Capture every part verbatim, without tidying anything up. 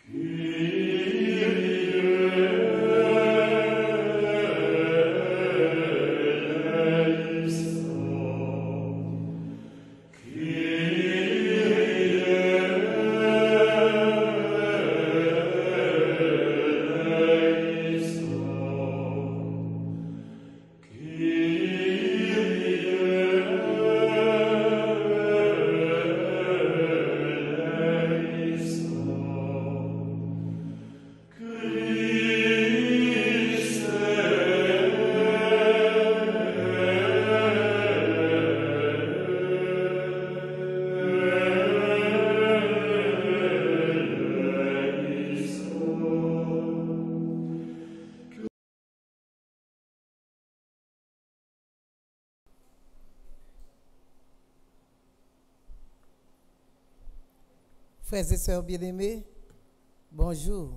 Frères et sœurs bien-aimés, bonjour.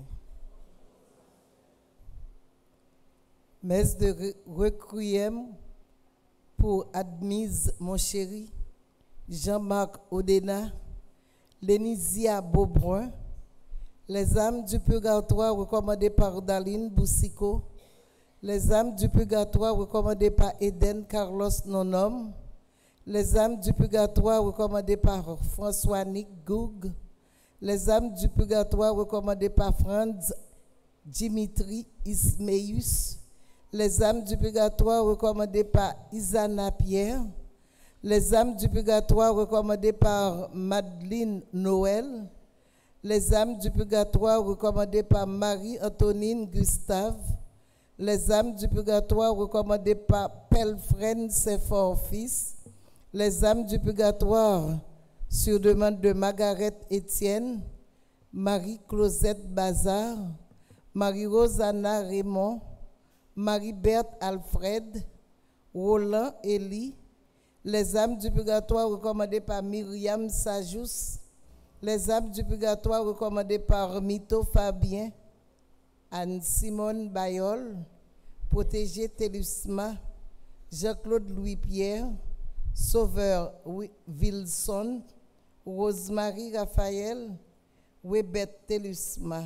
Messe de requiem pour Admise mon chéri, Jean-Marc Odena, Lénisia Beaubrun, les âmes du purgatoire recommandées par Daline Boussico, les âmes du purgatoire recommandées par Eden Carlos Nonom, les âmes du purgatoire recommandées par François-Nick Goug, les âmes du purgatoire recommandées par Franz Dimitri Ismeus, les âmes du purgatoire recommandées par Isana Pierre, les âmes du purgatoire recommandées par Madeleine Noël, les âmes du purgatoire recommandées par Marie-Antonine Gustave, les âmes du purgatoire recommandées par Pelfren Sephor fils, les âmes du purgatoire sur demande de Margaret Étienne, Marie-Closette Bazar, Marie-Rosanna Raymond, Marie-Berthe Alfred, Roland Elie, les âmes du purgatoire recommandées par Myriam Sajous, les âmes du purgatoire recommandées par Mito Fabien, Anne-Simone Bayol, Protégé Télusma, Jean-Claude Louis-Pierre, Sauveur Wilson, Rosemary Raphaël, Webette Télusma,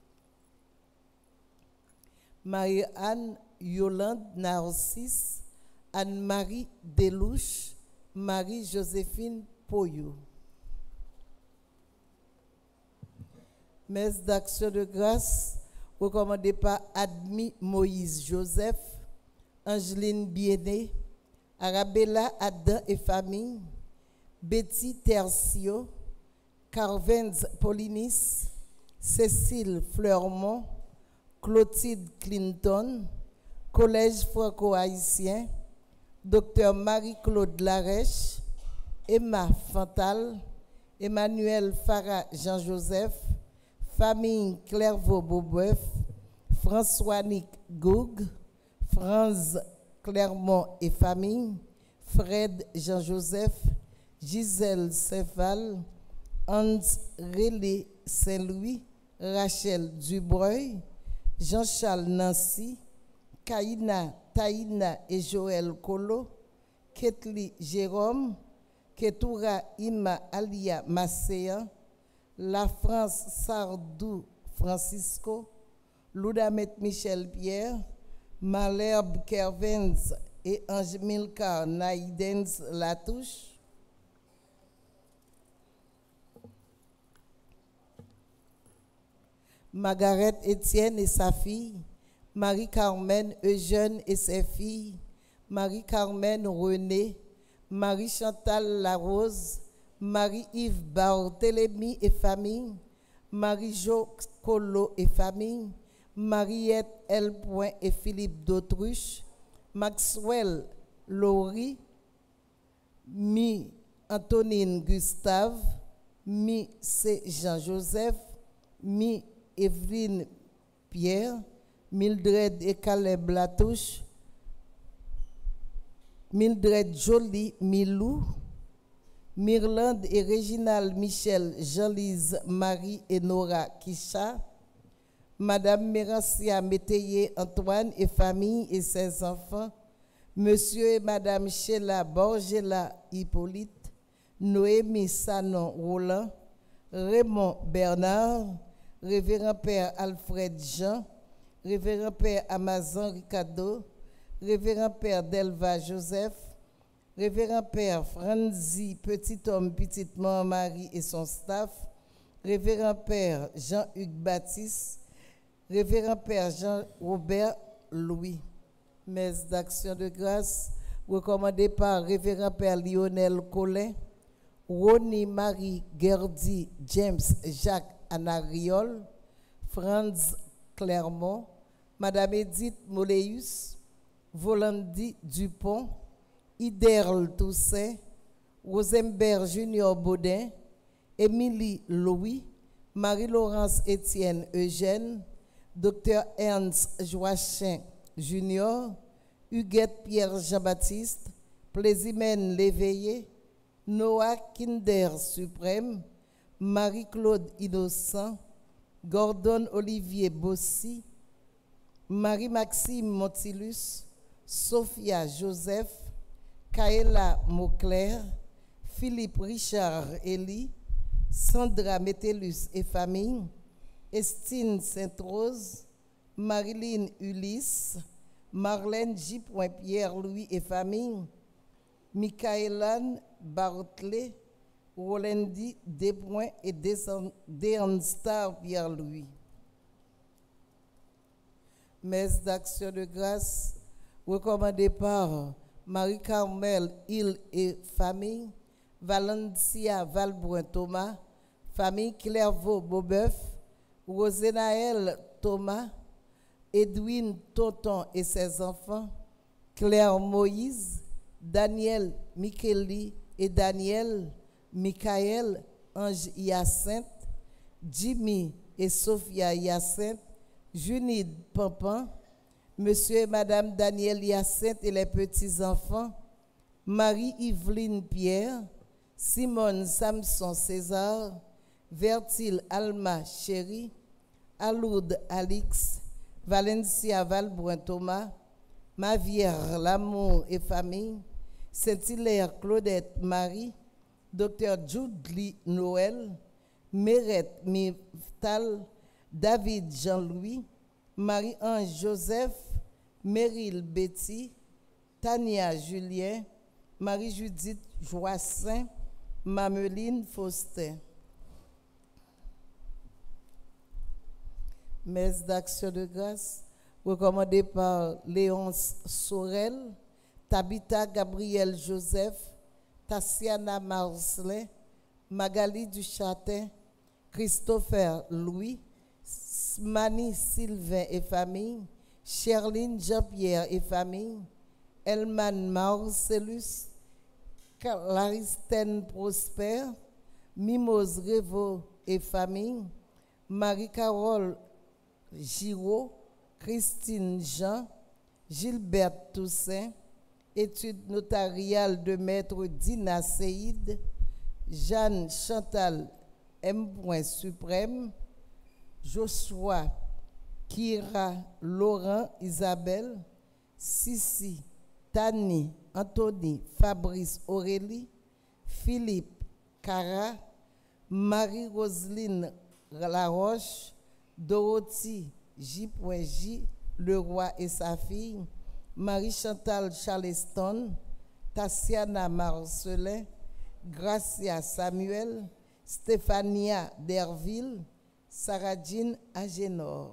Marie-Anne Yolande Narcisse, Anne-Marie Delouche, Marie-Joséphine Poyou. Messe d'action de grâce recommandée par Admi Moïse Joseph, Angeline Biené, Arabella Adam et famille, Betty Tercio, Carvens Polinis, Cécile Fleurmont, Clotilde Clinton, Collège franco-haïtien, Docteur Marie-Claude Larèche, Emma Fantal, Emmanuel Farah Jean-Joseph, famille Clairvaux-Beauboeuf, François-Nick Goug, Franz Clermont et famille, Fred Jean-Joseph, Gisèle Saint-Val, Hans Rélé Saint-Louis, Rachel Dubreuil, Jean-Charles Nancy, Kaina, Taïna et Joël Colo, Ketli Jérôme, Ketoura Ima Alia Macéan, La France Sardou Francisco, Loudamet Michel Pierre, Malherbe Kervens et Ange Milka Naïdens Latouche, Margaret Étienne et sa fille, Marie-Carmen Eugène et ses filles, Marie-Carmen René, Marie-Chantal Larose, Marie-Yves Barthélemy et famille, Marie-Jo Colo et famille, Mariette L. et Philippe d'Autruche, Maxwell Laurie, Mi Antonine Gustave, Mi C. Jean-Joseph, Mi Evelyne Pierre, Mildred et Caleb Latouche, Mildred Jolie Milou, Myrlande et Réginald Michel, Jean-Lise Marie et Nora Kisha, Madame Mérancia Métayer Antoine et famille et ses enfants, Monsieur et Madame Sheila Borgela Hippolyte, Noémie Sanon Roland, Raymond Bernard, Révérend Père Alfred Jean, Révérend Père Amazon Ricardo, Révérend Père Delva Joseph, Révérend Père Franzi Petit Homme Petite Marie et son staff, Révérend Père Jean-Hugues Baptiste, Révérend Père Jean-Robert Louis. Messe d'action de grâce recommandée par Révérend Père Lionel Collin, Roni Marie Gerdy James Jacques Anariol, Franz Clermont, Madame Edith Moleus, Volandi Dupont, Iderle Toussaint, Rosenberg Junior Baudin, Émilie Louis, Marie-Laurence Étienne Eugène, Docteur Ernst Joachim Junior, Huguette Pierre Jean-Baptiste, Plaisimène Léveillé, Noah Kinder Suprême, Marie-Claude Innocent, Gordon Olivier Bossy, Marie-Maxime Montilus, Sophia Joseph, Kaela Mauclair, Philippe Richard Elie, Sandra Métellus et famille, Estine Sainte-Rose, Marilyn Ulysse, Marlène J. Pierre-Louis et famille, Michaelan Bartley, Rolandi Despoints et Deanstar Pierre-Louis. Messe d'action de grâce recommandée par Marie-Carmel Hill et famille, Valencia Valbrun Thomas, famille Clairvaux Beaubeuf, Rosénaël Thomas, Edwin Tonton et ses enfants, Claire Moïse, Daniel Micheli et Daniel, Michael Ange Hyacinthe, Jimmy et Sophia Hyacinthe, Junide Pampan, Monsieur et Madame Daniel Hyacinthe et les petits-enfants, Marie-Yveline Pierre, Simone Samson César, Vertile Alma Chéri, Aloud Alix, Valencia Valbrun Thomas, Mavière Lamour et famille, Saint-Hilaire Claudette Marie, Docteur Jude Noël, Mérette Miftal, David Jean-Louis, Marie-Ange Joseph, Meryl Betty, Tania Julien, Marie-Judith Joassin, Mameline Faustin. Messe d'action de grâce recommandée par Léonce Sorel, Tabitha Gabriel Joseph, Tassiana Marcelin, Magali Duchatin, Christopher Louis, Mani Sylvain et famille, Sherline Jean-Pierre et famille, Elman Marcellus, Claristène Prosper, Mimose Revo et famille, Marie-Carole Giraud, Christine Jean, Gilbert Toussaint, études notariales de maître Dina Seïd, Jeanne Chantal M. Suprême, Joshua Kira Laurent Isabelle, Sissi Tani Anthony Fabrice Aurélie, Philippe Cara, Marie-Roseline Laroche, Dorothy J. J. Leroy et sa fille, Marie-Chantal Charleston, Tassiana Marcelin, Gracia Samuel, Stéphania Derville, Saradine Agénor.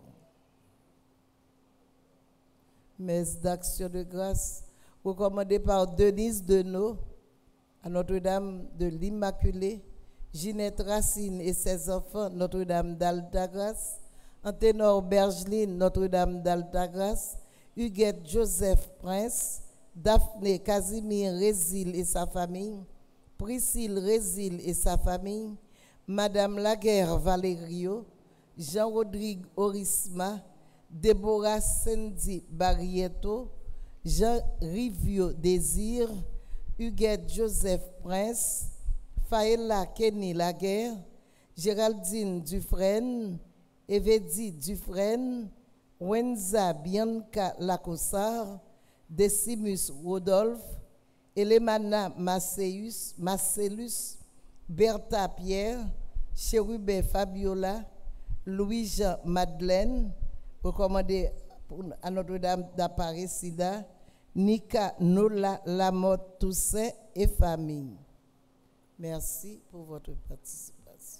Messe d'action de grâce recommandée par Denise Denot, à Notre-Dame de l'Immaculée, Ginette Racine et ses enfants, Notre-Dame d'Altagrace, Anténor Bergeline, Notre-Dame d'Altagrace, Huguette Joseph Prince, Daphné Casimir Rézil et sa famille, Priscille Rézil et sa famille, Madame Laguerre Valério, Jean-Rodrigue Orisma, Déborah Cindy Barrietto, Jean Rivio Désir, Huguette Joseph Prince, Faëlla Kenny Laguerre, Géraldine Dufresne, Evedi Dufresne, Wenza Bianca Lacossard, Decimus Rodolphe, Elemana Marcellus, Bertha Pierre, Chérubin Fabiola, Louis-Jean Madeleine, recommandé pour- à Notre-Dame d'Apparaissida, Nika Nola Lamotte Toussaint et famille. Merci pour votre participation.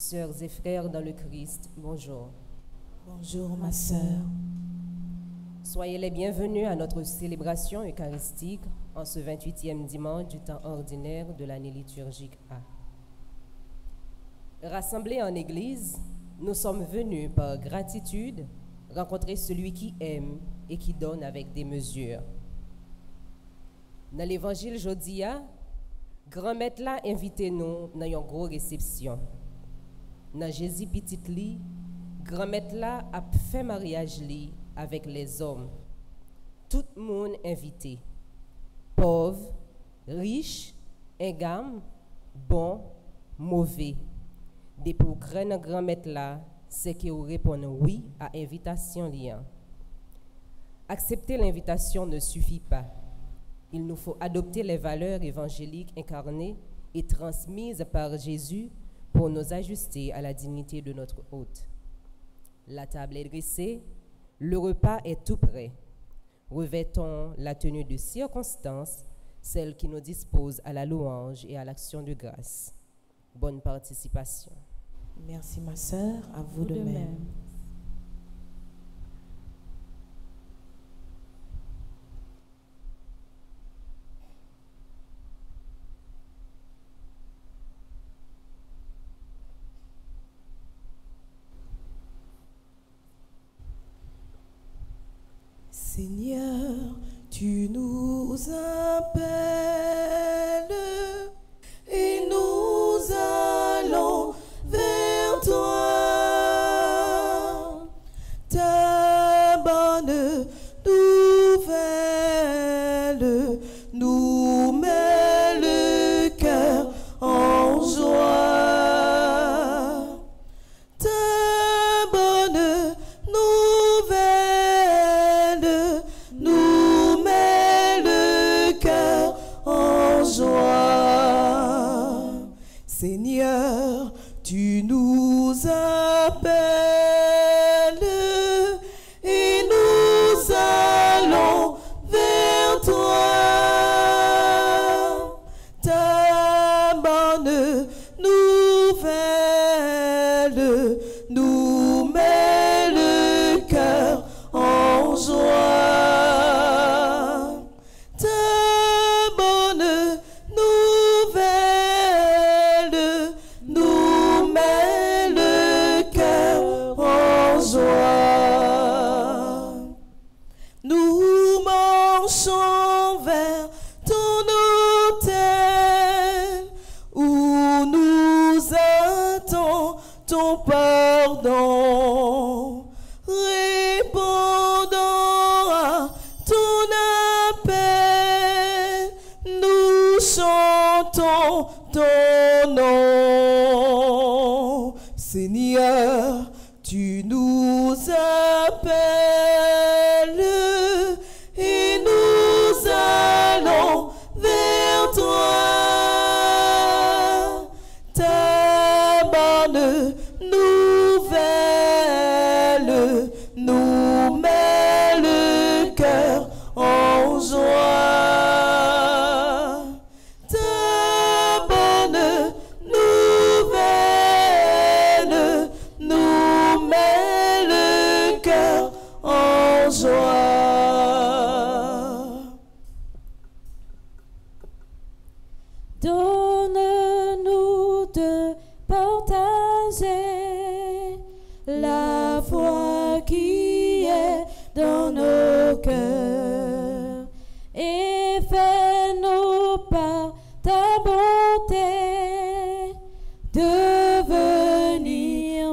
Sœurs et frères dans le Christ, bonjour. Bonjour ma sœur. Soyez les bienvenus à notre célébration eucharistique en ce vingt-huitième dimanche du temps ordinaire de l'année liturgique A. Rassemblés en Église, nous sommes venus par gratitude rencontrer celui qui aime et qui donne avec des mesures. Dans l'évangile Jodia, grand maître là invité nous dans une grosse réception. Dans Jésus petit li, grand maître là a fait mariage li avec les hommes. Tout le monde invité. Pauvre, riche, ingame, bon, mauvais. Depuis pour grand grand maître là, c'est que vous répondez oui à invitation liant. Accepter l'invitation ne suffit pas. Il nous faut adopter les valeurs évangéliques incarnées et transmises par Jésus pour nous ajuster à la dignité de notre hôte. La table est dressée, le repas est tout prêt. Revêtons la tenue de circonstance, celle qui nous dispose à la louange et à l'action de grâce. Bonne participation. Merci ma sœur, à vous de même. Seigneur, tu nous appelles et nous allons vers toi. Ta bonne nouvelle nous met le cœur en joie. Ta bonne nouvelle nous met le cœur en joie. Seigneur, tu nous appelles et nous allons vers toi. Ta bonne nouvelle nous met le cœur en joie. Ta bonne nouvelle nous met le cœur en joie. Nous marchons vers ton autel où nous attendons ton pardon. Répondant à ton appel, nous chantons ton nom. Seigneur, tu nous appelles et nous allons vers toi. Ta bonne nouvelle nous met le cœur en joie. Ta bonne nouvelle nous met le cœur en joie. Donne-nous de partager la foi qui est dans nos cœurs et fais-nous par ta bonté devenir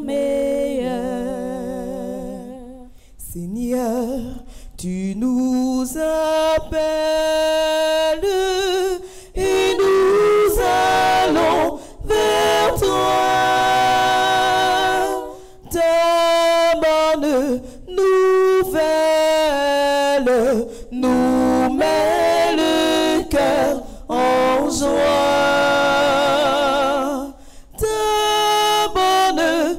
meilleurs. Seigneur, tu nous appelles et nous allons vers toi. Ta bonne nouvelle nous met le cœur en joie. Ta bonne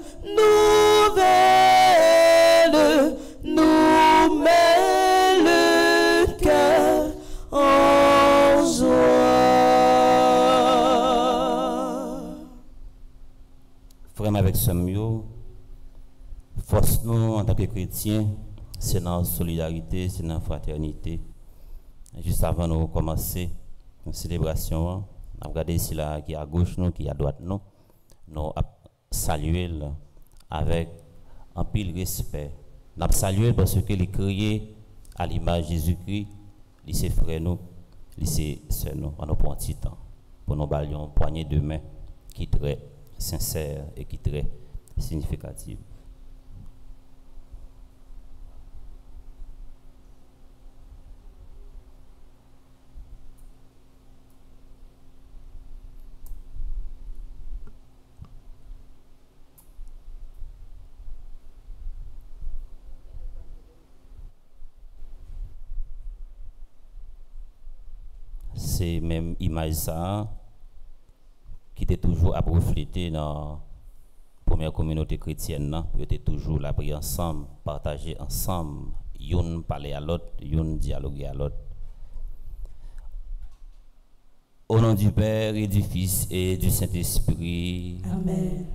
nouvelle nous met le cœur en joie. frère avec ce mieux, force nous en tant que chrétiens, c'est dans la solidarité, c'est dans la fraternité. Juste avant de commencer la célébration, on a regardé ici là, qui est à gauche, nous, qui est à droite, nous, nous saluer avec un pile respect. Nous saluer parce qu'il est créé à l'image de Jésus-Christ, il s'est frère nous, il s'est sœur nous, on a pris un petit temps pour nous balayer une poignée de main qui est très sincère et qui est très significative. C'est même image ça qui était toujours à refléter dans la première communauté chrétienne, qui était toujours la prière ensemble, partager ensemble, yon parler à l'autre, yon dialoguer à l'autre. Au nom du Père et du Fils et du Saint-Esprit. Amen.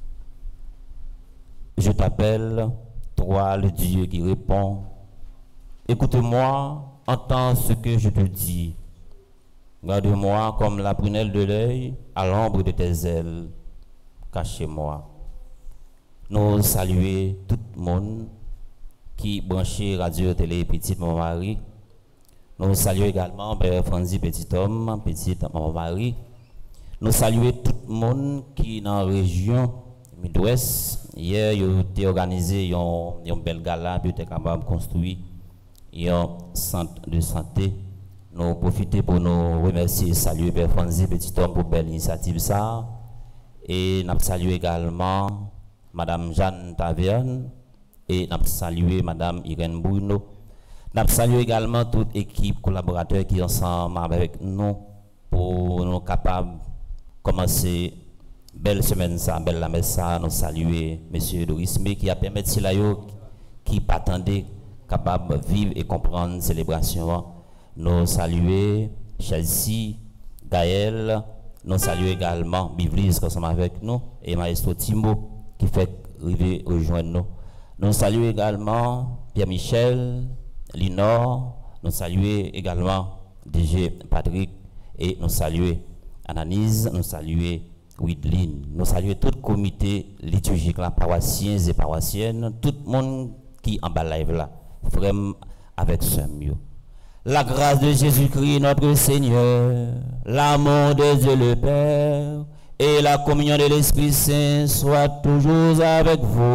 Je t'appelle, toi le Dieu qui répond. Écoute-moi, entends ce que je te dis. Garde-moi comme la prunelle de l'œil à l'ombre de tes ailes. Cachez-moi. Nous saluons tout le monde qui branche Radio Télé Petite Mon Mari. Nous saluons également Père Franzi Petit Homme, Petite Mon Mari. Nous saluons tout le monde qui est dans la région Midwest. Hier, il a été organisé un bel gala, il était capable de construire un centre de santé. Nous profitons pour nous remercier et saluer Père Franzi Petit Homme pour belle initiative ça. Et nous saluons également Madame Jeanne Taverne et nous saluons Madame Irène Bruno. Nous saluons également toute équipe collaborateur qui est ensemble avec nous pour nous capables de commencer belle semaine ça, belle la messe ça. Nous saluons Monsieur Doris May qui a permis cela qui attendait capable de vivre et comprendre la célébration. Nous saluons Chelsea, Gaël, nous saluons également Biblis qui sont avec nous et Maestro Timo qui fait arriver rejoindre nous. Nous saluons également Pierre-Michel, Linor, nous saluons également D G Patrick et nous saluons Ananis, nous saluons Widlin, nous saluons tout le comité liturgique, là, paroissiens et paroissiennes, tout le monde qui est en bas live là, vraiment avec ce mieux. La grâce de Jésus-Christ notre Seigneur, l'amour de Dieu le Père et la communion de l'Esprit Saint soient toujours avec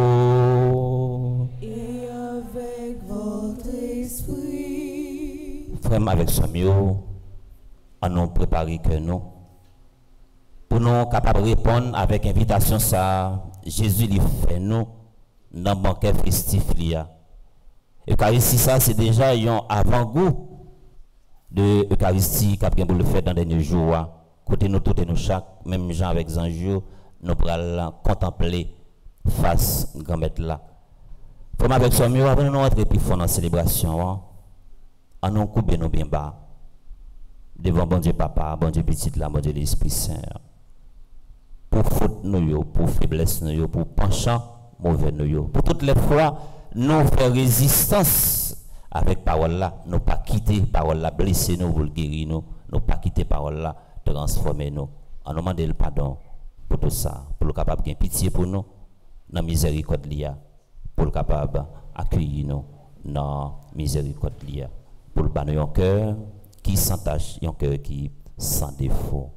vous. Et avec votre esprit. Frère, avec ce mieux, on nous préparer que nous, pour nous capables de répondre avec invitation ça, Jésus lui fait nous dans le banquet festif. Et car ici ça c'est déjà un avant-goût de l'Eucharistie qu'a bien le faire dans les derniers jours. Côté nous tous et nous chaque, même gens avec Zanjou, nous pourrons contempler face à grand-mère là. Comme avec son mieux, avant nous entrer plus fort dans la célébration, on nous coupe nous bien bas. Devant bon Dieu Papa, bon Dieu Petit là, bon Dieu l'Esprit Saint. Pour faute nous, pour faiblesse nous, pour penchant mauvais nous, pour toutes les fois, nous faire résistance. Avec parole là, nous pas quitter parole là, blesser nous, pour le guérir nous, nous pas quitter parole là, transformer nous. On nous demande le pardon pour tout ça, pour le capable de pitié pour nous, dans la miséricorde lia, pour le capable d'accueillir nous dans la miséricorde lia, pour le banner un cœur qui s'entache, un cœur qui sans défaut.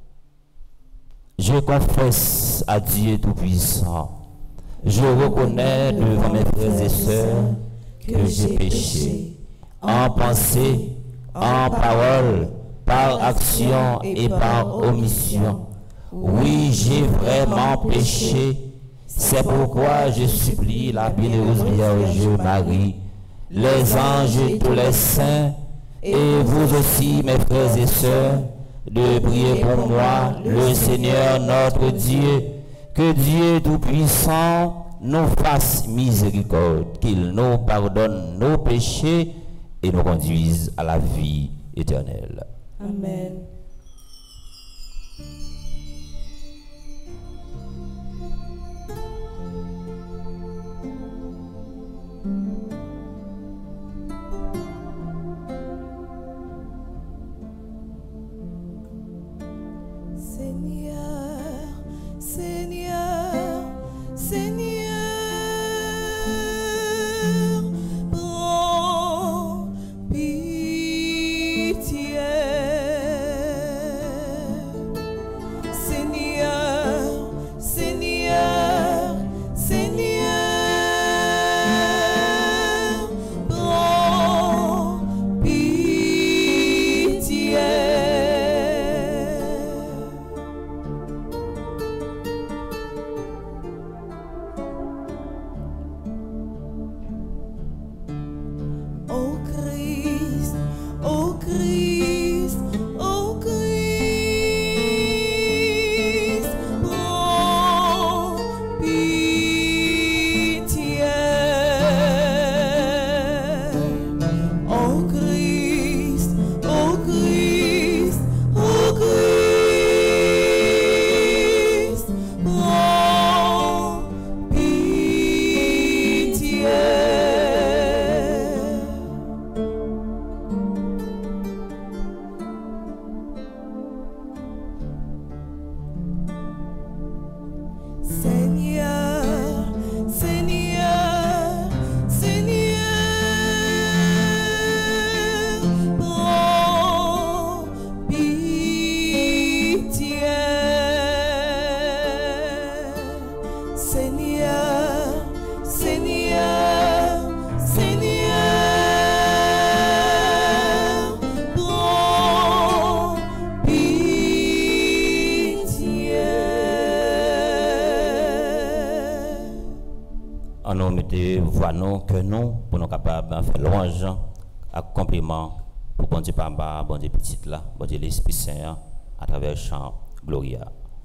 Je confesse à Dieu Tout-Puissant, je reconnais devant mes frères et sœurs que j'ai péché. En pensée, en parole, par action et par omission. Oui, j'ai vraiment péché. C'est pourquoi je supplie la bienheureuse Vierge Marie, les anges et tous les saints, et vous aussi, mes frères et sœurs, de prier pour moi, le Seigneur notre Dieu, que Dieu Tout-Puissant nous fasse miséricorde, qu'il nous pardonne nos péchés et nous conduise à la vie éternelle. Amen. nous mettons voix nous, que nous, pour nous capables de faire louange, à compliment pour bon Dieu Papa, bon Dieu Petit là, bon Dieu l'Esprit Saint, à travers le chant Gloria.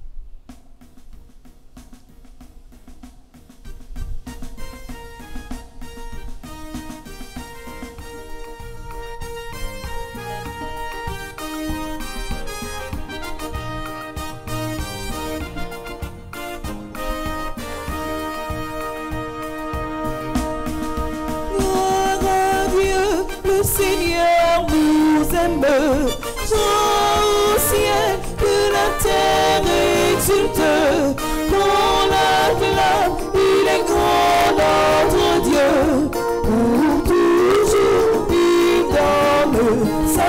Le Seigneur nous aime, chant au ciel que la terre exulte, qu'on l'acclame, il est grand notre Dieu, pour toujours il donne sa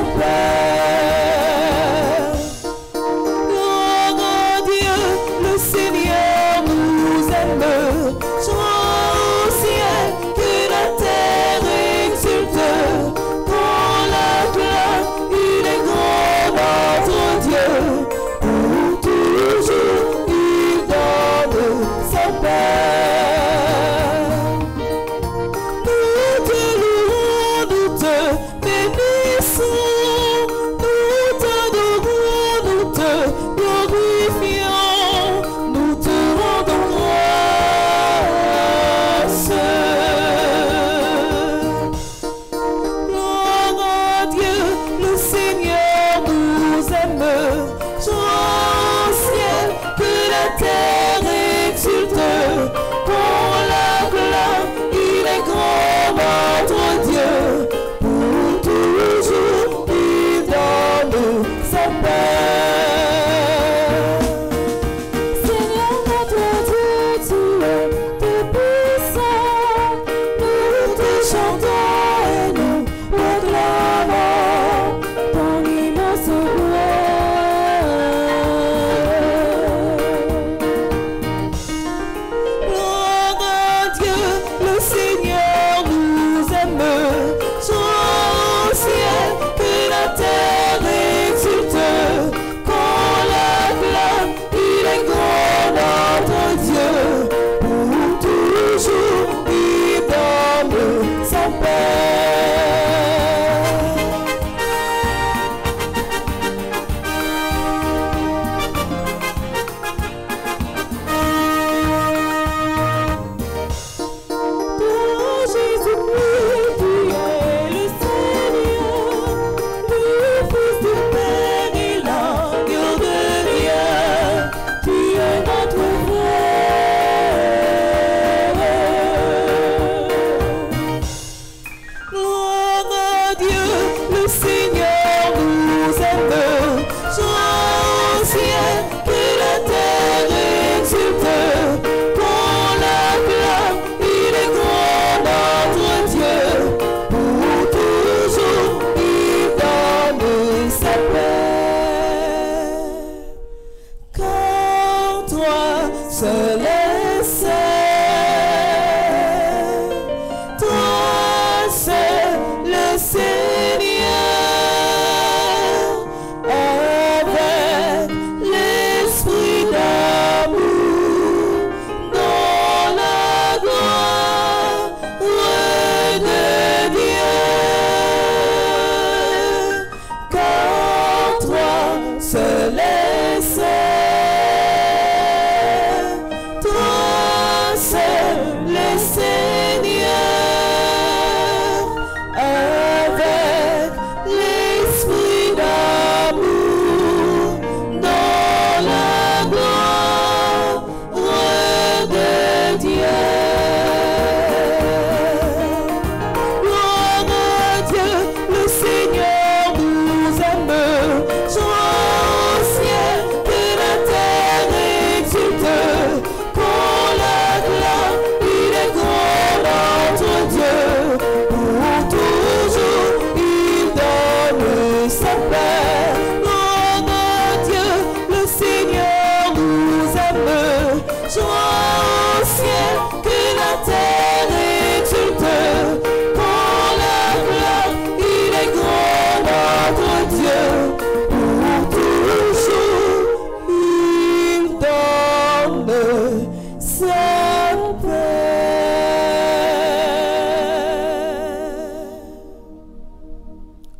paix. Gloire à Dieu, le Seigneur nous aime, chant au ciel que la terre exulte.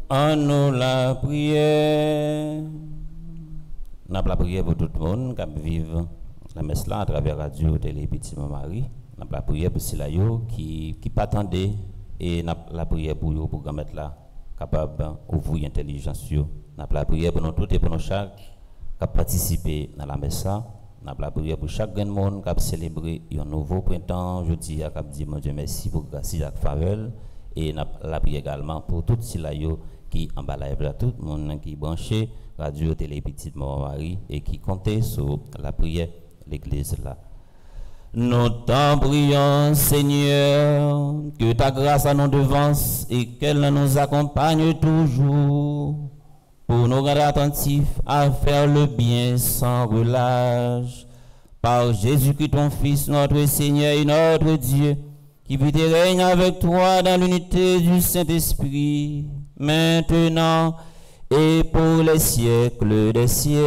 En nous la prière. Nous avons la prière pour tout le monde qui vit la messe là à travers Radio Télé Petit Marie. Nous avons la prière pour ceux qui qui pas attendent et nous avons la prière pour eux pour mettre là capable d'ouvrir l'intelligence. Nous avons la prière pour nous tous et pour nous chaque qui a participé dans la messe. Nous avons la prière pour chaque monde qui a célébré un nouveau printemps. Je dis à dit mon Dieu merci pour grâce et faveur. Et nous avons la prière également pour tous ceux qui en bas live là, tout le monde qui branché Radio Télé Petite Marie et qui comptait sur la prière de l'église là. Nous t'en prions, Seigneur, que ta grâce à nous devance et qu'elle nous accompagne toujours pour nous rendre attentifs à faire le bien sans relâche. Par Jésus-Christ, ton Fils, notre Seigneur et notre Dieu, qui vit et règne avec toi dans l'unité du Saint-Esprit, maintenant et pour les siècles des siècles.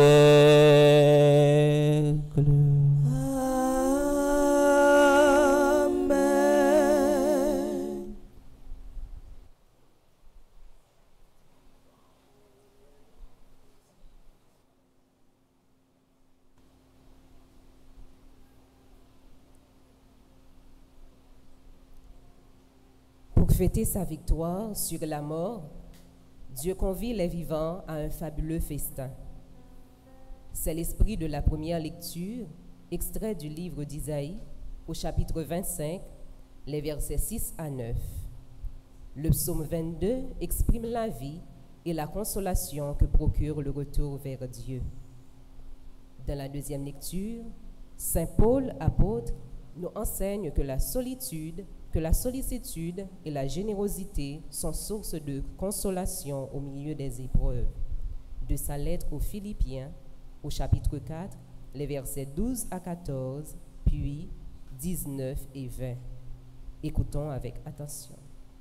Amen. Pour fêter sa victoire sur la mort, Dieu convie les vivants à un fabuleux festin. C'est l'esprit de la première lecture, extrait du livre d'Isaïe, au chapitre vingt-cinq, les versets six à neuf. Le psaume vingt-deux exprime la vie et la consolation que procure le retour vers Dieu. Dans la deuxième lecture, saint Paul, apôtre, nous enseigne que la solitude que la sollicitude et la générosité sont source de consolation au milieu des épreuves. De sa lettre aux Philippiens, au chapitre quatre, les versets douze à quatorze, puis dix-neuf et vingt. Écoutons avec attention.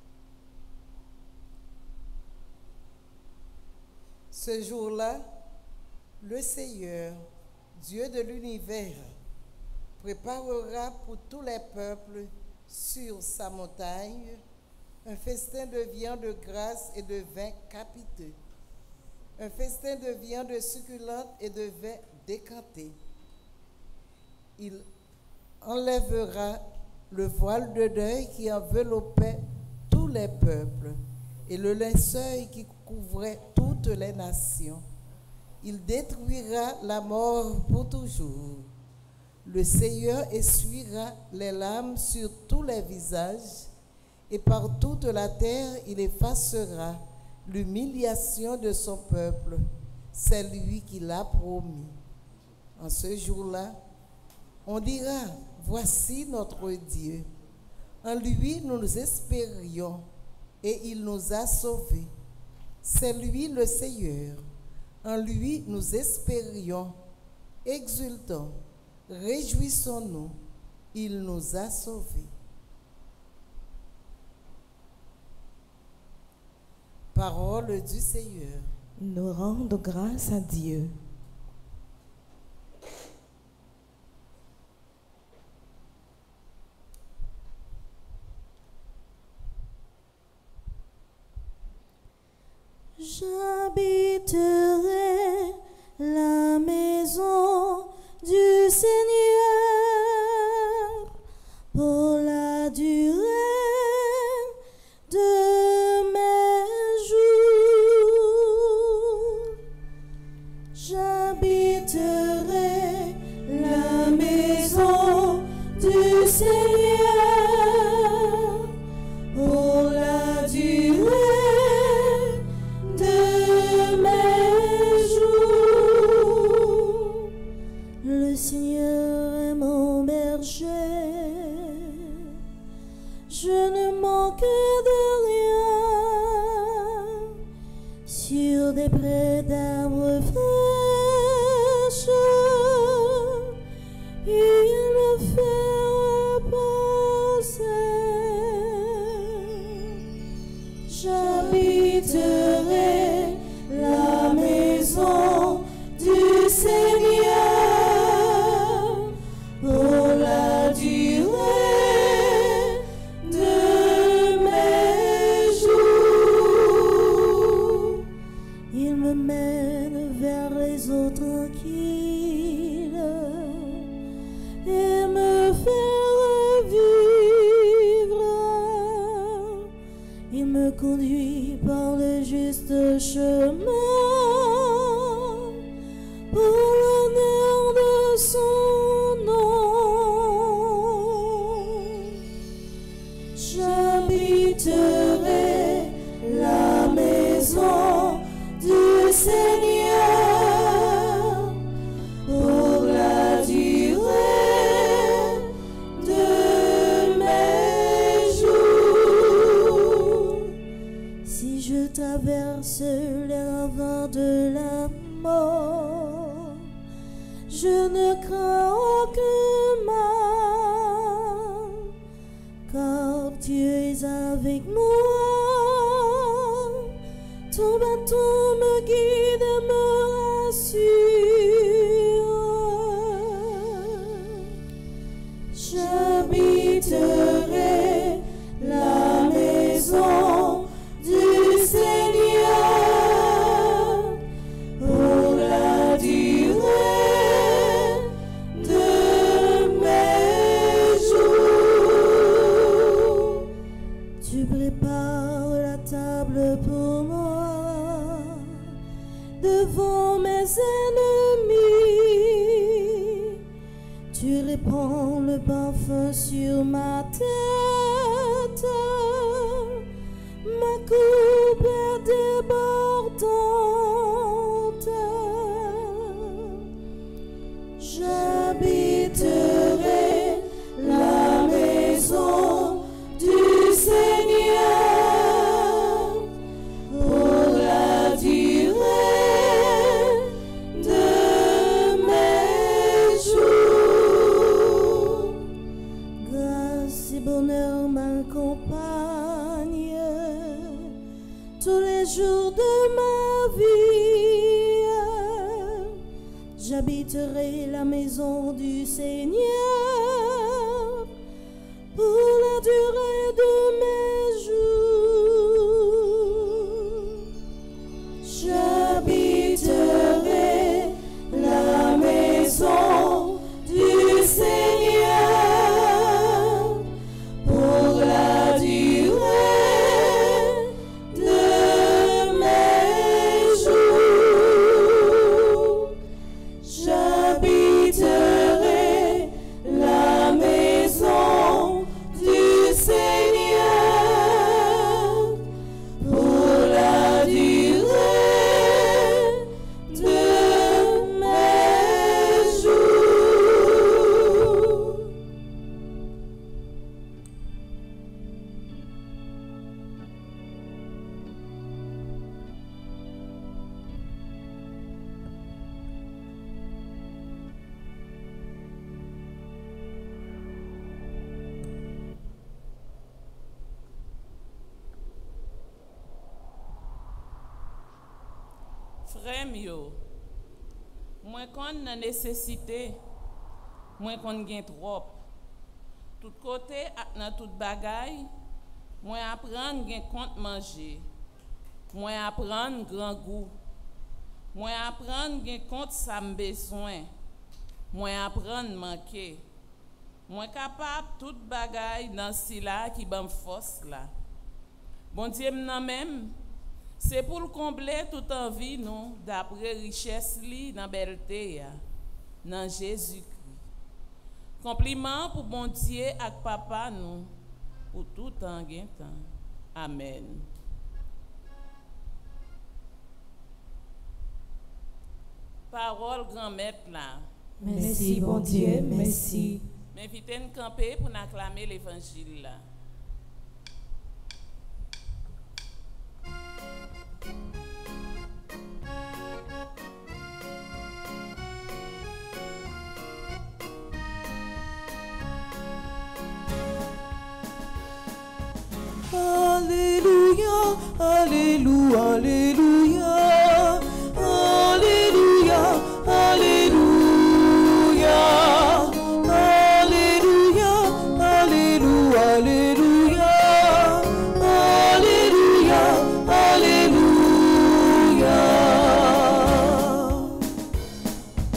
Ce jour-là, le Seigneur, Dieu de l'univers, préparera pour tous les peuples sur sa montagne un festin de viande de grâce et de vin capiteux, un festin de viande succulente et de vin décanté. Il enlèvera le voile de deuil qui enveloppait tous les peuples et le linceul qui couvrait toutes les nations. Il détruira la mort pour toujours. Le Seigneur essuiera les larmes sur tous les visages, et par toute la terre il effacera l'humiliation de son peuple. C'est lui qui l'a promis. En ce jour-là, on dira, voici notre Dieu. En lui nous nous espérions, et il nous a sauvés. C'est lui le Seigneur. En lui nous espérions, exultons. Réjouissons-nous, il nous a sauvés. Parole du Seigneur. Nous rendons grâce à Dieu. J'habiterai la maison du Seigneur pour la durée de mes jours. J'habiterai la maison du Seigneur pour la durée de mes jours. Le Seigneur est mon berger, je ne manque de rien. Sur des prés d'arbres fraîches, il me fait reposer. J'habiterai la maison du Seigneur pour la durée de mes jours. tranquille et me faire vivre. Il me conduit par le juste chemin pour l'honneur de son nom. J'habiterai la maison du Seigneur pour la durée de mes jours. Si je traverse les ravins de la mort, je ne crains aucun mal, car tu es avec moi. Ton bâton me guide et me rassure. J'habiterai la maison du Seigneur pour la durée de mes jours. Tu prépares la table pour moi devant mes ennemis. Tu répands le parfum sur ma tête. Ma coupe est débordante. J'habiterai la maison du Seigneur pour la durée de mes jours. Grâce et bonheur m'accompagnent tous les jours de ma vie. J'habiterai la maison du Seigneur pour la durée de mes jours. J'habiterai la maison du Seigneur pour la durée de mes jours. J'habiterai la maison du Seigneur pour la durée de mes jours. Frère yo, moi qu'on a nécessité, moi qu'on gain trop. Tout côté dans toute bagaille, moi apprendre gain compte manger. Moi apprendre grand goût. Moi apprendre gain compte ça me besoin. Moi apprendre manquer. Moi capable toute bagaille dans si là qui ban force là. Bon Dieu m'nan même. C'est pour le combler toute envie, nous, d'après richesse li dans belté, dans Jésus-Christ. Compliment pour bon Dieu et papa, nous, pour tout temps, temps. Amen. Parole grand-maître là. Merci, bon Dieu, merci. M'invitez à camper pour acclamer l'évangile là. Alléluia, Alléluia, Alléluia, Alléluia, Alléluia, Alléluia, Alléluia, Alléluia, Alléluia, Alléluia.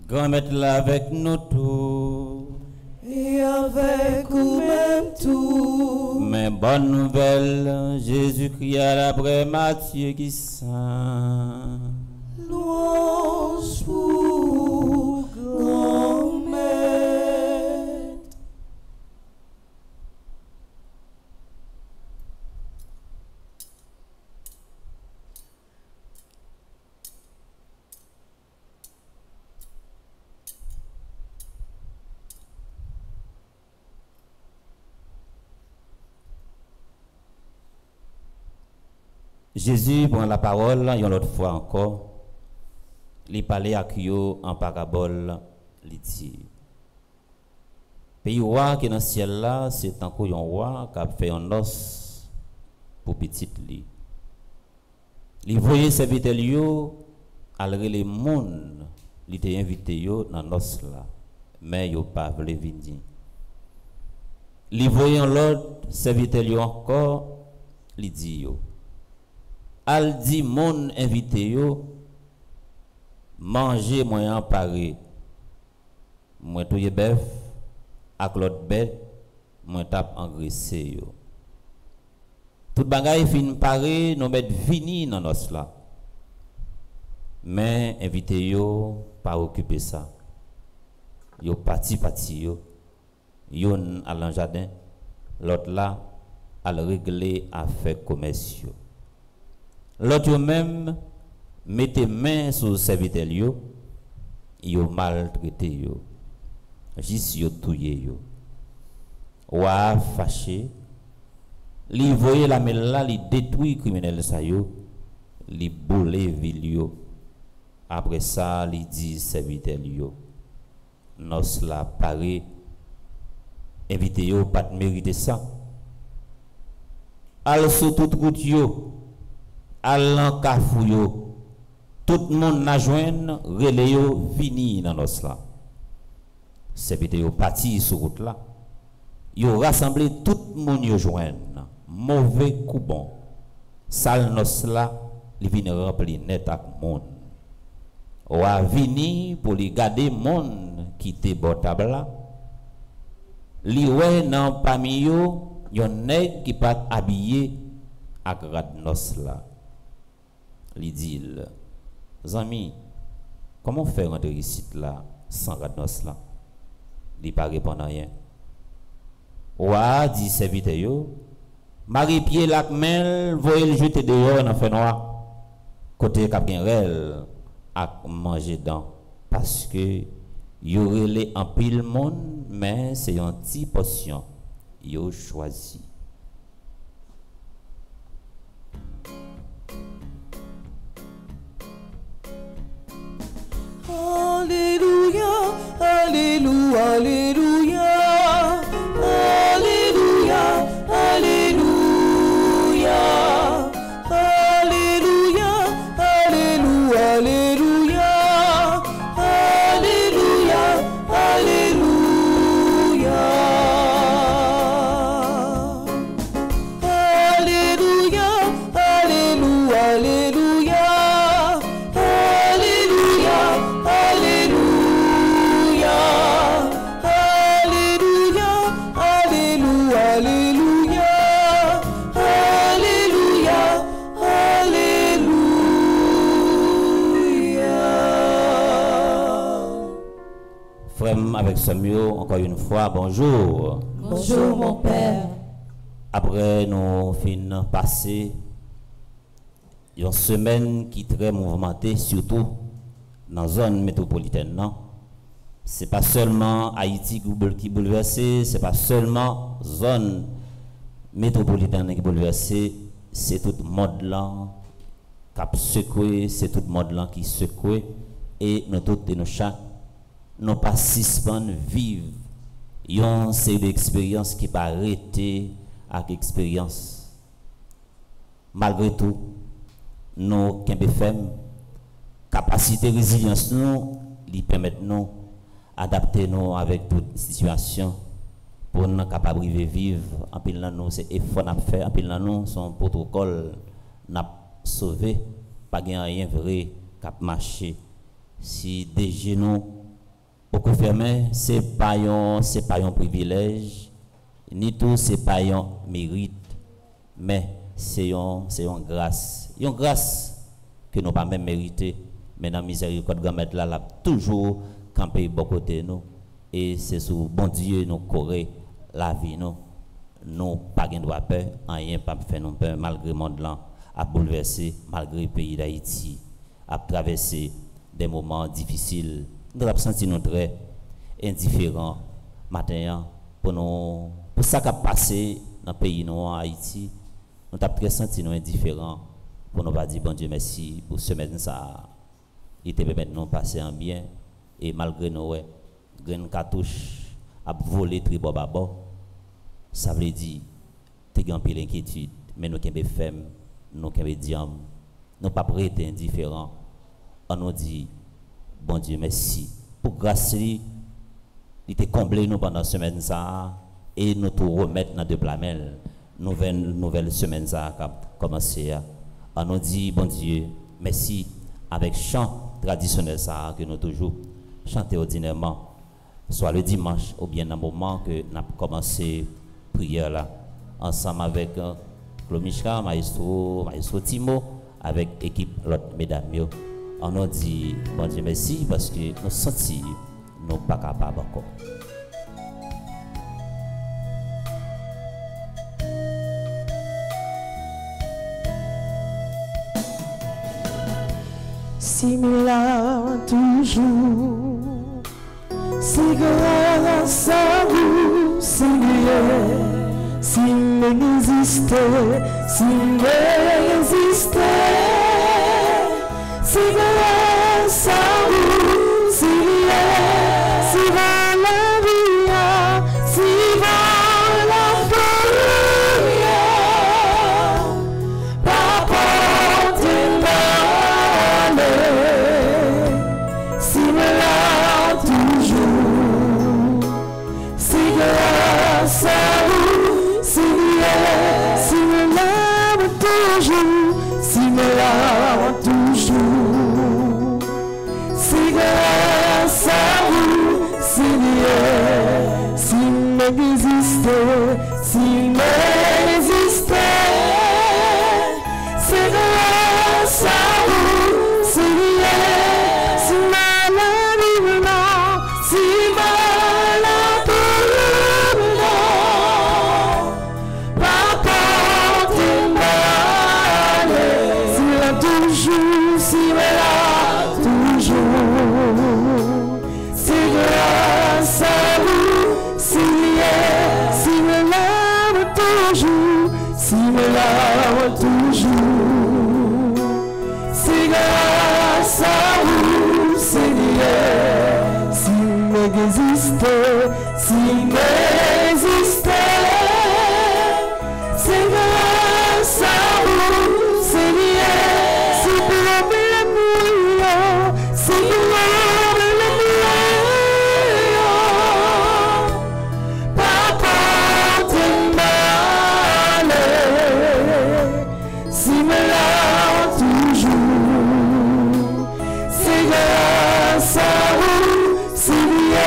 Grand maître là avec nous tous. Et avec nous-mêmes tout. Mais bonne nouvelle, Jésus-Christ après Matthieu qui saint. Louange pour grand maître. Jésus prend la parole une autre fois encore. Il parlait à Kyo en parabole, il dit pays roi qui est dans le ciel là, c'est encore un roi qui a fait un os pour petit lit. Il voyait serviteur yo, alré les monde, il était invité yo dans l'os là, mais yo pas voulu venir. Il voyait l'autre serviteur yo encore, il dit yo al dit mon invité yo manger moyen paré moi touye bœuf ak l'autre bête moi tap engraissé yo tout bagay fin paré nous mettre vini dans nos là mais invité yo pas occuper ça yo parti parti yo yon à l'en jardin l'autre là al régler affaires commerciaux. L'autre même mettez main sur le serviteur yo, yo maltraité yo, juste yo touye yo. Wa fâché, li voye la main là, li détruit criminel sa yo, li boule ville yo. Après ça, li dit serviteur yo, nos la paré, invité yo pas de mériter ça. Al sous toute route yo. Allant kafou yo, tout le monde n'a joindre, relé yo vini dans nos là. Serviteur yo parti sur route là. Yo rassemblé tout le monde yo joindre. Mauvais coup bon. Sal nos là, li vini rempli net ak monde. Ou a vini pour li garder monde qui te botable là. Li wè nan parmi yo, yon nèg qui pas habillé ak rad nos là. Il dit, Zami, comment faire rentrer ici là sans radnos là? Il pas répondre rien. Ouah, dit serviteur yo, Marie pied la main, voyez le jeter dehors dans fait noir. Côté cap gen rel à manger dans parce que y aurait les en pile monde mais c'est une petite portion yo choisi. Alléluia, Alléluia, Alléluia, Alléluia, Alléluia, Alléluia, Alléluia, Alléluia, Alléluia, Alléluia, Alléluia, Alléluia, Alléluia. Avec Samuel, encore une fois, bonjour. Bonjour mon père. Après nous fin passé une semaine qui est très mouvementée, surtout dans la zone métropolitaine. Non? Ce n'est pas seulement Haïti qui est bouleversé, ce n'est pas seulement la zone métropolitaine qui est bouleversée, c'est tout le monde là qui a secoué, c'est tout le monde là qui secoué, et nous tous et nous chaque nous pas suspendre vivre une série d'expériences qui pas arrêter avec expérience. Malgré tout, nous qui avons capacité résilience nous, lui permettent nous adapter nous avec toute situation pour nous capables de vivre. En pile là nous c'est effort à faire, en pile là nous son protocole n'a sauvé, pas rien vrai cap marcher. Si des genoux Pour confirmer, ce n'est pas un c'est pas un privilège, ni tout c'est pas un mérite, mais c'est un c'est une grâce. Une grâce que nous pas même mérité, mais dans la miséricorde grand maître là, l'a toujours campé bon côté nous et c'est sous bon Dieu nous corré la vie nous. Nous pas de droit peur, rien pas faire nous peur malgré le monde là a bouleversé, malgré le pays d'Haïti a traversé des moments difficiles. Nous avons senti nous très indifférents matin pour nous pour ça qui a passé dans le pays nous Haïti. Nous avons très senti nous indifférents pour nous pas dire bon Dieu merci pour ce matin ça il te permet nous passer en bien et malgré nous ouais graine cartouche a volé tribo babo ça veut dire tu as un peu l'inquiétude mais nous sommes fermes nous sommes diam nous pas prêts indifférents on nous dit bon Dieu merci pour grâce il te comblé nous pendant semaine ça et nous tout remettre dans de plamel nouvelle nouvelle semaine ça a commencé on nous dit bon Dieu merci avec chant traditionnel ça que nous toujours chanter ordinairement soit le dimanche ou bien dans le moment que nous avons commencé prière là ensemble avec euh, Claude Michel, maestro maestro Timo avec équipe l'autre mesdames yo. On nous dit bon Dieu merci parce que nous sentis nous pas capables encore. Similaire toujours, si grâce à vous, Seigneur, si m'existe, si m'existe, si grâce à vous, Seigneur, si va la vie, si va la folie, papa t'es là, si me l'a toujours, si grâce à vous, Seigneur, si me l'a toujours, si me l'a toujours, si grâce à vous, Seigneur, si m'existe, si m'existe, c'est grâce à vous, Seigneur, si maladie non, si maladie non, papa t'es mal, si là toujours, si là toujours, c'est grâce à vous, Seigneur, si là toujours, si là toujours. C'est grâce à vous, Seigneur, si m'existe, si m'existe, c'est grâce à vous, Seigneur, si blâme le mouillon, si blâme le mouillon, papa t'es mal, si me l'a toujours, c'est grâce à vous, Seigneur.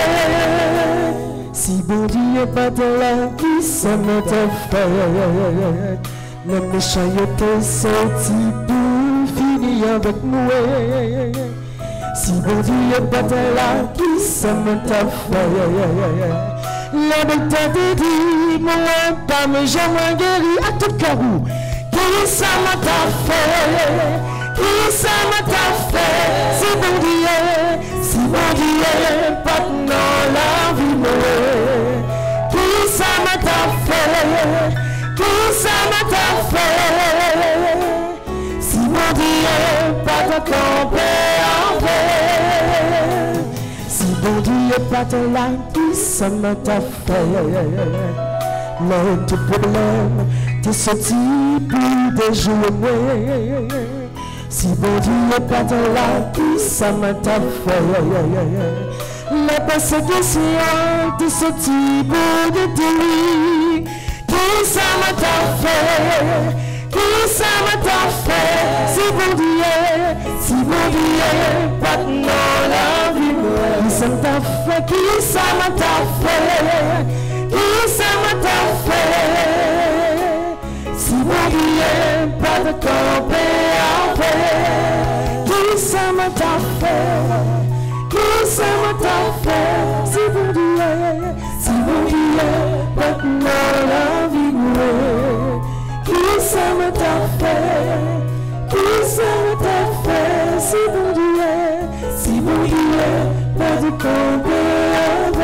Si bon Dieu pas de là qui ça m'a fait, le méchant était sorti pour finir avec moi. Si bon Dieu pas de là qui ça m'a fait, la bête te dit, moi pas me jamais guéri à tout carreau. Qui ça m'a fait? Qui ça m'a fait? Si bon Dieu, si bon Dieu, pas dans la vie moi. Qui ça m'a fait? Qui ça m'a fait? Si bon Dieu, pas de camper en paix. Si bon Dieu, pas de là, qui ça m'a fait? Mais tout problème, t'es sorti pour déjouer. Si bon Dieu pas de là, qui ça m'a fait? La persécution, t'es sorti pour détruire. Qui ça m'a fait? Qui ça m'a fait? Si bon Dieu, si bon Dieu pas dans la vie, qui ça m'a fait, qui ça m'a t'a fait, qui ça m'a t'a fait. Si mon Dieu pas de camper avec, qui ça m'a t'a fait, qui ça m'a t'a fait. Si mon Dieu, si mon Dieu pas de la vie, qui ça m'a t'a fait, qui ça m'a t'a fait. Si mon Dieu, si mon Dieu pas de camper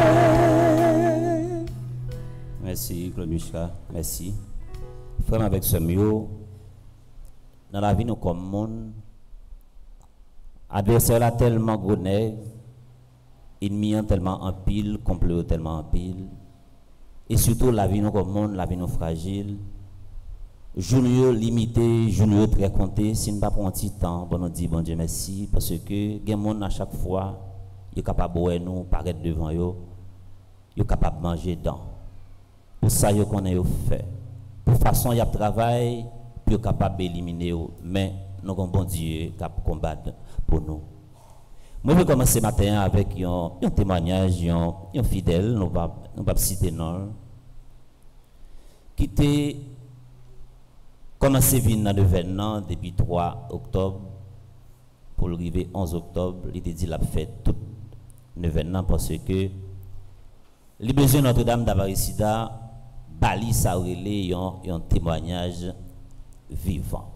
avec. Merci Claude Michel, merci. Frère avec ce mieux, dans la vie nous comme monde, adversaire là tellement gros nègre, ennemi tellement en pile, complot tellement en pile, et surtout la vie nous comme monde, la vie nous fragile. Journaux limité, journaux très compté, si nous pas prendre un petit temps, bon nous dit bon Dieu merci parce que gen monde à chaque fois, il est capable de nous paraître devant yo, il est capable de manger dedans. Pour ça yo connaît yo fait. Pour façon y a travail, puis capable d'éliminer yo, mais nous avons bon Dieu qui combattre pour nous. Moi je vais commencer matin avec un, un témoignage un, un fidèle, nous va nous va citer non qui était commencé à venir dans l'événement depuis trois octobre pour l'arrivée onze octobre, il était dit la fête tout l'événement parce que les besoins de Notre-Dame d'Avaricida bali ça relé un témoignage vivant.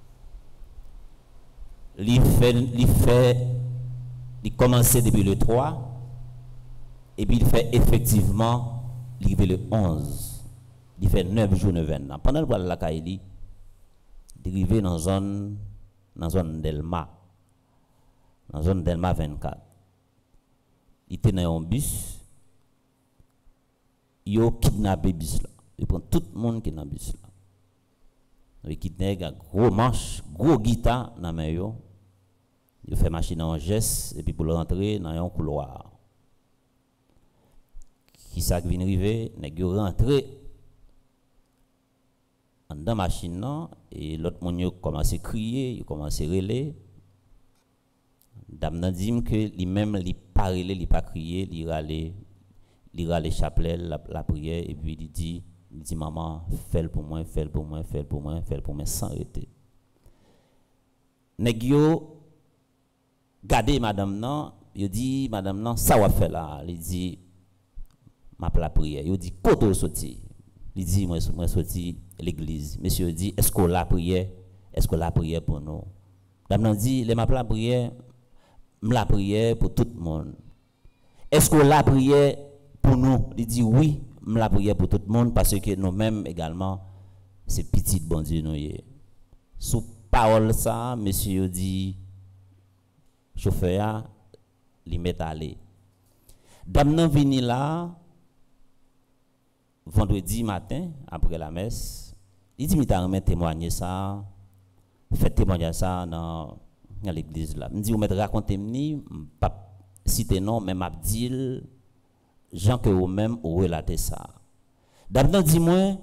Il fait il fait il commençait depuis le trois et puis il fait effectivement l'arrivée le onze. Il fait neuf jours d'événement. Pendant le la Kaili arrivé dans zone dans zone Delma dans zone Delma vingt-quatre. Il était dans un bus, il a kidnappé bus là. Il prend tout le monde qui est dans bus là. Il kidnappe gros manche, gros guitare dans main yo. Il fait machine en geste et puis pour le rentrer dans un couloir. Qui ça qui vient arriver, nèg yo rentrer dans la machine là, et l'autre monde commence à crier, il commence à relayer. Dame nan dit que lui-même il pas relé, il pas crier, il râler, il râler chapelet la, la prière et puis il dit il dit maman, fais pour moi, fais pour moi, fais pour moi, fais pour moi sans arrêter. Nèg yo gardez madame nan, il dit madame nan ça va faire là, il dit m'a la prière, il dit côté sorti. Il dit moi moi sorti l'église. Monsieur dit est-ce qu'on la prière? Est-ce que la prière pour nous? Dame dit les m'a la prière, la prière pour tout le monde. Est-ce que la prière pour nous? Il dit oui, la prière pour tout le monde parce que nous-mêmes également c'est petit bon Dieu nous y. Sous parole ça, monsieur dit chauffeur li met aller. Dame nan vini là vendredi matin après la messe, il dit m'ta remet témoigner ça, fait témoigner ça dans dans l'église là. Me dit vous m'être raconter ni pas citer non mais m'a dit Jean que vous même ou relater ça. D'abord dis-moi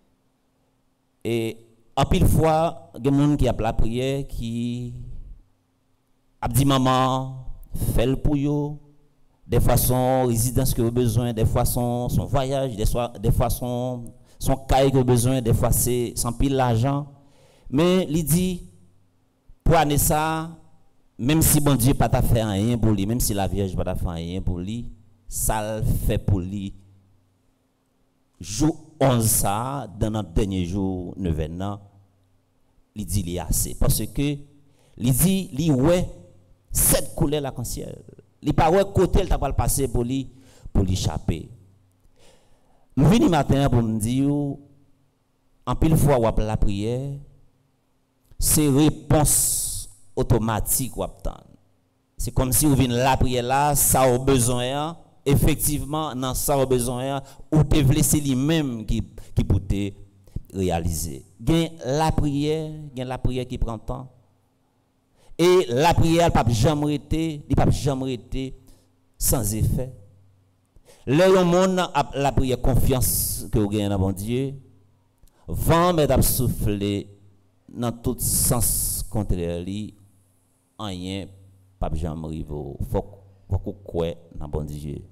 et en pile fois des monde qui a la prière qui a dit maman fait pour yo. Des fois son résidence que vous besoin, des fois son, son voyage, des fois, des fois son, son caille que vous besoin, des fois c'est sans pile l'argent. Mais il dit, pour année ça, même si bon Dieu pas t'a fait rien pour lui, même si la Vierge pas t'a fait rien pour lui, ça le fait pour lui. Jour onze ça, dans notre dernier jour, neuf ans, il dit il est assez. Parce que, il dit, il ouais, sept couleurs la ciel. Les paroles côté, il t'a pas passé pour lui, pour l'échapper. Je viens matin pour me dire, en pile fois, ou la prière, c'est réponse automatique ou c'est comme si vous venez la prière là, ça a besoin, effectivement, dans ça a besoin, ou te laisser lui-même qui, qui peut te réaliser. Gain la prière, gain la prière qui prend temps. Et la prière, elle ne peut jamais être, elle peut jamais être sans effet. Le monde a la prière confiance que vous gagnez dans bon Dieu. Vent met souffler dans tout sens contraire, rien pas jamais arriver. Faut pour qu'on croit dans bon Dieu.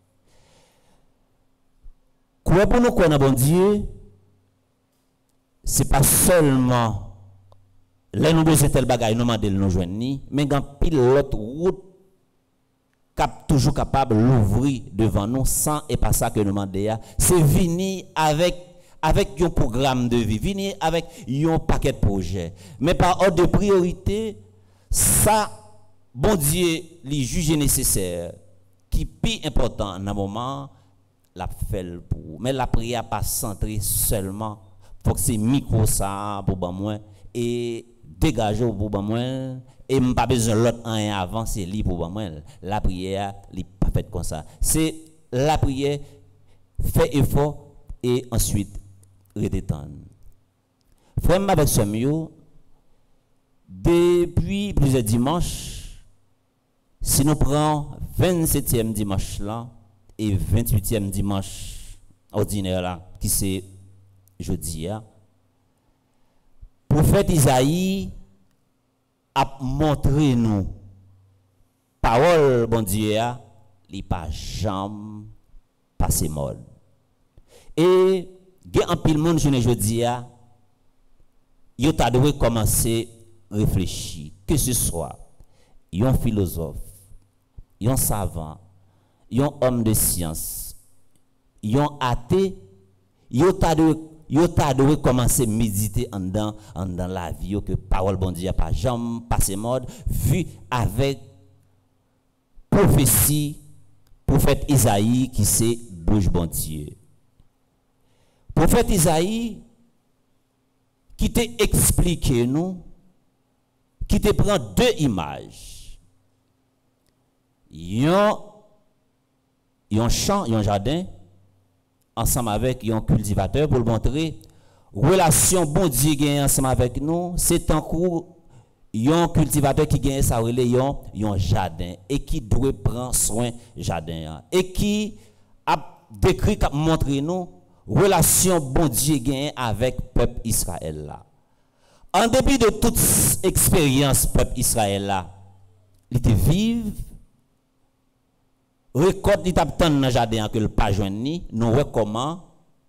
Quoi pour nous croire dans bon Dieu, c'est pas seulement là nous besoin tel bagaille nous demander nous joindre ni, mais quand pile l'autre route cap toujours capable l'ouvrir devant nous sans et pas ça que nous demander, c'est venir avec avec un programme de vie, venir avec un paquet de projets. Mais par ordre de priorité, ça, bon Dieu, les juge nécessaire, qui est plus important dans le moment, la fait pour. Mais la prière pas centrée seulement, faut que c'est micro ça pour moi et dégager pour moi et pas besoin l'autre un avant, c'est libre pour moi. La prière, n'est pas faite comme ça. C'est la prière, fait effort et ensuite redétendre. Frère avec ce mieux, depuis plusieurs dimanches, si nous prenons vingt-septième dimanche là et vingt-huitième dimanche ordinaire là, qui c'est jeudi, le prophète Isaïe a montré nous, parole bon Dieu, il n'est pas jamais passé mode. Et il y a un pile monde je dis a yo ta dû commencer réfléchir que ce soit un philosophe, un savant, un homme de science, un athée, yo ta dû yo ta dû commencer méditer en dans en dans la vie que parole bon Dieu pas jamais passé mode vu avec prophétie prophète Isaïe qui c'est bouche bon Dieu. Prophète Isaïe, qui t'a expliqué nous, qui te prend deux images. Un champ, un jardin, ensemble avec un cultivateur pour le montrer. Relation bon Dieu gagne ensemble avec nous, c'est en cours, un cultivateur qui gagne sa relation, un jardin, et qui doit prendre soin du jardin. Et qui a décrit, a montré nous, relation bon Dieu gagne avec le peuple Israël là. En dépit de toute expérience peuple Israël là, il était vivre, récolte il t'attend dans le jardin que le pas joindre ni, nous voyons comment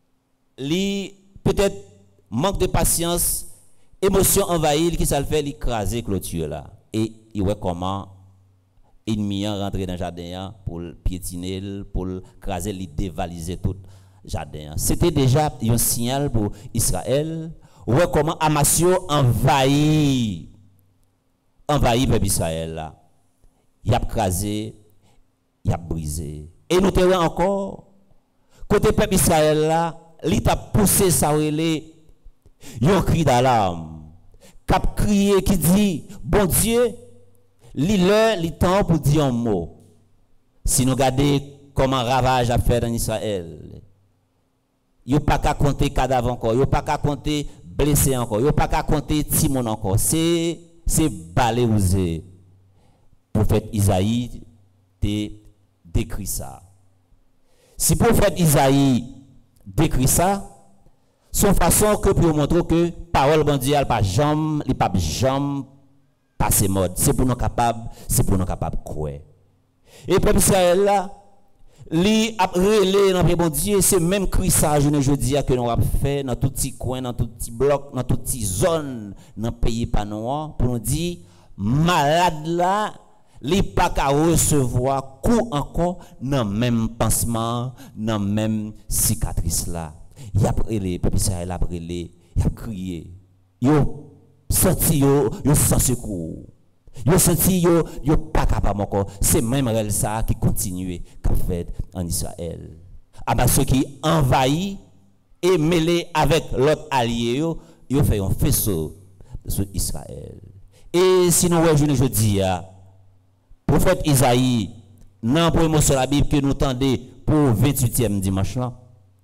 li peut-être manque de patience, émotion envahie qui ça le fait l'écraser clôture là et il voit comment ennemi rentrer dans le jardin pour piétiner, pour craser, li dévaliser tout jardin. C'était déjà un signal pour Israël. Ouais, comment Amasio envahit, envahit le peuple Israël là. Il a crasé, il a brisé. Et nous te encore, côté peuple Israël là, il a poussé sa relais, un cri d'alarme. Cap crié qui dit, bon Dieu, l'heure, le temps pour dire un mot. Si nous regardons comment ravage a fait en Israël, il n'y a pas qu'à compter cadavre encore, il n'y a pas qu'à compter blessé encore, il n'y a pas qu'à compter Timon encore. C'est balayousé. Le prophète Isaïe te décrit ça. Si le prophète Isaïe décrit ça, son façon que pour montrer que parole mondiale pas jamais, il pas jamais passer mode. C'est pour nous capables, c'est pour nous capables croire. Et peuple Israël là, li a relé dans le bon Dieu, c'est même cri ça je dis que nous avons fait dans tout petit coin, dans tout petit bloc, dans toute petite zone dans le pays panois pour nous dire malade là, li pas qu'à recevoir coup encore dans même pansement, dans même cicatrice là. Il a relé, peuple Israël a relé, il a crié. Yo senti yo, yo sans secours. Yo senti yo, yo pas capable encore. C'est même elle ça qui continue qu'a fait en Israël. Ah ceux qui envahit et mêlé avec l'autre allié yo, yo fait un faisceau sur Israël. Et sinon ouais je dis prophète Isaïe dans promotion la Bible que nous tendez pour vingt-huitième dimanche là.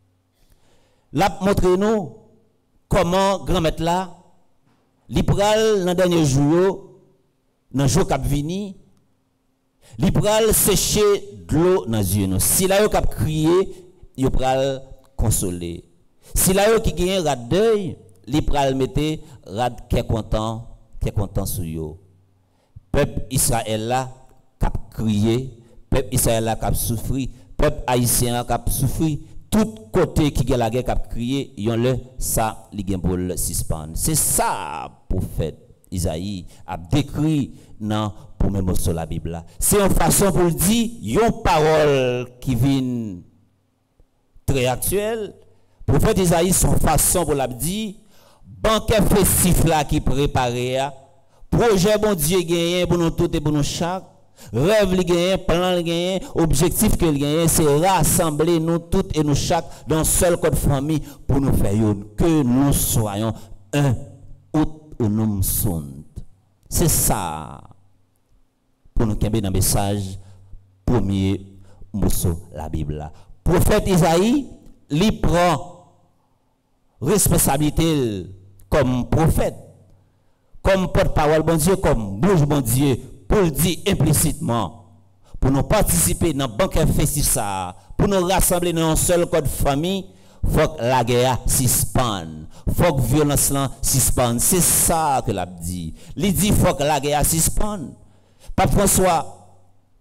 L'a montré nous comment grand maître là li pral dans dernier jour dans jour cap vini li pral sécher de l'eau dans yeux nous si là yo cap crier yo pral consoler si là yo qui gagne rad deuil li pral mettre rad qui content qui content sur yo peuple Israël là cap crier peuple Israël qui a souffert, peuple haïtien qui a souffert, tout côté qui a la guerre qui a crié, yon le ça li gen pour le suspendre. C'est ça prophète Isaïe a décrit dans pour même sur la Bible. C'est une façon pour dire yon parole qui vient très actuelle. Prophète Isaïe son façon pour la dire banquet festif là qui préparé, projet bon Dieu gagné pour nous tous et pour nous chaque, rêve li gagné, plan li gagné, objectif que li gagné, c'est rassembler nous toutes et nous chaque dans un seul code famille pour nous faire que nous soyons un autonome sont. C'est ça pour nous camper dans le message premier morceau la Bible. Prophète Isaïe, il prend responsabilité comme prophète, comme porte-parole bon Dieu, comme bouche bon Dieu, pour le dire implicitement, pour nous participer dans le banquet festif ça, pour nous rassembler dans un seul code famille, il faut que la guerre suspende, il faut que la violence suspende. C'est ça que l'a dit. Il dit qu'il faut que la guerre suspende. Pape François,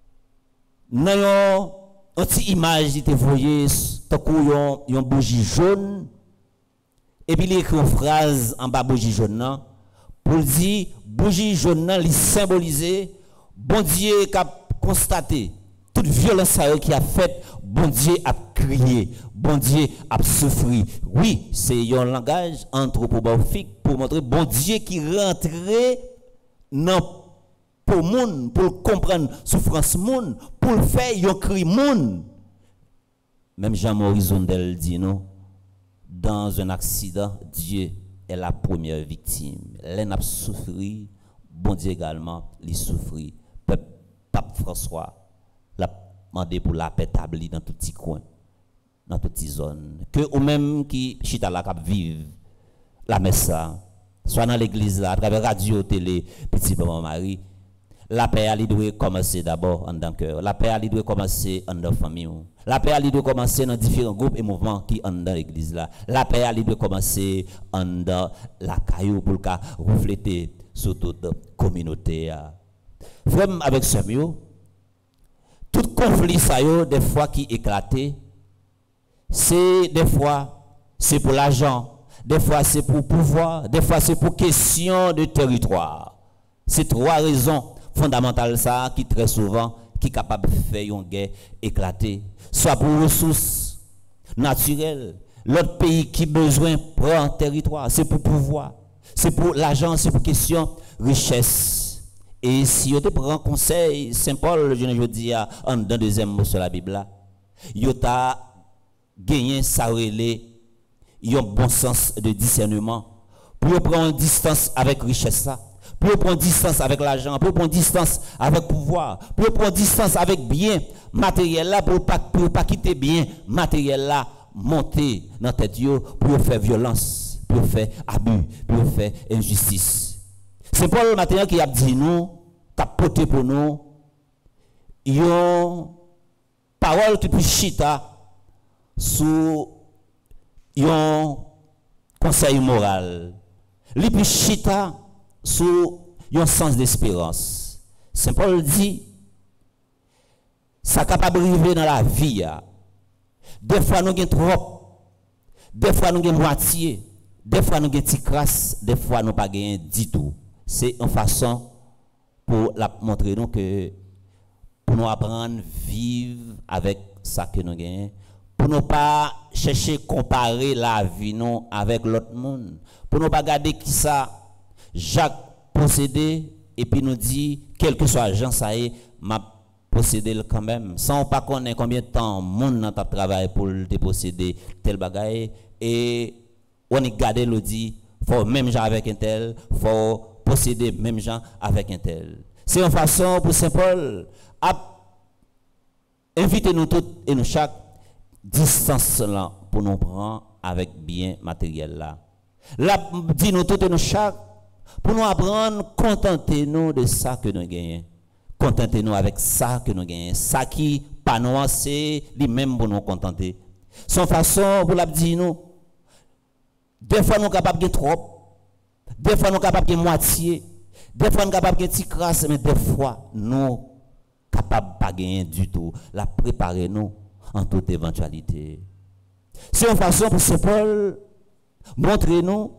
dans une petite image, il te voyait, tant qu'on une bougie jaune, et puis il écrit une phrase en bas bougie jaune, pour dire, bougie jaune, il symbolise, bon Dieu qui a constaté toute violence qui a fait, bon Dieu a crié, bon Dieu a souffert. Oui, c'est un langage anthropomorphique pour montrer bon Dieu qui rentrait dans pour moun, pour comprendre souffrance moun, pour le faire yon cri moun. Même Jean-Maurice Zondel dit non, dans un accident, Dieu est la première victime. L'un a souffert, bon Dieu également, il souffrit. Pape François l'a demandé pour la paix établie dans tout petit coin, dans toute petite zone. Que ou même qui chita la cap vive la messe, soit dans l'église là, à travers radio, télé, petit maman Marie. La paix, elle doit commencer d'abord en dans le cœur. La paix, elle doit commencer en dans la famille. La paix, elle doit commencer dans différents groupes et mouvements qui sont dans l'église là. La paix, elle doit commencer en dans la caillou pour refléter sur toute la communauté. Frère, avec ce mieux, tout conflit, ça y est, des fois qui éclate, c'est des fois, c'est pour l'argent, des fois c'est pour pouvoir, des fois c'est pour question de territoire. C'est trois raisons fondamentales ça qui très souvent qui capable de faire une guerre éclater, soit pour ressources naturelles, l'autre pays qui besoin prend territoire, c'est pour pouvoir, c'est pour l'argent, c'est pour question richesse. Et si vous prend conseil Saint Paul, je ne dis pas en dans deuxième mot sur la Bible, vous avez gagné ça relais un bon sens de discernement pour prendre distance avec richesse, pour prendre distance avec l'argent, pour prendre distance avec pouvoir, pour prendre distance avec bien matériel là, pour pas pour pas quitter bien matériel là, monter dans tête pour faire violence, pour faire abus, pour faire injustice. C'est Paul maintenant qui a dit nous, qui a porté pour nous, une parole qui peut chita sous un conseil moral. Il peut chita sous un sens d'espérance. Saint Paul dit, ça capable de arriver dans la vie. Des fois nous avons trop, des fois nous avons moitié, des fois nous avons petit crasse, des fois nous pas gagné du tout. C'est une façon pour la montrer nous que pour nous apprendre à vivre avec ça que nous gagnons, pour ne pas chercher à comparer la vie nous avec l'autre monde, pour ne pas garder qui ça Jacques possédé et puis nous dit quel que soit Jean ça est m'a possédé quand même sans pas connaître combien de temps monde n'a travaillé pour te posséder tel bagaille et on est gardé le dit faut même gens avec un tel faut posséder même gens avec un tel. C'est une façon pour Saint Paul à inviter nous tous et nous chaque distance là pour nous prendre avec bien matériel là. Là dit nous tous et nous chaque pour nous apprendre contenter nous de ça que nous gagnons. Contenter nous avec ça que nous gagnons. Ça qui pas nous c'est lui même pour nous contenter. Son façon pour la dire nous des fois nous capables de trop. Des fois, nous sommes capables de moitié. Des fois, nous sommes capables de petit crasse, mais des fois, nous sommes capable de pas gagner du tout, la préparer nous en toute éventualité. C'est une façon pour Saint Paul montrer nous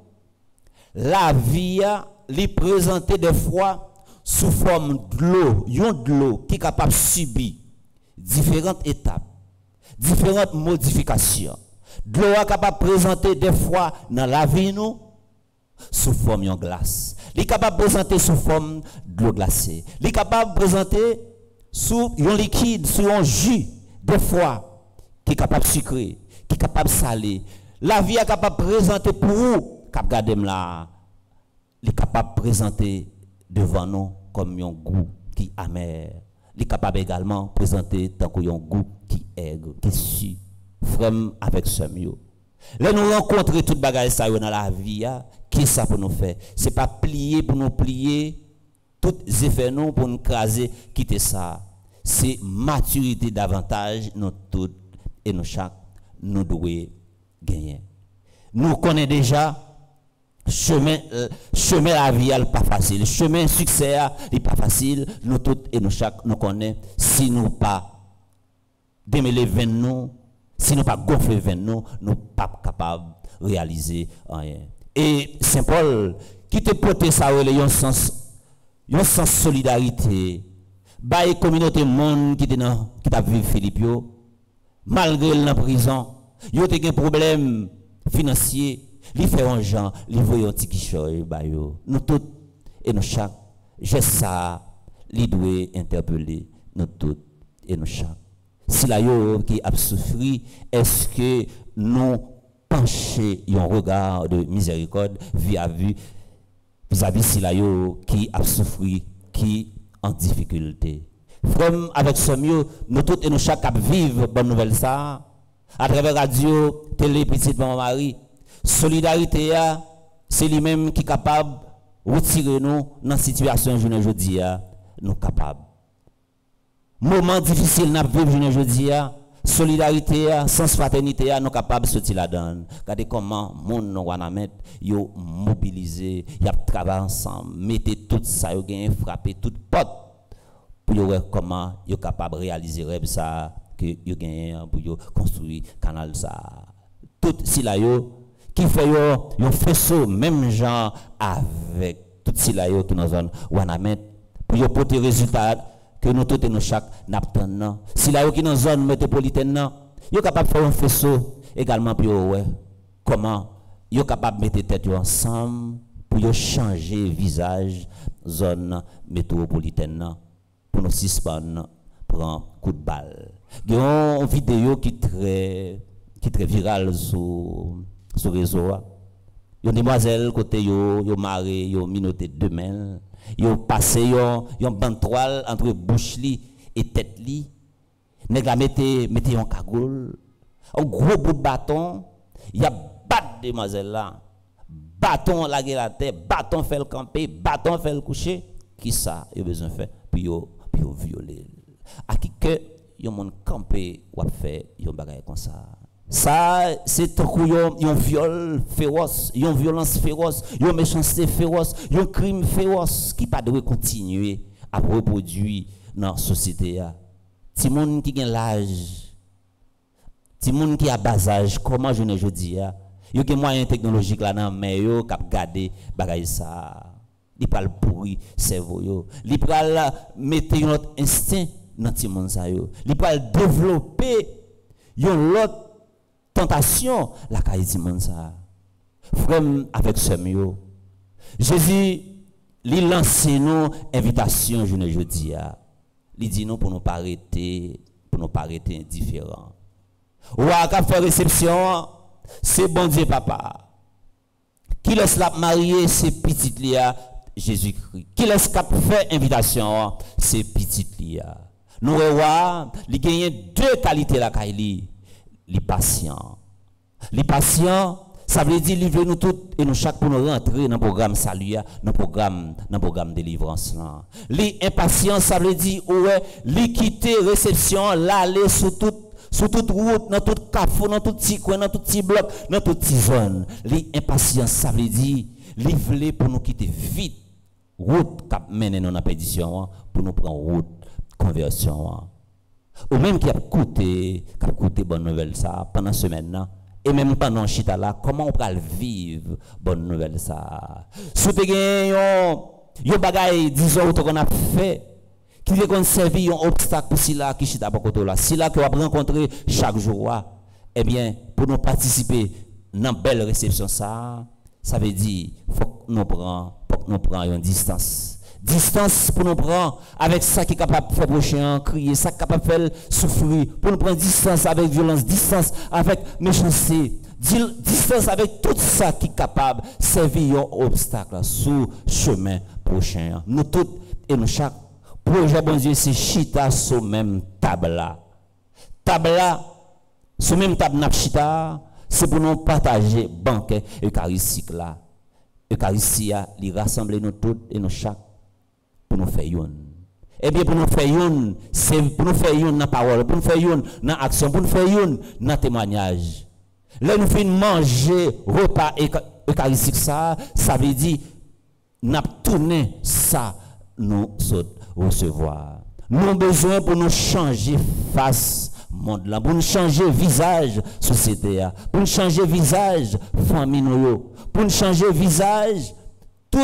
la vie lui présenter des fois sous forme de l'eau, yon de l'eau qui est capable de subir différentes étapes, différentes modifications. De l'eau est capable de présenter des fois dans la vie nous sous forme de glace. Il est capable de présenter sous forme de l'eau glacée. Il est capable de présenter sous un liquide, sous un jus, des fois, qui est capable de sucrer, qui est capable de saler. La vie est capable de présenter pour vous, cap gardem là, il est capable de présenter devant nous comme un goût qui est amer. Il est capable également de présenter tant qu'un goût qui est aigre, qui est su, frème avec ce mieux. Là nous rencontrer toute bagaille ça dans la vie, qui ça pour nous faire? C'est pas plier pour nous plier, tous les effets nous pour nous craser, quitter ça. C'est maturité davantage, nous toutes et nous chaque, nous devons gagner. Nous connaissons déjà chemin euh, chemin la vie n'est pas facile, chemin succès n'est pas facile, nous toutes et nous chaque nous connaissons si nous pas démêler vers nous, si nous pas gonfler vers nous, nous pas capable de réaliser rien. Et Saint Paul qui te porte ça un sens un sens solidarité ba la communauté monde qui était qui t'a vécu Philippe malgré la prison, yo te gen problème financier, li fait un gens, li voyon ti ki choy ba yo. Nous tous et nous chaque, j'ai ça, li doit interpeller nous tous et nous chaque. Si la yo qui a souffri, est-ce que nous pencher un regard de miséricorde vis-à-vis vis-à-vis si la yo qui a souffri, qui en difficulté. Frère, avec ce mieux, nous tous et nous chaque cap vivre bonne nouvelle ça à travers radio, télé, petite maman Marie. Solidarité c'est lui-même qui est capable de retirer nous dans la situation journée aujourd'hui, nous capables. Moment difficile n'a vivre journée aujourd'hui, solidarité, sens fraternité, nous capables de sortir là-dedans. Regardez comment mon Wanamet yo mobilisé, y a travaillé ensemble, mettez tout ça, yo gagne frapper toute porte pour voir comment yo capable de réaliser rêve ça que yo gagne pour yo construire canal ça. Tout si là yo qui fait yo yo faisceau même genre avec tout si là yo qui dans zone Wanamet pour yo porter résultat que nous tous et nous chaque n'attendons. Si là qui dans zone métropolitaine yo capable faire un faisceau également pour yo ouais comment yo capable mettre tête ensemble pour yo changer visage zone métropolitaine pour nous suspendre prend coup de balle. Il y a une vidéo qui très qui très virale sur sur réseau. Il y a une demoiselle côté yo yo maré yo minoté deux mains. Yo passé yo yo bantoile entre bouche li et tête li. Nèg la mettez mettez un cagoule, un gros bout de bâton, y a battre demoiselle là. Bâton la la tête, bâton fait le camper, bâton fait le coucher. Qui ça yo besoin faire puis yo puis yo violer. À qui que yo mon camper ou fait yo bagaille comme ça. Ça c'est tout un viol féroce, une violence féroce, une méchanceté féroce, un crime féroce qui pas doit continuer à reproduire dans la société. Ti moun qui gen l'âge, ti moun qui a bas âge, comment je ne je dis yo gen moyen technologique là nan mais yo k'ap garder bagay ça. Li pral pourri cerveau yo. Li pral mettre un autre instinct dans ti moun sa yo. Li pral développer yon l'autre tentation la caille ti moun sa. Frère avec ce mieux. Jésus li lance nous invitation journée jeudi a. Il dit nous pour nous pas arrêter, pour nous pas arrêter indifférents. Ou à faire réception, c'est bon Dieu papa. Qui laisse la marier, c'est petit lia Jésus-Christ. Qui laisse cap faire invitation, c'est petit lia. Nous rewa, il gagne deux qualités la caille, les patients. Les patients, ça veut dire livrer nous toutes et nous chaque pour nous rentrer dans le programme salut, dans le programme, dans le programme délivrance là. Les impatients, ça veut dire ouais, les quitter réception, l'aller sur toute sur toute route, dans tout carrefour, dans tout petit coin, dans tout petit bloc, dans toute petite zone. Les impatients, ça veut dire livrer pour nous quitter vite route qui mène nous dans la perdition pour nous prendre route conversion. Ou même qui a coûté, qui a coûté bonne nouvelle ça pendant semaine là. Et même pendant chita là, comment on peut vivre bonne nouvelle ça. Si tu as un bagay, disons, qu'on a fait, qui veut qu'on servi un obstacle pour si là, qui chita pas côté là. Si là que on va rencontrer chaque jour, eh bien, pour nous participer dans une belle réception ça, ça veut dire, faut que nous prenions, faut que nous prenions une distance. Distance pour nous prendre avec ça qui est capable de faire prochain, crier, ça qui est capable de faire souffrir, pour nous prendre distance avec violence, distance avec méchanceté, distance avec tout ça qui est capable de servir un obstacle sur le chemin prochain. Nous tous et nous chaque projet, bon Dieu, c'est chita sur même table là. Table là, sur même table n'a chita, c'est pour nous partager banquet eucharistique là. Eucharistie, il rassemble nous tous et nous chaque. Pour nous faire une. Eh bien, pour nous faire une, c'est pour nous faire une dans la parole, pour nous faire une dans l'action, pour nous faire une dans le témoignage. Là, nous faisons manger repas eucharistique, ça, ça veut dire, nous avons tourné ça, nous recevoir. Nous avons besoin pour nous changer face monde là, pour nous changer visage société, pour nous changer visage famille, pour nous changer visage tout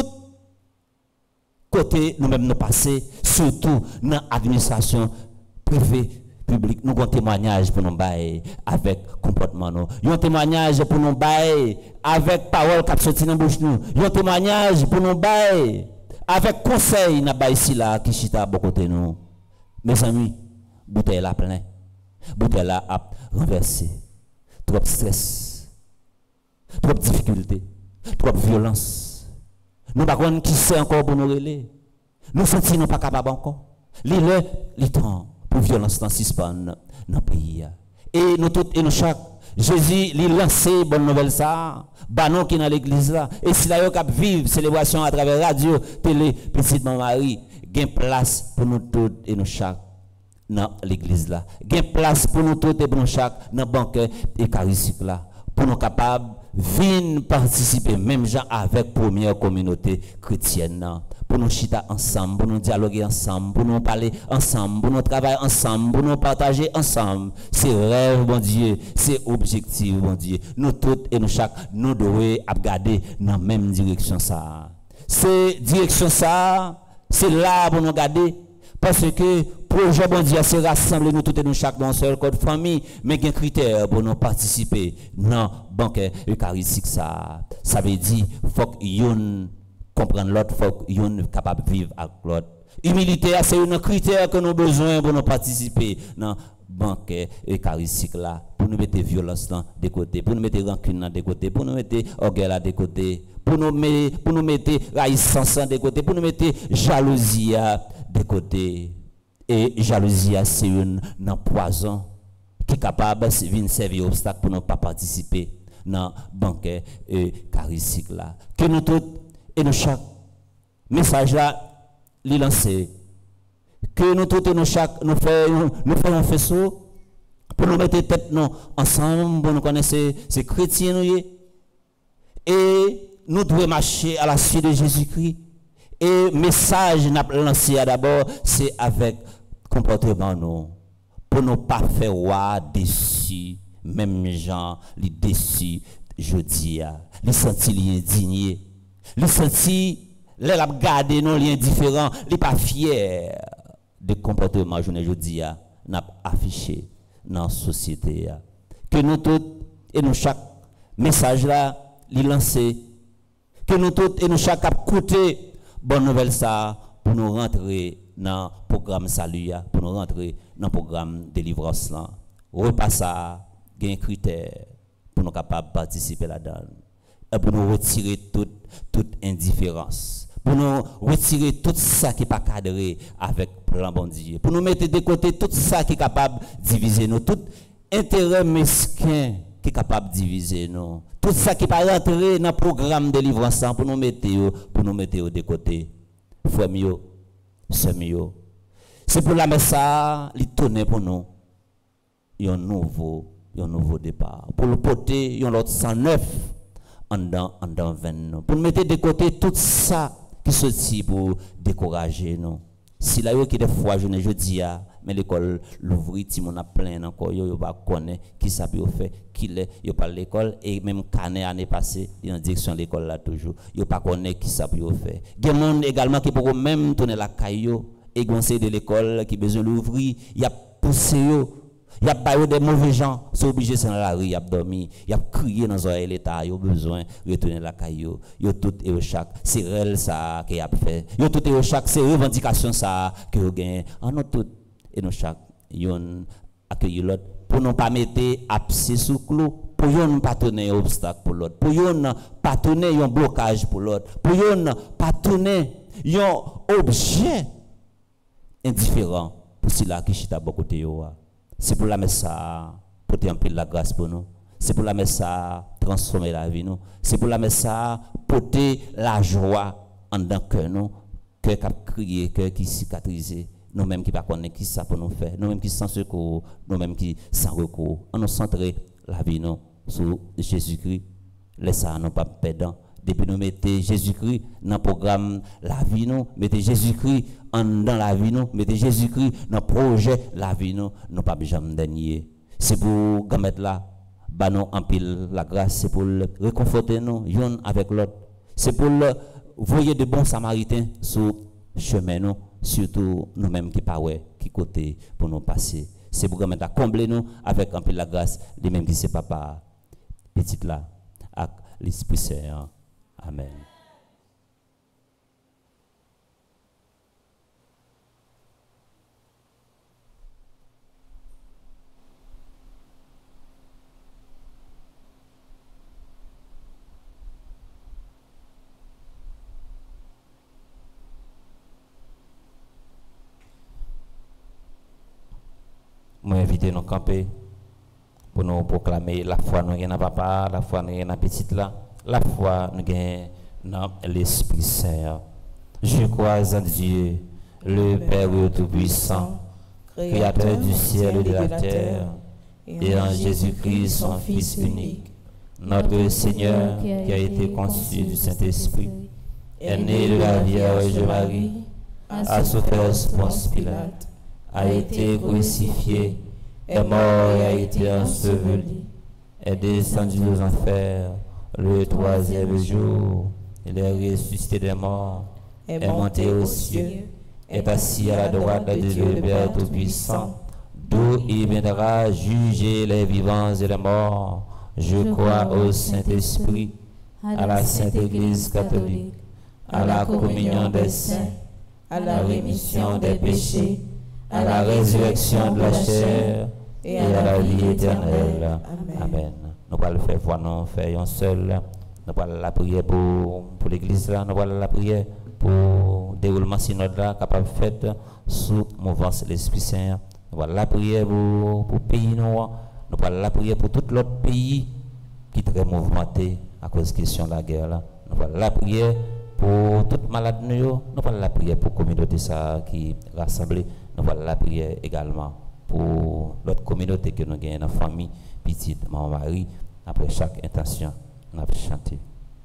côté nous-mêmes nous passer, surtout dans l'administration privée, publique. Nous avons un témoignage pour nous bailler avec comportement. Nous avons un témoignage pour nous bailler avec parole qui sorti dans la bouche. Nous avons un témoignage pour nous bailler avec conseil dans la ici là qui chita à côté nous. Mes amis, bouteille là plein. Bouteille là a renversé. Trop de stress, trop de difficultés, trop de violence. Nous ne savons pas qui c'est encore pour nous relayer. Nous sentons nous pas capables encore. L'île, le temps pour violence dans suspend dans le pays. Et nous tous et nous chaque, Jésus, il lance bonne nouvelle ça, banon qui dans l'église là. Et si là, cap vivre célébration à travers radio, télé, petite Marie, gain place pour nous tous et nous chaque dans l'église là. Gain place pour nous tous et pour nous chaque dans le banquet eucharistique là. Pour nous capables de participer, même gens avec la première communauté chrétienne, pour nous chita ensemble, pour nous dialoguer ensemble, pour nous parler ensemble, pour nous travailler ensemble, pour nous partager ensemble. C'est rêve, bon Dieu, c'est objectif, bon Dieu. Nous tous et nous chaque, nous devons regarder dans la même direction ça. C'est direction ça, c'est là pour nous garder. Parce que projet bon Dieu, c'est rassembler nous tous et nous chaque dans un seul code famille, mais il y a un critère pour nous participer dans le banquet eucharistique. Ça, ça veut dire qu'il faut qu'on comprenne l'autre, il faut qu'on soit capable de vivre avec l'autre. Humilité, c'est un critère que nous avons besoin pour nous participer dans le banquet eucharistique là, pour nous mettre violence de côté, pour nous mettre rancune de côté, pour nous mettre orgueil de côté, pour nous mettre, pour nous mettre raïssance de côté, pour nous mettre jalousie de côté. Et jalousie, c'est un poison qui est capable de venir servir obstacle pour ne pas participer dans le banquet eucharistique là. Que nous tous et nous chaque message là, les lancer. Que nous tous et nous chaque nous faisons nous faisons un faisceau pour nous mettre tête nous ensemble, pour nous connaître ces chrétiens et nous devons marcher à la suite de Jésus-Christ. Et le message n'a lancé d'abord, c'est avec comportement nous. Pour ne pas faire roi déçu, même gens, les déçus, je dis, les sentir les indignés, les sentir, les garder non, les indifférents, les pas fiers de comportement, je ne dis, n'a affiché dans la société. Que nous tous et nous chaque message là, les lancer, que nous tous et nous chaque écouter bonne nouvelle ça pour nous rentrer dans le programme salut, pour nous rentrer dans le programme délivrance là. Repas ça, il y a un critère pour nous capables de participer là-dedans. Et pour nous retirer toute, toute indifférence. Pour nous retirer tout ça qui n'est pas cadré avec le plan bon Dieu. Pour nous mettre de côté tout ça qui est capable de diviser nous. Tout intérêt mesquin qui est capable de diviser nous. Tout ça qui n'est pas rentré dans le programme de délivrance pour nous mettre pour nous mettre de côté. Frère mieux, c'est mieux. C'est pour la message, il tourne pour nous. Il y a un nouveau, il y a un nouveau départ. Pour le porter, il y a l'autre cent neuf en dans, en dans vingt. Pour nous mettre de côté tout ça qui sortit pour décourager nous. Si là, qui des fois, je ne dis pas, mais l'école l'ouvrit, si on a plein encore, yo yo pas connaît qui ça peut faire, qui l'est, yo pas l'école et même canet année passée, en direction de l'école là toujours, yo pas connaît qui ça peut faire. Il y a des gens également qui pourront même tourner la caillou et goncer de l'école qui besoin l'ouvrir, il y a poussé yo. Il y a pas des mauvais gens, sont obligés de dans la rue, il y a dormi, il y a crié dans un l'état, il y a besoin de retourner la caillou, il y a tout et chaque, c'est réel ça qu'il a fait, il y a tout et chaque, c'est revendication ça que vous gagnez, en nous tout et nous chaque, yon accueillir l'autre, pour ne pas mettre abcès sous clou, pour ne pas tourner un obstacle pour l'autre, pour ne pas tourner un blocage pour l'autre, pour ne pas tourner un objet indifférent pour cela qui chita beaucoup de yo. C'est pour la mettre ça, pour te remplir la grâce pour nous. C'est pour la mettre ça, transformer la vie nous. C'est pour la mettre ça, porter la joie en dans cœur nous, cœur qui a crié, cœur qui cicatrisé. Nous-mêmes qui ne connaissons pas qui ça pour nous faire. Nous-mêmes qui sans secours, nous-mêmes qui sans recours. On nous centrer la vie nous sur Jésus-Christ. Laisse ça nous pas perdre. Depuis nous mettez Jésus-Christ dans le programme la vie nous, mettez Jésus-Christ dans la vie nous, mettez Jésus-Christ dans le projet la vie nous, nous pas jamais dernier. C'est pour mettre là, bah nous en pile la grâce, c'est pour réconforter nous, l'un avec l'autre. C'est pour voyer de bons samaritains sur le chemin nous, surtout nous-mêmes qui pas qui côté pour nous passer. C'est pour mettre là, combler nous avec en pile la grâce, les mêmes qui c'est papa petit là, avec l'Esprit Saint. Amen. Moi invite nous camper pour nous proclamer la foi nous gagne papa, la foi nous gagne petite là. La foi nous gagne dans l'Esprit Saint. Je crois en Dieu, le Père Tout-Puissant, Créateur du ciel et de la terre, et en Jésus-Christ, son Fils unique, notre Seigneur, qui a été conçu du Saint-Esprit, est né de la Vierge Marie, a souffert sous Ponce Pilate, a été crucifié, est mort et a été enseveli, est descendu aux enfers. Le troisième jour, il est ressuscité des morts, est monté aux cieux, est assis à la droite de Dieu le Père Tout-Puissant, d'où il viendra juger les vivants et les morts. Je crois au Saint-Esprit, à la Sainte Église catholique, à la communion des saints, à la rémission des péchés, à la résurrection de la chair et à la vie éternelle. Amen. Nous allons faire voir nous faire un seul. Nous allons la prière pour, pour l'église là. Nous allons la prière pour le déroulement synode là capable de faire sous mouvance de l'Esprit Saint. Nous allons la prière pour le pays nous. Nous allons la prière pour tout l'autre pays qui est très mouvementé à cause de la question de la guerre là. Nous allons la prière pour toute malade nous. Nous allons la prière pour la communauté ça qui est rassemblée. Nous allons la prière également pour l'autre communauté que nous avons dans la famille, petite maman Marie. Après chaque intention, on a chanté.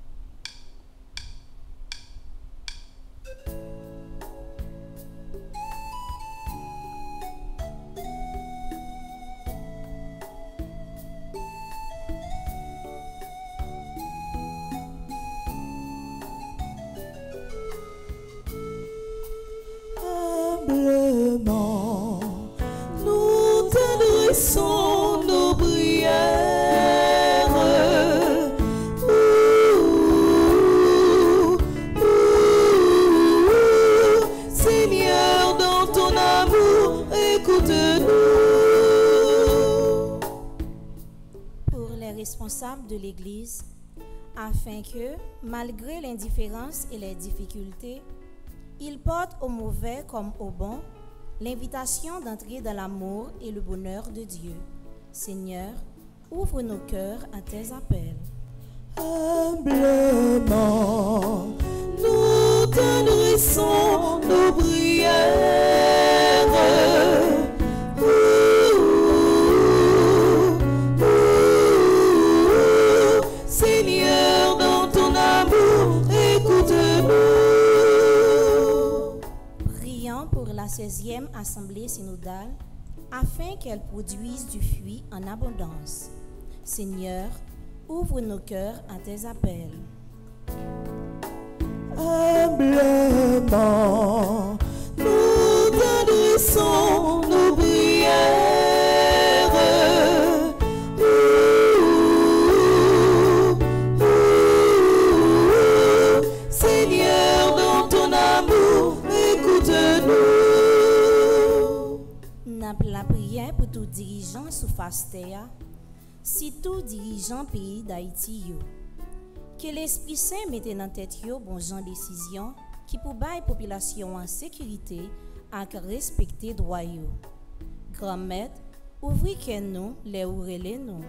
Humblement, nous t'adressons nos prières. Responsables de l'Église, afin que, malgré l'indifférence et les difficultés, ils portent au mauvais comme au bon l'invitation d'entrer dans l'amour et le bonheur de Dieu. Seigneur, ouvre nos cœurs à tes appels. Humblement, nous t'adressons nos prières. Seigneur, dans ton amour, écoute-nous. Prions pour septième assemblée synodale afin qu'elle produise du fruit en abondance. Seigneur, ouvre nos cœurs à tes appels. Humblement, nous t'adressons nos prières. Ouh, ouh, ouh. Seigneur, dans ton amour, écoute-nous. N'a la prière pour tout dirigeant sous Fastea, si tout dirigeant pays d'Haïti yo. Que l'Esprit Saint mette dans tête yo bon genre décision qui pour bailler population en sécurité et respecter droit yo. Grand maître, ouvrez que nous les ourele nous.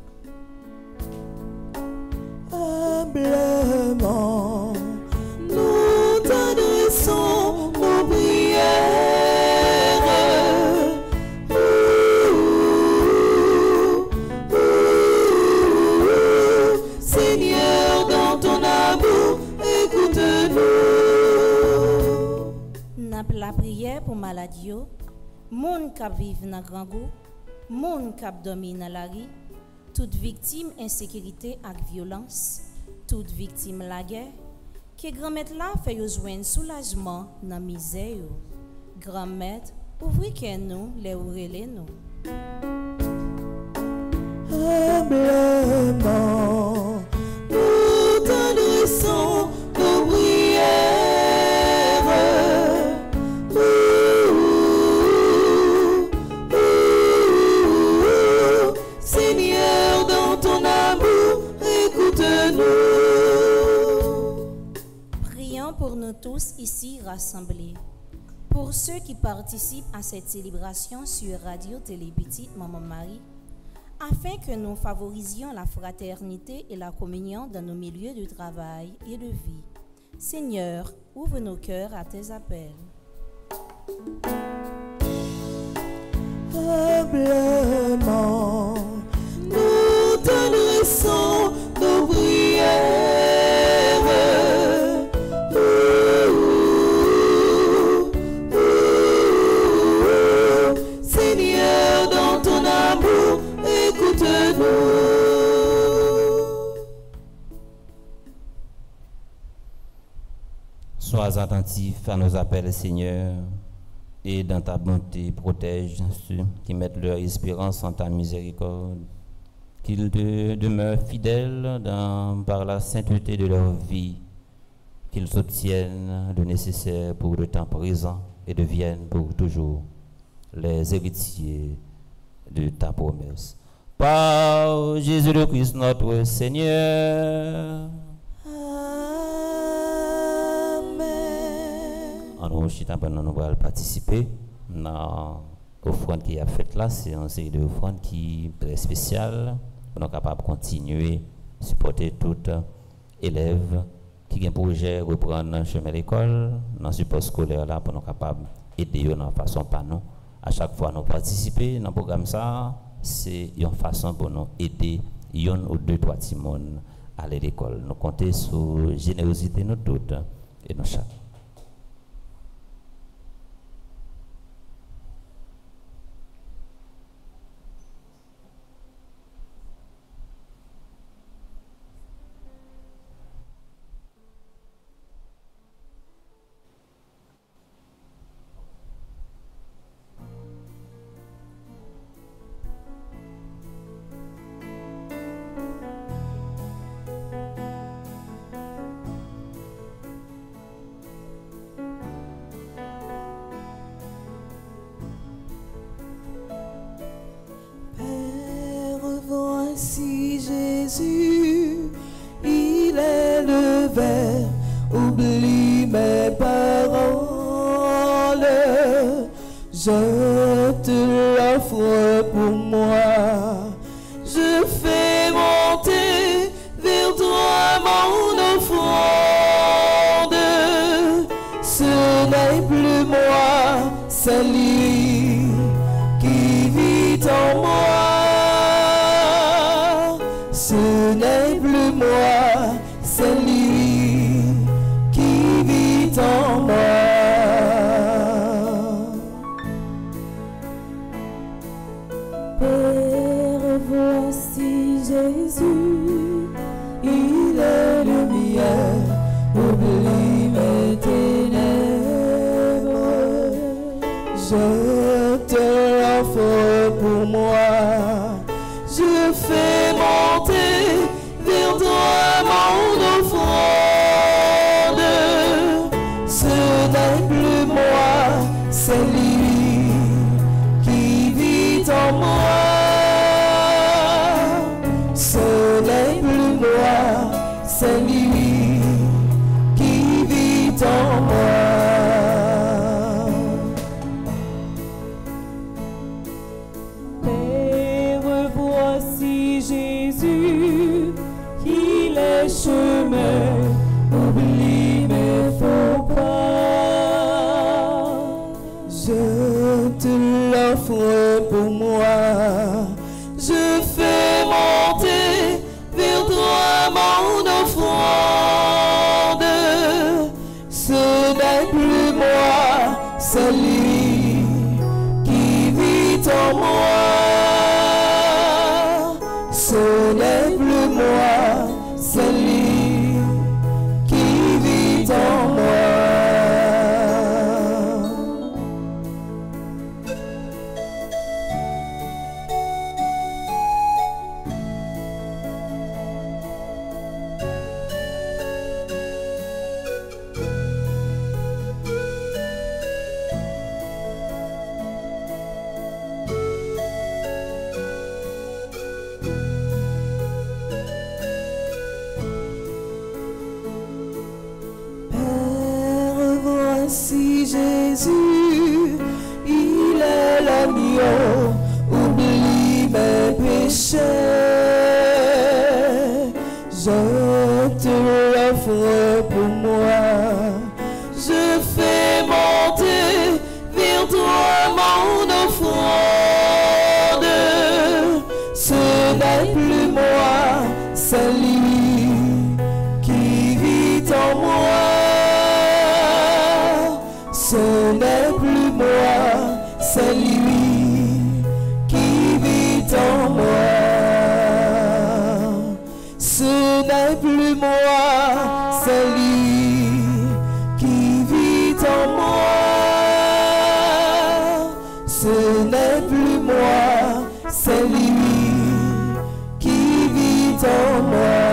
Humblement, nous t'adressons nos prières. Ouh, ouh, ouh. Seigneur, dans ton amour, écoute-nous. N'a la prière pour maladie yo, moun k'ap vive dans grand goût, moun k'ap dormi dans la rue, toute victime insécurité et violence, toute victime la guerre, que grand-maître là fait yo joindre soulagement dans misère yo. Grand-maître, ouvrez que nous les ourele nous. Humblement, nous t'adressons nos prières. Ouh, ouh, ouh. Seigneur, dans ton amour, écoute-nous. Prions pour nous tous ici rassemblés. Pour ceux qui participent à cette célébration sur Radio Télé Petite Maman Marie, afin que nous favorisions la fraternité et la communion dans nos milieux de travail et de vie. Seigneur, ouvre nos cœurs à tes appels. Humblement, nous t'adressons nos prières. Ouh, ouh, ouh. Seigneur, dans ton amour, écoute-nous. Sois attentif à nos appels, Seigneur, et dans ta bonté, protège ceux qui mettent leur espérance en ta miséricorde. Qu'ils te demeurent fidèles dans, par la sainteté de leur vie, qu'ils obtiennent le nécessaire pour le temps présent et deviennent pour toujours les héritiers de ta promesse. Par Jésus le Christ notre Seigneur. Nous nous allons participer dans l'offrande qui a faite là. C'est une série d'offrandes qui est très spéciale pour nous capables de continuer à supporter tout élève qui a un projet de reprendre le chemin de l'école, dans le support scolaire là, pour nous capables d'aider de façon par nous. À chaque fois nous participer dans le programme, ça, c'est une façon pour nous aider une ou deux, trois petits monde à aller à l'école. Nous comptons sur la générosité de nous toutes et nous chaque. Voici Jésus, il est le Verbe, oublie mes paroles, je te l'offre pour moi, je fais monter vers toi mon offrande, ce n'est plus moi, c'est lui qui vit en moi. Ce n'est plus moi, c'est lui qui vit en moi. Père, voici Jésus, il est lumière, oublie mes ténèbres. Je te l'offre pour moi, je fais monter vers toi mon offrande. Ce n'est plus moi, c'est lui qui vit en moi. Ce n'est plus moi, c'est lui qui vit en moi. Père, voici Jésus, il est chemin, oublie mes faux pas. Je te l'offre pour moi, je fais monter vers toi mon offrande. Ce n'est plus moi, c'est lui qui vit en moi. Ce n'est plus moi, c'est lui qui vit en moi. Père, voici Jésus, il est l'agneau, oublie mes péchés. Je te l'offre pour moi, je fais monter vers toi mon offrande. Ce n'est plus moi, c'est lui qui vit en moi. Ce n'est plus moi, c'est lui qui vit en moi. Ce n'est plus moi, c'est lui qui vit en moi. Ce n'est plus moi, c'est lui qui vit en moi.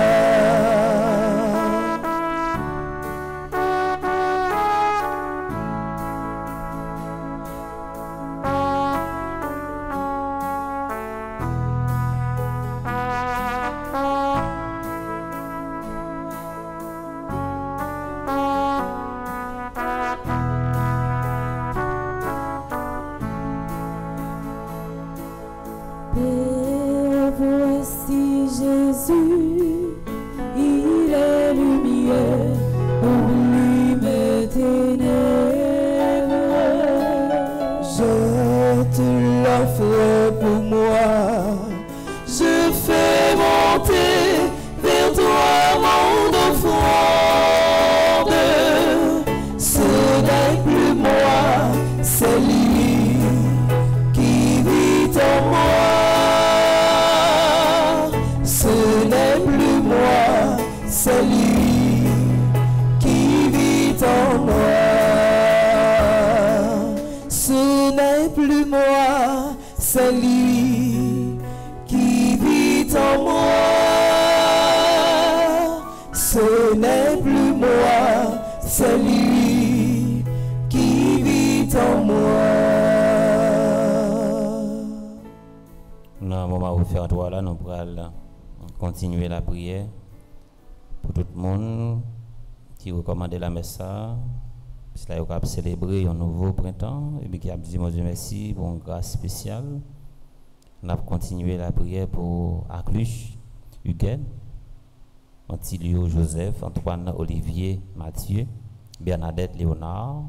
Père, voici Jésus, il est lumière, oublie mes ténèbres. Je te l'offre pour moi, je fais monter vers toi mon offrande. Ce n'est plus moi, c'est lui qui vit en moi. Ce n'est plus moi, c'est lui qui vit en moi. Ce n'est plus moi, c'est lui qui vit en moi. Ce n'est plus moi, c'est lui qui vit en moi. Dans le moment où faire toi là, nous allons continuer la prière pour tout le monde qui recommande la messe. C'est là qu'on a célébré un nouveau printemps et puis qui a dit mon Dieu merci pour une grâce spéciale. On a continué la prière pour Acluche, Hugues, Antilio Joseph, Antoine Olivier Mathieu, Bernadette Léonard,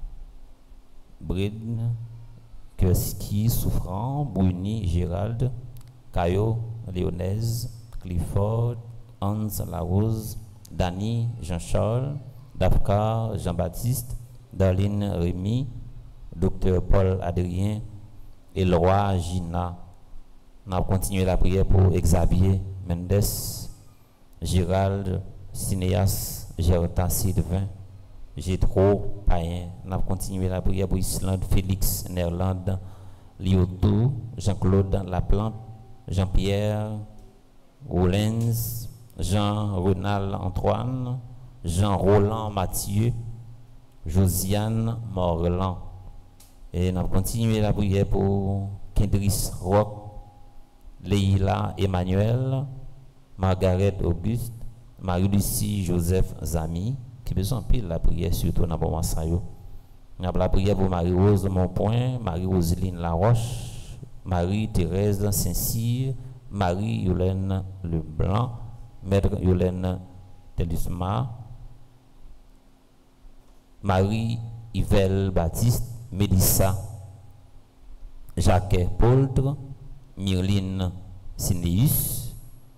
Bride, Kurski Souffrant, Bruni Gérald, Caillot Léonaise, Clifford, Hans Larose, Dany Jean-Charles, Dafka Jean-Baptiste, Darlene Rémy, Docteur Paul Adrien, Elroy Gina, On a continué la prière pour Xavier Mendes, Gérald, Cinéas, Gerta Sylvain, Gétro, Payen. On a continué la prière pour Islande, Félix, Nerland, Lyoto, Jean-Claude Laplante, Jean-Pierre, Rollins, Jean-Renal Antoine, Jean-Roland Mathieu, Josiane Morland. Et on a continué la prière pour Kendris Rock, Leila Emmanuel, Margaret Auguste, Marie-Lucie Joseph Zami, qui besoin pile la prière surtout dans le moment ça. On a la prière pour Marie-Rose Monpoint, Marie-Roseline Laroche, Marie-Thérèse Saint-Cyr, Marie-Yolène Leblanc, Maître Yolène Telusma, Marie-Yvelle Baptiste, Mélissa Jacques Poultre, Myrline Sinéus.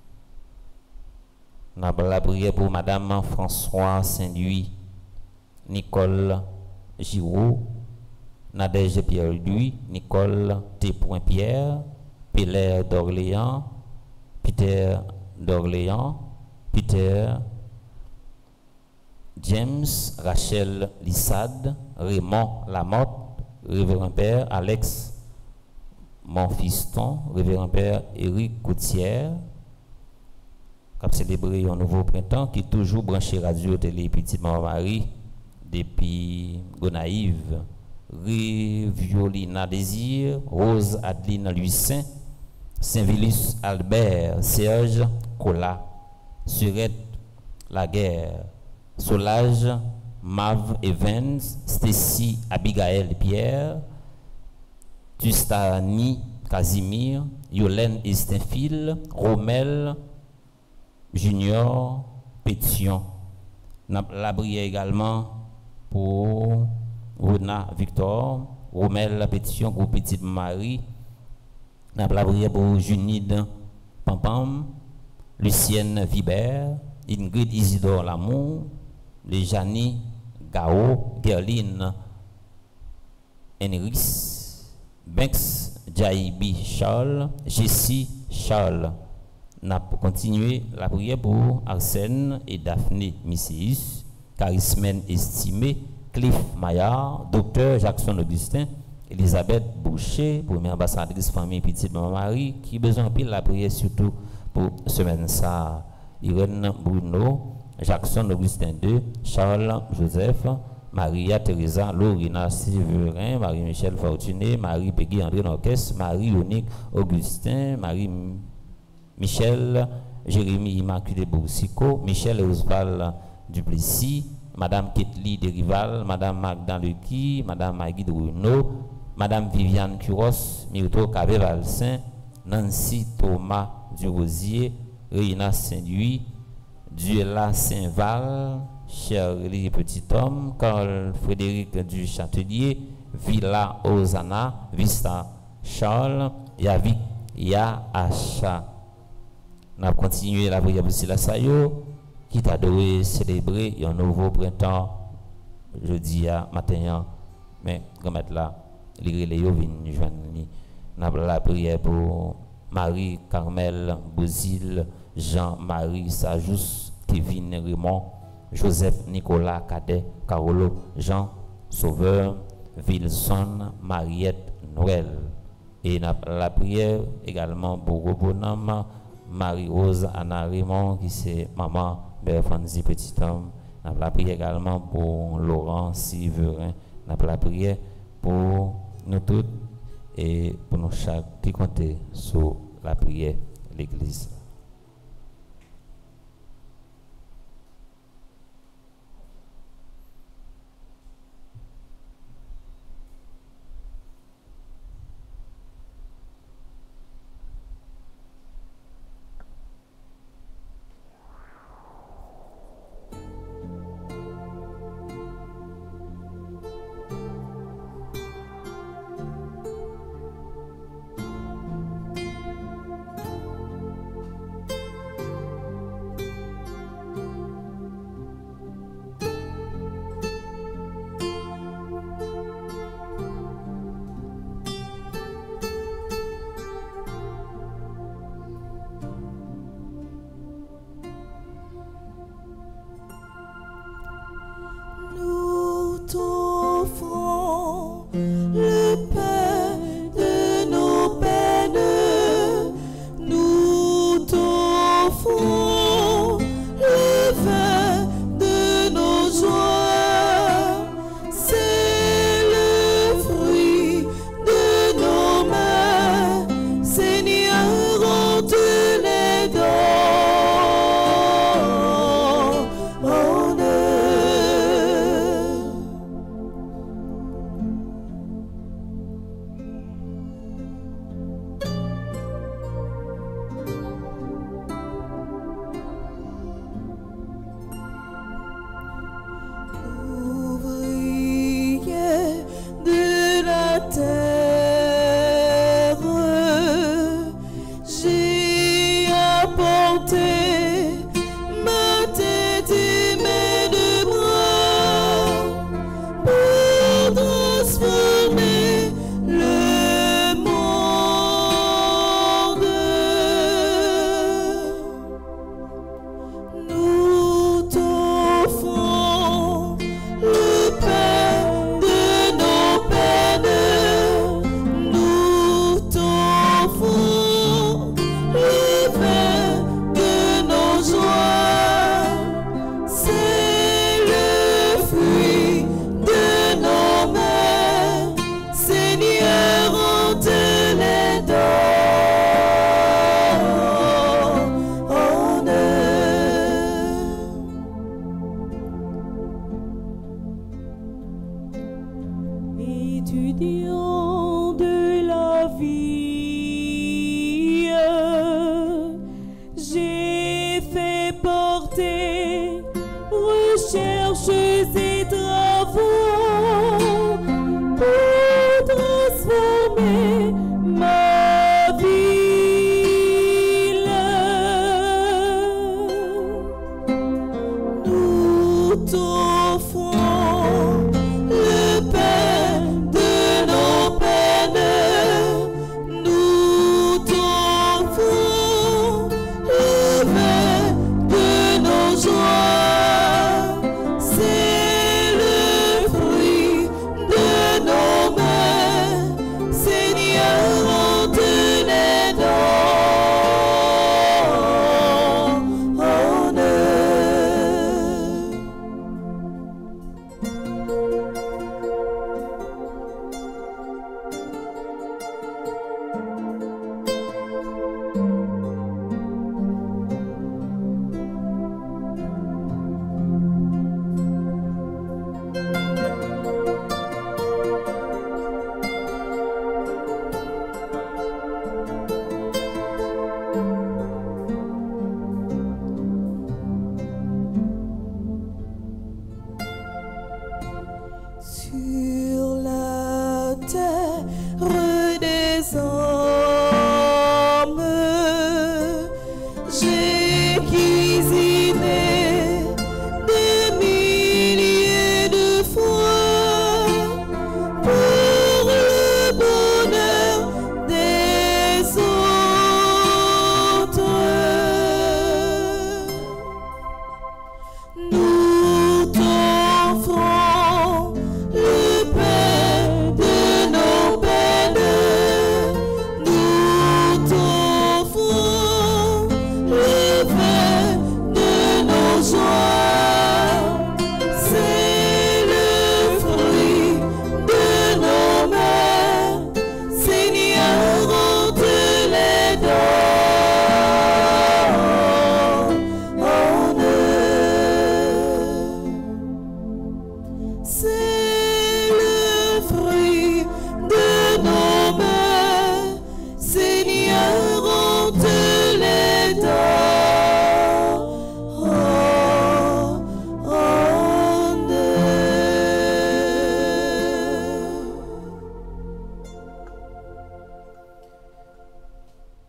On a la prière pour Madame François Saint-Louis, Nicole Giraud, Nadège Pierre-Louis, Nicole T. Pierre, Pélaire d'Orléans, Peter d'Orléans, Peter, James, Rachel Lissade, Raymond Lamotte, Révérend Père Alex Monfiston, Révérend Père Éric Coutière, qui a célébré un nouveau printemps, qui est toujours branché radio télé Petite Maman Marie depuis Gonaïve, Ré Violina Désir, Rose Adeline Lucin, Saint-Vilus Albert, Serge Cola, Surette Laguerre, Solage Mav Evans, Stacy Abigail Pierre, Tustani Casimir, Yolène Estinfil, Romel Junior Pétion. La prière également pour Rona Victor, Romel Pétion, pour Petite Marie. La prière pour Junide Pampam, Lucienne Vibert, Ingrid Isidore Lamour, Lejani Gao, Gerline Henris, Banks Jaibi Charles, Jessie Charles. On a continué la prière pour Arsène et Daphné Misséus, Charismène Estimé, Cliff Maillard, Docteur Jackson Augustin, Elisabeth Boucher, première ambassadrice famille Petite Maman Marie, qui besoin de la prière surtout pour semaine ça. Irène Bruno, Jackson Augustin deux, Charles Joseph, Maria Teresa, Lorina Séverin, Marie-Michel Fortuné, Marie Peggy André Norquès, Marie Unique Augustin, Marie Michel Jérémy Immaculé Boussico, Michel Osval Duplessis, Madame Ketli Derival, Madame Magda Lequi, Madame Magui Bruno, Madame Viviane Curos, Myrto Cavé Valsin, Nancy Thomas Durosier, Réina Saint-Louis, Duela Saint-Val, Shirley Petit-Homme, Carl Frédéric du Châtelier, Villa Ozana, Vista Charles, Yavik Yahacha. On a continué la prière pour la Sayo, qui t'a donné célébrer un nouveau printemps jeudi à matin, mais comme là, les Léo viennent joindre. On a la prière pour Marie Carmel Bouzil, Jean-Marie Sajous, Kevin Raymond, Joseph Nicolas Cadet, Carolo Jean Sauveur, Wilson Mariette Noël. Et la prière également pour Robonam, Marie-Rose Anna Raymond, qui c'est maman Berfanzi Petit Homme. La prière également pour Laurent Siverin. La prière pour nous tous et pour nous chaque qui compte sur la prière de l'Église.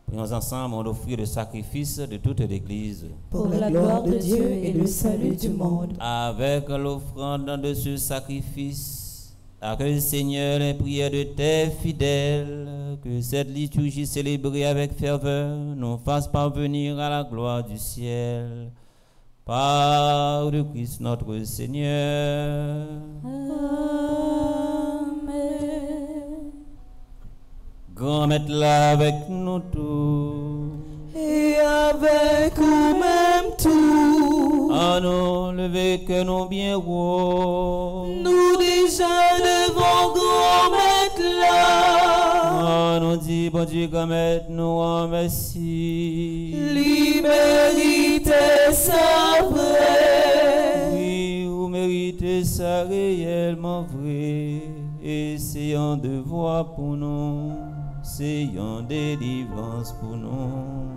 Prions ensemble, on offre le sacrifice de toute l'Église. Pour la gloire de Dieu et le salut du monde. Avec l'offrande de ce sacrifice, accueille Seigneur les prières de tes fidèles, que cette liturgie célébrée avec ferveur nous fasse parvenir à la gloire du ciel. Par le Christ notre Seigneur. Amen. Grand Maître là avec nous tous. Et avec nous-mêmes tout. À nous lever que nous bien haut. Nous déjà devant grand Maître là. À nous dit, bon Dieu, grand Maître, nous en merci. Lui mérite sa vraie. Oui, vous méritez ça réellement vrai. Essayons de voir pour nous. Essayons délivrance pour nous.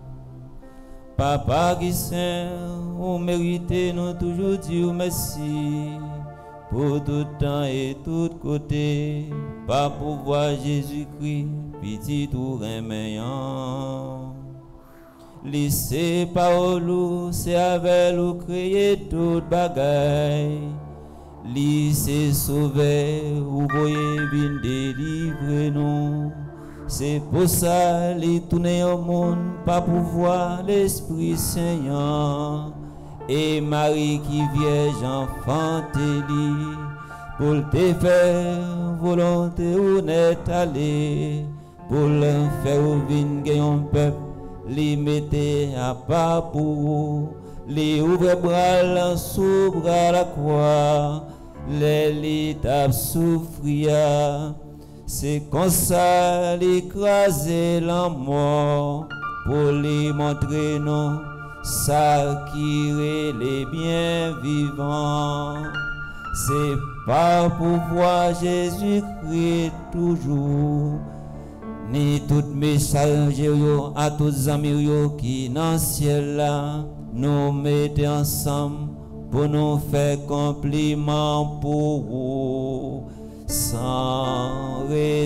Papa qui saint, vous méritez nous toujours dire merci. Pour tout temps et tout côté, par pouvoir Jésus-Christ, petit tout reméant. Laissez parole, c'est avec nous créer toute bagaille. Laissez sauver, vous voyez bien délivrer nous. C'est pour ça, les tourner au monde, pas pouvoir l'Esprit Seigneur. Et Marie qui vierge enfanté-li, pour te faire volonté honnête aller, pour le faire venir un peuple, les mettre à part pour les ouvre bras sous bras la croix, les l'étape souffrir. C'est comme ça l'écraser la mort, pour les montrer non. Ça qui est les bien vivants, c'est pas pour voir Jésus-Christ toujours, ni tout messager à tous amis qui dans le ciel là, nous mettez ensemble pour nous faire compliment pour vous, sans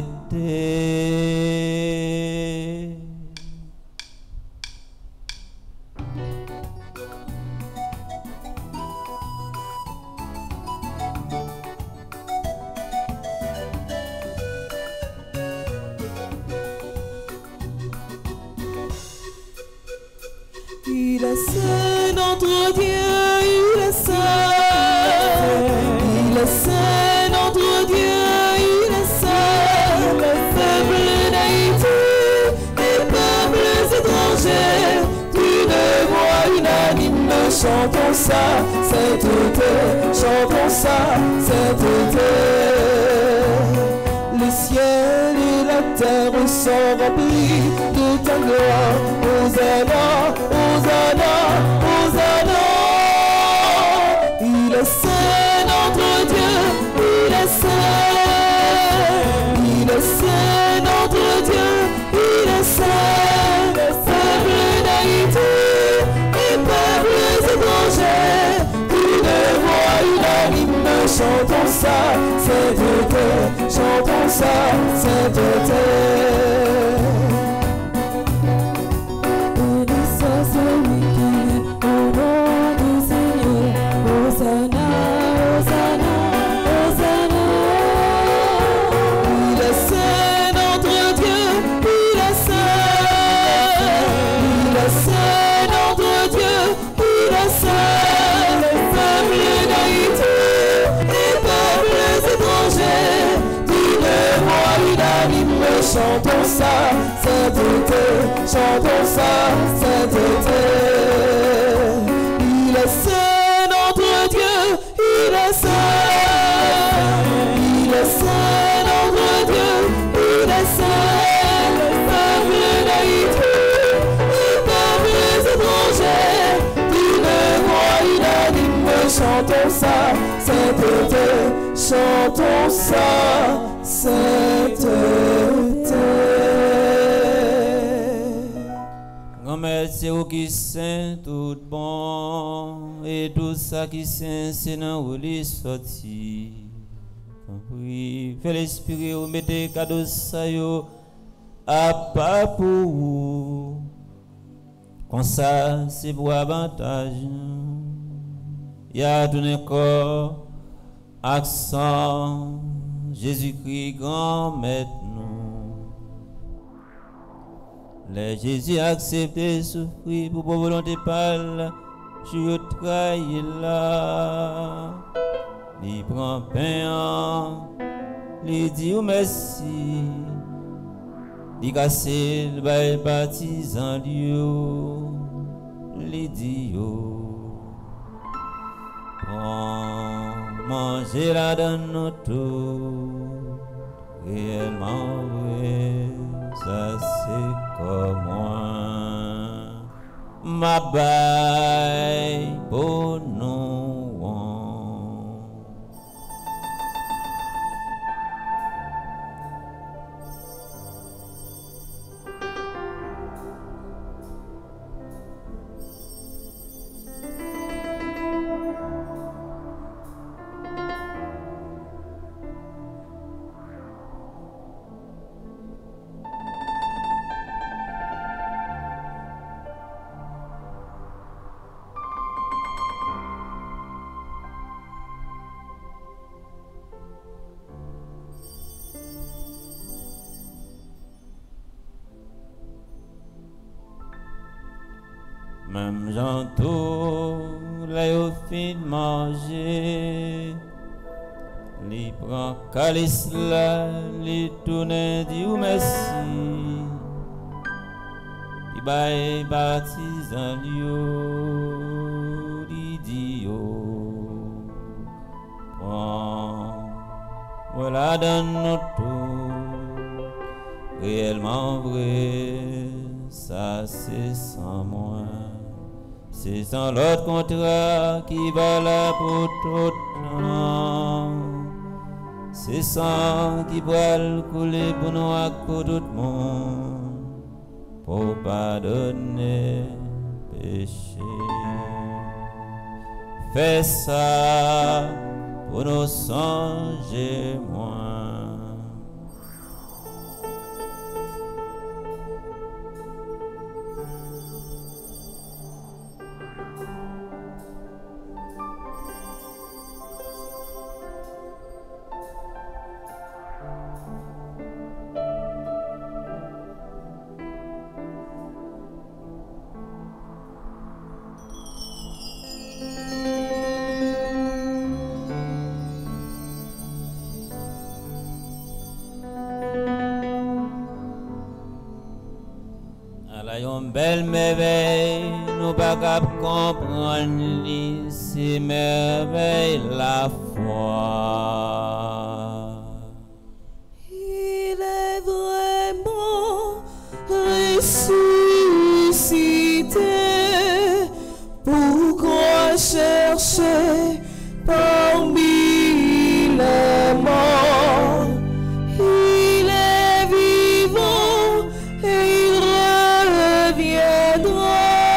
arrêter. Il est saint notre Dieu, il est saint. Il est saint notre Dieu, il est saint. Le peuple d'Haïti et peuples étrangers, d'une voix unanime, chantons ça, sainteté, chantons ça, sainteté. Le ciel et la terre sont remplis de ta gloire. Hosanna, Hosanna, Hosanna. Il est saint notre Dieu, il est saint. Il est saint notre Dieu, il est saint. Le peuple d'Haïti et peuples étrangers, d'une voix unanime, chantons ça, sainteté, chantons ça, sainteté. Chantons ça, sainteté, chantons ça, sainteté. Il est saint notre Dieu, il est saint. Il est saint notre Dieu, il est saint. Le peuple d'Haïti, les peuples étrangers, d'une voix unanime, chantons ça, sainteté, chantons ça, sainteté. C'est vous qui saint tout bon, et tout ça qui saint, c'est dans où les sortis. Oui, fais l'esprit, vous mettez cadeau ça yo, à pas pour vous. Comme ça, c'est pour avantage. Il y a tout un corps, accent, Jésus-Christ, grand maître nous. Les Jésus accepté souffrir pour vos volonté pâle, je trahi là. Il prend pain, il dit oh merci, il casse le bail baptisant il dit oh, prends manger la donne nous tout, réellement vrai, ça c'est comme moi, ma baille pour nous. Même j'entends les fin de manger, li prend calice là, li tourne dit ou merci, li baille baptisant yo, li dit yo, prends, voilà dans notre réellement vrai, ça c'est sans moi. C'est sans l'autre contrat qui va là pour tout temps. C'est sans qui va couler pour nous à pour tout le monde. Pour pardonner péché. Fais ça pour nous songer moins. Belle merveille, nous pas capables de comprendre ces merveilles la foi. Il est vraiment ressuscité. Pourquoi chercher parmi les morts? Il est vivant et il reviendra.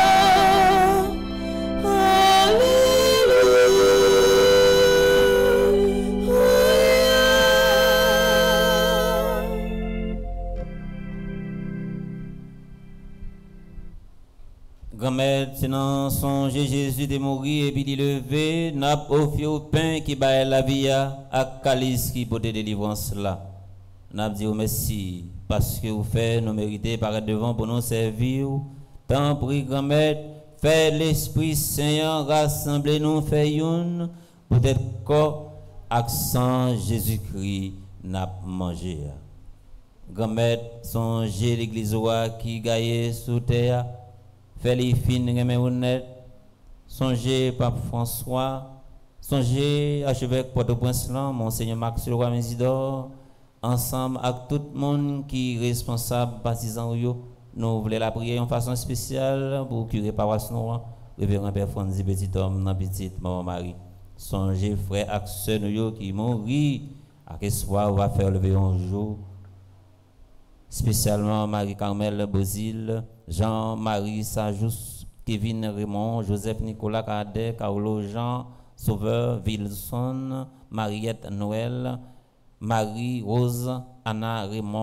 Grand-mère, tenant songer Jésus de mourir et puis de lever, n'a offert au pain qui baille la vie à calice qui porte délivrance là. N'a dit merci parce que vous faites nous mériter paraître devant pour nous servir. Tant pis grand-mère, fait l'Esprit Saint rassembler nous fait une peut-être corps accent Jésus-Christ n'a mangé. Grand-mère songer l'église qui gagne sous terre. Fait les fines remèdes honnêtes, songez Pape François, songez archevêque Port-au-Prince, Monseigneur Max Leroy Mésidor, ensemble avec tout le monde qui est responsable, partisan, nous voulons la prier en façon spéciale pour curer paroisse noire, révérend Père Fonzi, petit homme, dans petite maman Marie. Songez frère et sœurs qui mourent, à quel soir on va faire lever un jour. Spécialement Marie-Carmel Bozil, Jean-Marie Sajous, Kevin Raymond, Joseph Nicolas Cadet, Carlo Jean, Sauveur Wilson, Mariette Noël, Marie-Rose, Anna Raymond,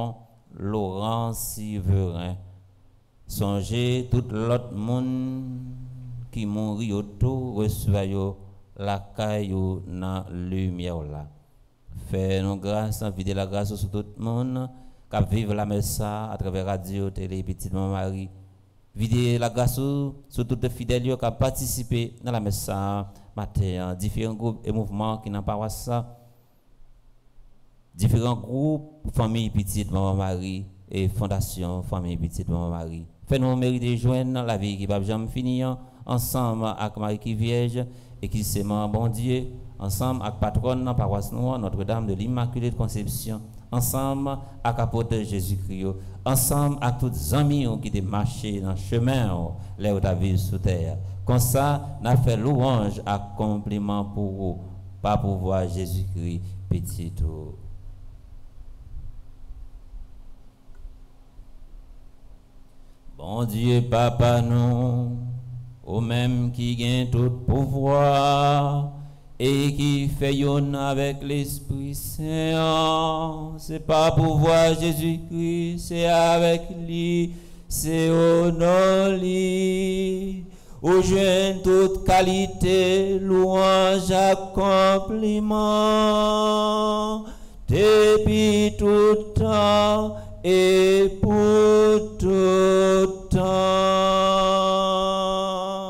Laurent Siverin. Songez tout l'autre monde qui mourit autour, reçoit la caillou dans la lumière là. Fais-nous grâce, envier la grâce sur tout le monde qui vivent la messe à travers radio, télé, petite maman Marie. Vider la grâce sur tous les fidèles qui ont participé dans la messe matin, différents groupes et mouvements qui n'ont pas ça, différents groupes, famille petite maman Marie et fondation famille petite maman Marie. Fais-nous mériter de joindre la vie qui va jamais finir ensemble avec Marie qui Vierge et qui s'aime bon Dieu, ensemble avec patronne paroisse noire Notre-Dame de l'Immaculée Conception, ensemble avec l'apôtre Jésus-Christ, ensemble avec tous les amis qui ont marché dans le chemin là où tu vivre sous terre. Comme ça, nous avons fait louange à compliment pour vous, par pouvoir Jésus-Christ, petit tout. Bon Dieu, Papa, nous, au même qui gagne tout pouvoir et qui fait yon avec l'Esprit Saint, c'est pas pouvoir Jésus-Christ, c'est avec lui, c'est au nom lui, où jeune toute qualité, louange, accomplissement, depuis tout temps et pour tout temps.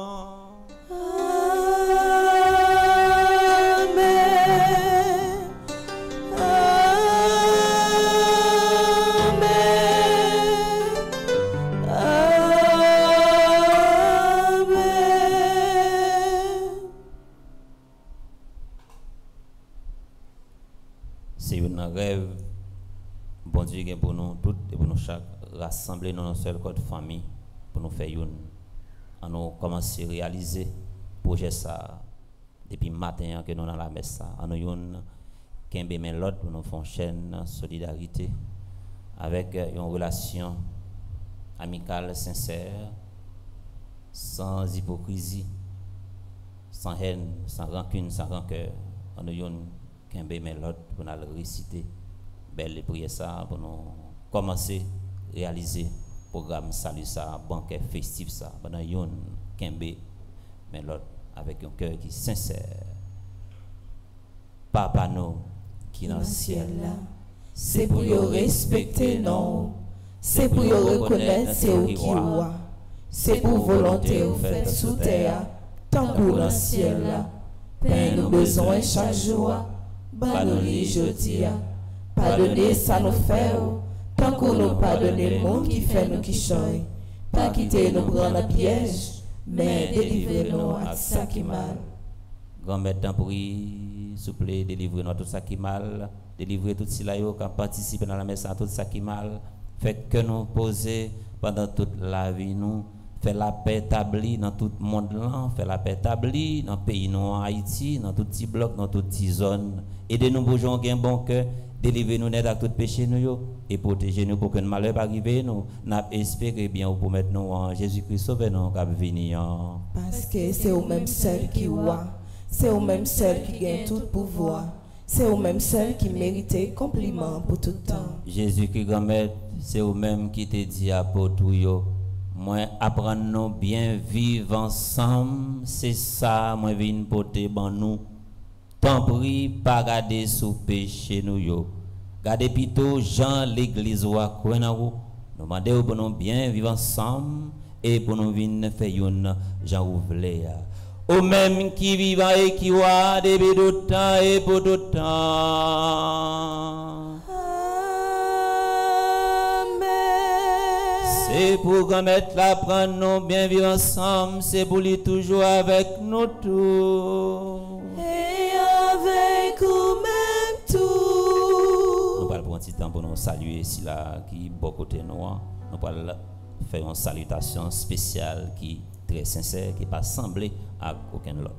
Rêve, bon Dieu, pour nous toutes et pour nous chaque, rassembler dans notre seul code famille, pour nous faire une, à nous commencer à réaliser le projet ça, depuis le matin que nous dans la messe, à nous une, qu'un bémé l'autre pour nous faire chaîne solidarité, avec une relation amicale, sincère, sans hypocrisie, sans haine, sans rancune, sans rancœur, à nous une, qu'un bémé l'autre pour nous réciter belle prière ça pour nous commencer à réaliser programme salut ça banquet festif ça pendant yon qu'un bé mais l'autre avec un cœur qui est sincère. Papa nous qui dans le ciel là, c'est pour yo respecter non, c'est pour yo reconnaître c'est au qui roi, c'est pour volonté au fait sous terre tant pour dans le ciel là. Pain nous besoin chaque jour. Banoli jodia, pardonnez ça nous fait, tant qu'on nous pardonne le monde qui fait nous qui choy, pas quitter nous prendre la piège, mais délivrez-nous à ça qui mal. Grand-mère Tampri, s'il vous plaît, délivrez-nous à tout ça qui mal, délivrez tout cela qui a participé dans la messe à tout ça qui mal, fait que nous poser pendant toute la vie nous. Fait la paix établie dans tout le monde là, fait la paix établie dans le pays nous en Haïti, dans tout petit bloc, dans toute petite zone. Aidez-nous pour gens qui ont un bon cœur, délivrez-nous net à tout péché nous et protégez-nous pour que le malheur arrive nous. N'a espéré bien pour mettre nous en Jésus-Christ sauver nous cap venir. Parce que c'est au même seul qui roi, c'est au même seul qui gagne tout pouvoir, c'est au même seul qui mérite compliment pour tout temps. Jésus-Christ grand-mère, c'est au même qui te dit à pour tout yo. Moi apprendre nous bien vivre ensemble, c'est ça moi vinn porter ban nous. Tant prie pas garder sous péché nous yo. Gardez plutôt Jean l'église wa nous demander pour nous bien vivre ensemble et pour nous vinn faire une Jean ouvlé. Au même qui vivant et qui wa depuis tout temps et pour tout temps. C'est pour qu'on mette la prendre nous bien vivre ensemble, c'est pour lui toujours avec nous tous. Et avec nous-mêmes tout. Nous allons prendre un petit temps pour nous saluer ici là qui est bon côté nous. Nous allons faire une salutation spéciale qui est très sincère, qui n'est pas semblée à aucun autre.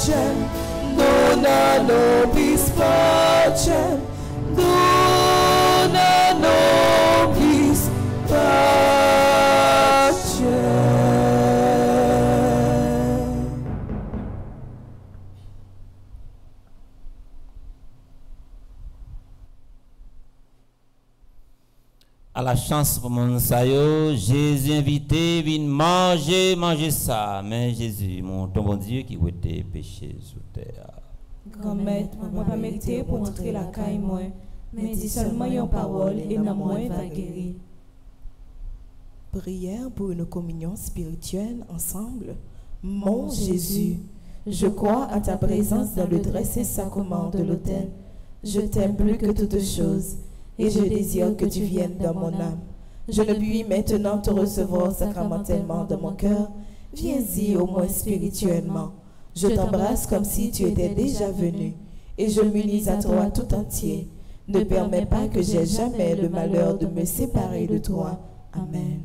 pacem, dona nobis pacem, dona nobis pacem. À la chance pour mon sayo, Jésus invité, vient manger, manger ça. Mais Jésus, mon ton bon Dieu qui était péché sous terre. Grand maître, moi pas mérité pour entrer la caille moi, mais dis seulement une parole et non moi va guérir. Prière pour une communion spirituelle ensemble. Mon Jésus, je crois à ta présence dans le très saint sacrement de l'autel. Je t'aime plus que toutes choses et je désire que tu viennes dans mon âme. Je ne puis maintenant te recevoir sacramentellement dans mon cœur. Viens-y au moins spirituellement. Je t'embrasse comme si tu étais déjà venu et je m'unis à toi tout entier. Ne permets pas que j'aie jamais le malheur de me séparer de toi. Amen.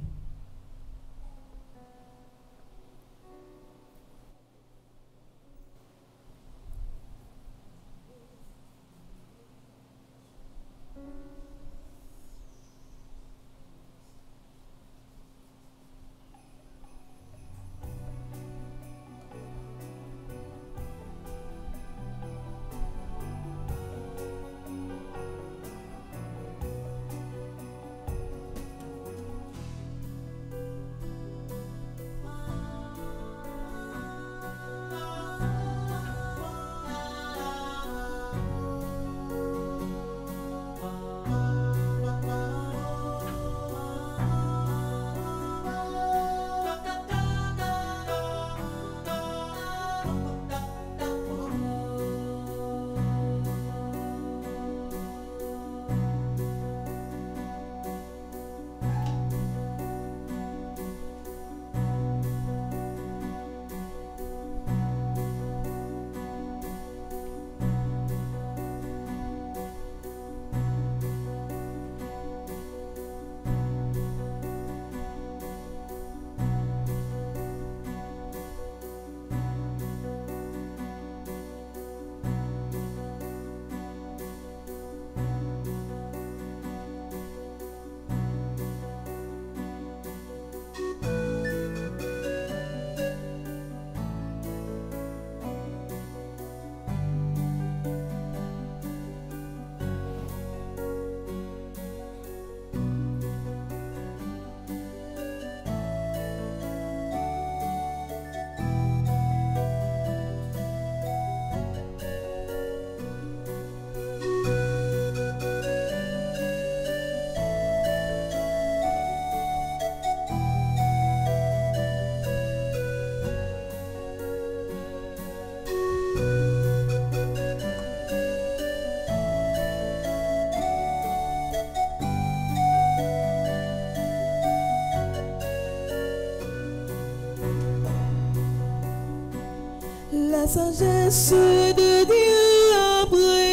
La sagesse de Dieu a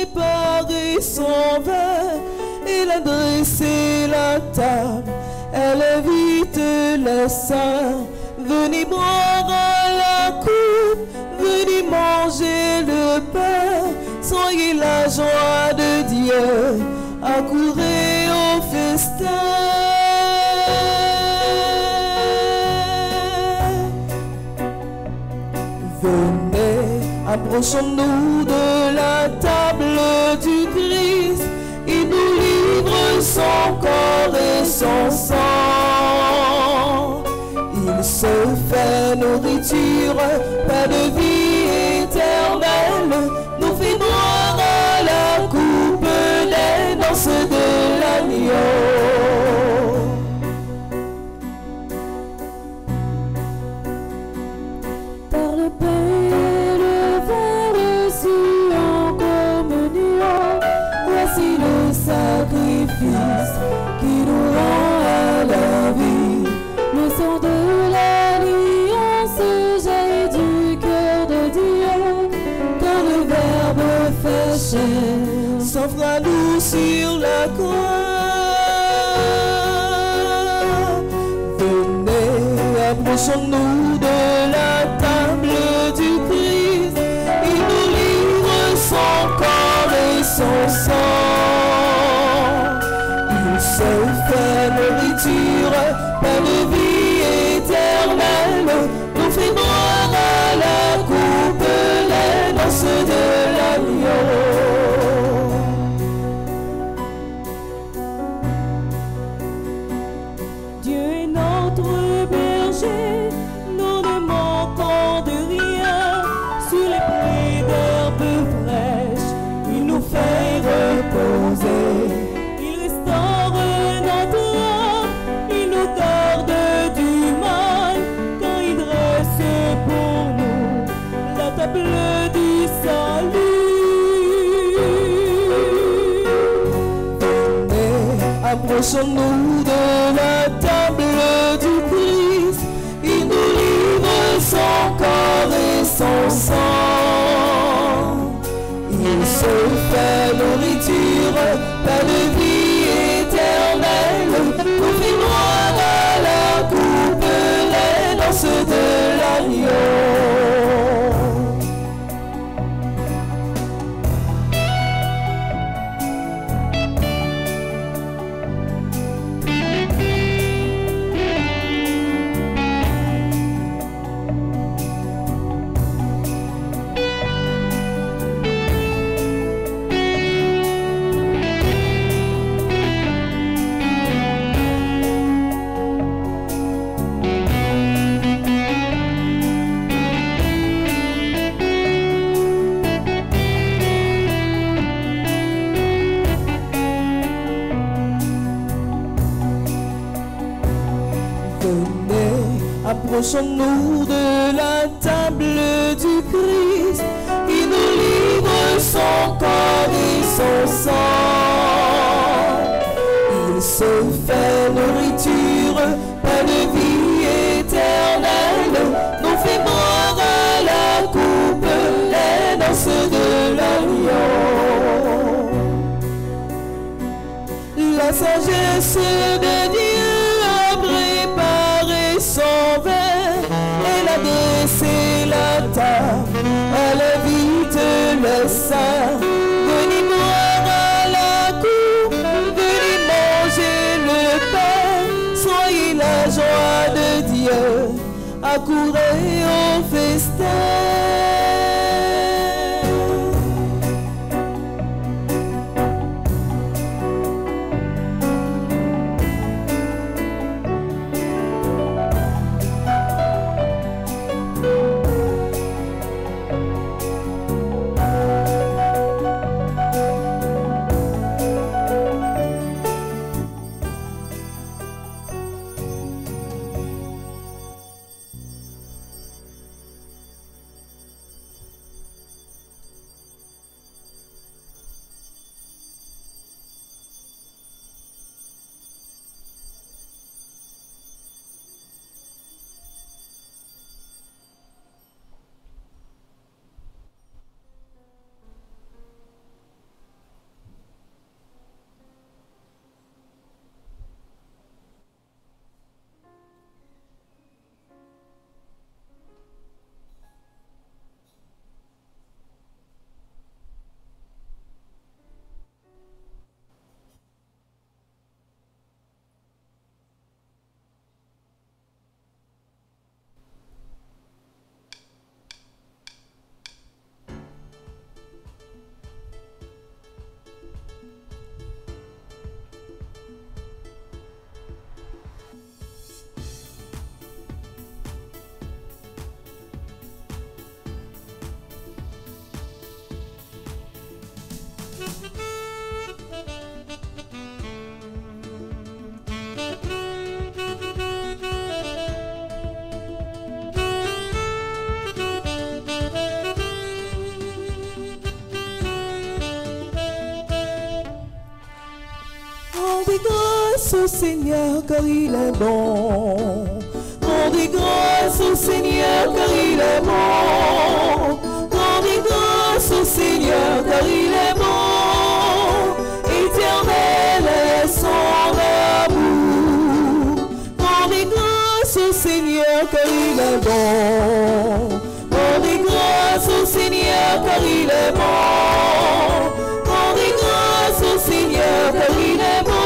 préparé son vin, elle a dressé la table, elle invite les saints. Venez boire à la coupe, venez manger le pain, soyez la joie de Dieu, accourez au festin. Venez, approchons-nous de la table du Christ, il nous livre son corps et son sang. Il se fait nourriture, pain de vie éternelle, nous fait boire à la coupe des noces de l'agneau. Par le pain et le vin reçus en communion, voici le sacrifice qui nous rend à la vie. Le sang de l'alliance jaillit du cœur de Dieu, quand le Verbe fait chair s'offre à nous sur la croix. Venez, approchons-nous de la table du Christ, approchons-nous de la table du Christ. Il nous livre son corps et son sang. Il se fait nourriture, pas de vie éternelle. Pour fait noir à la coupe, les danses de l'agneau. Approchons-nous de la table du Christ. Il nous livre son corps et son sang. Il se fait nourriture, pas de vie éternelle. Nous fait boire à la coupe les danses de l'agneau. La sagesse de Dieu a préparé son verre. Elle a dressé la table, elle invite le saint. Venez boire à la cour, venez manger le pain. Soyez la joie de Dieu, accourez au festin. Rendez grâce au Seigneur car il est bon. Rendez grâce au Seigneur car il est bon. Rendez grâce au Seigneur car il est bon. Éternel est son amour. Rendez grâce au Seigneur car il est bon. Rendez grâce au Seigneur car il est bon. Rendez grâce au Seigneur car il est bon.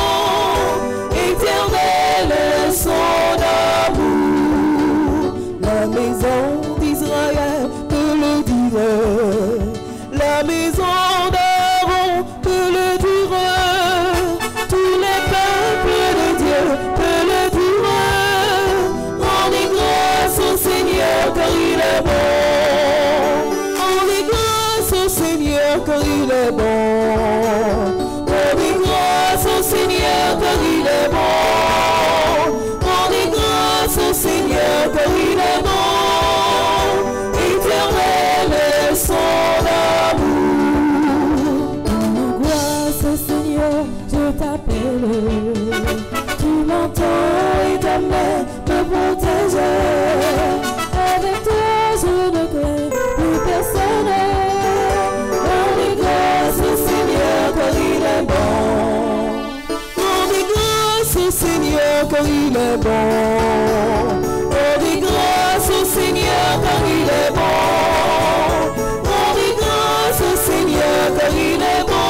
Éternel est son amour. La maison d'Israël te le dira. La maison d'Aaron te le dira. Tous les peuples de Dieu te le diront. Rendez grâce au Seigneur car il est bon. Rendez grâce au Seigneur car il est bon. Rendez grâce au manteau éternel me protégeait. Avec toi je ne crains plus personne. Rendez grâce au Seigneur car il est bon. Rendez grâce au Seigneur car il est bon. Rendez grâce au Seigneur car il est bon. Rendez grâce au Seigneur car il est bon.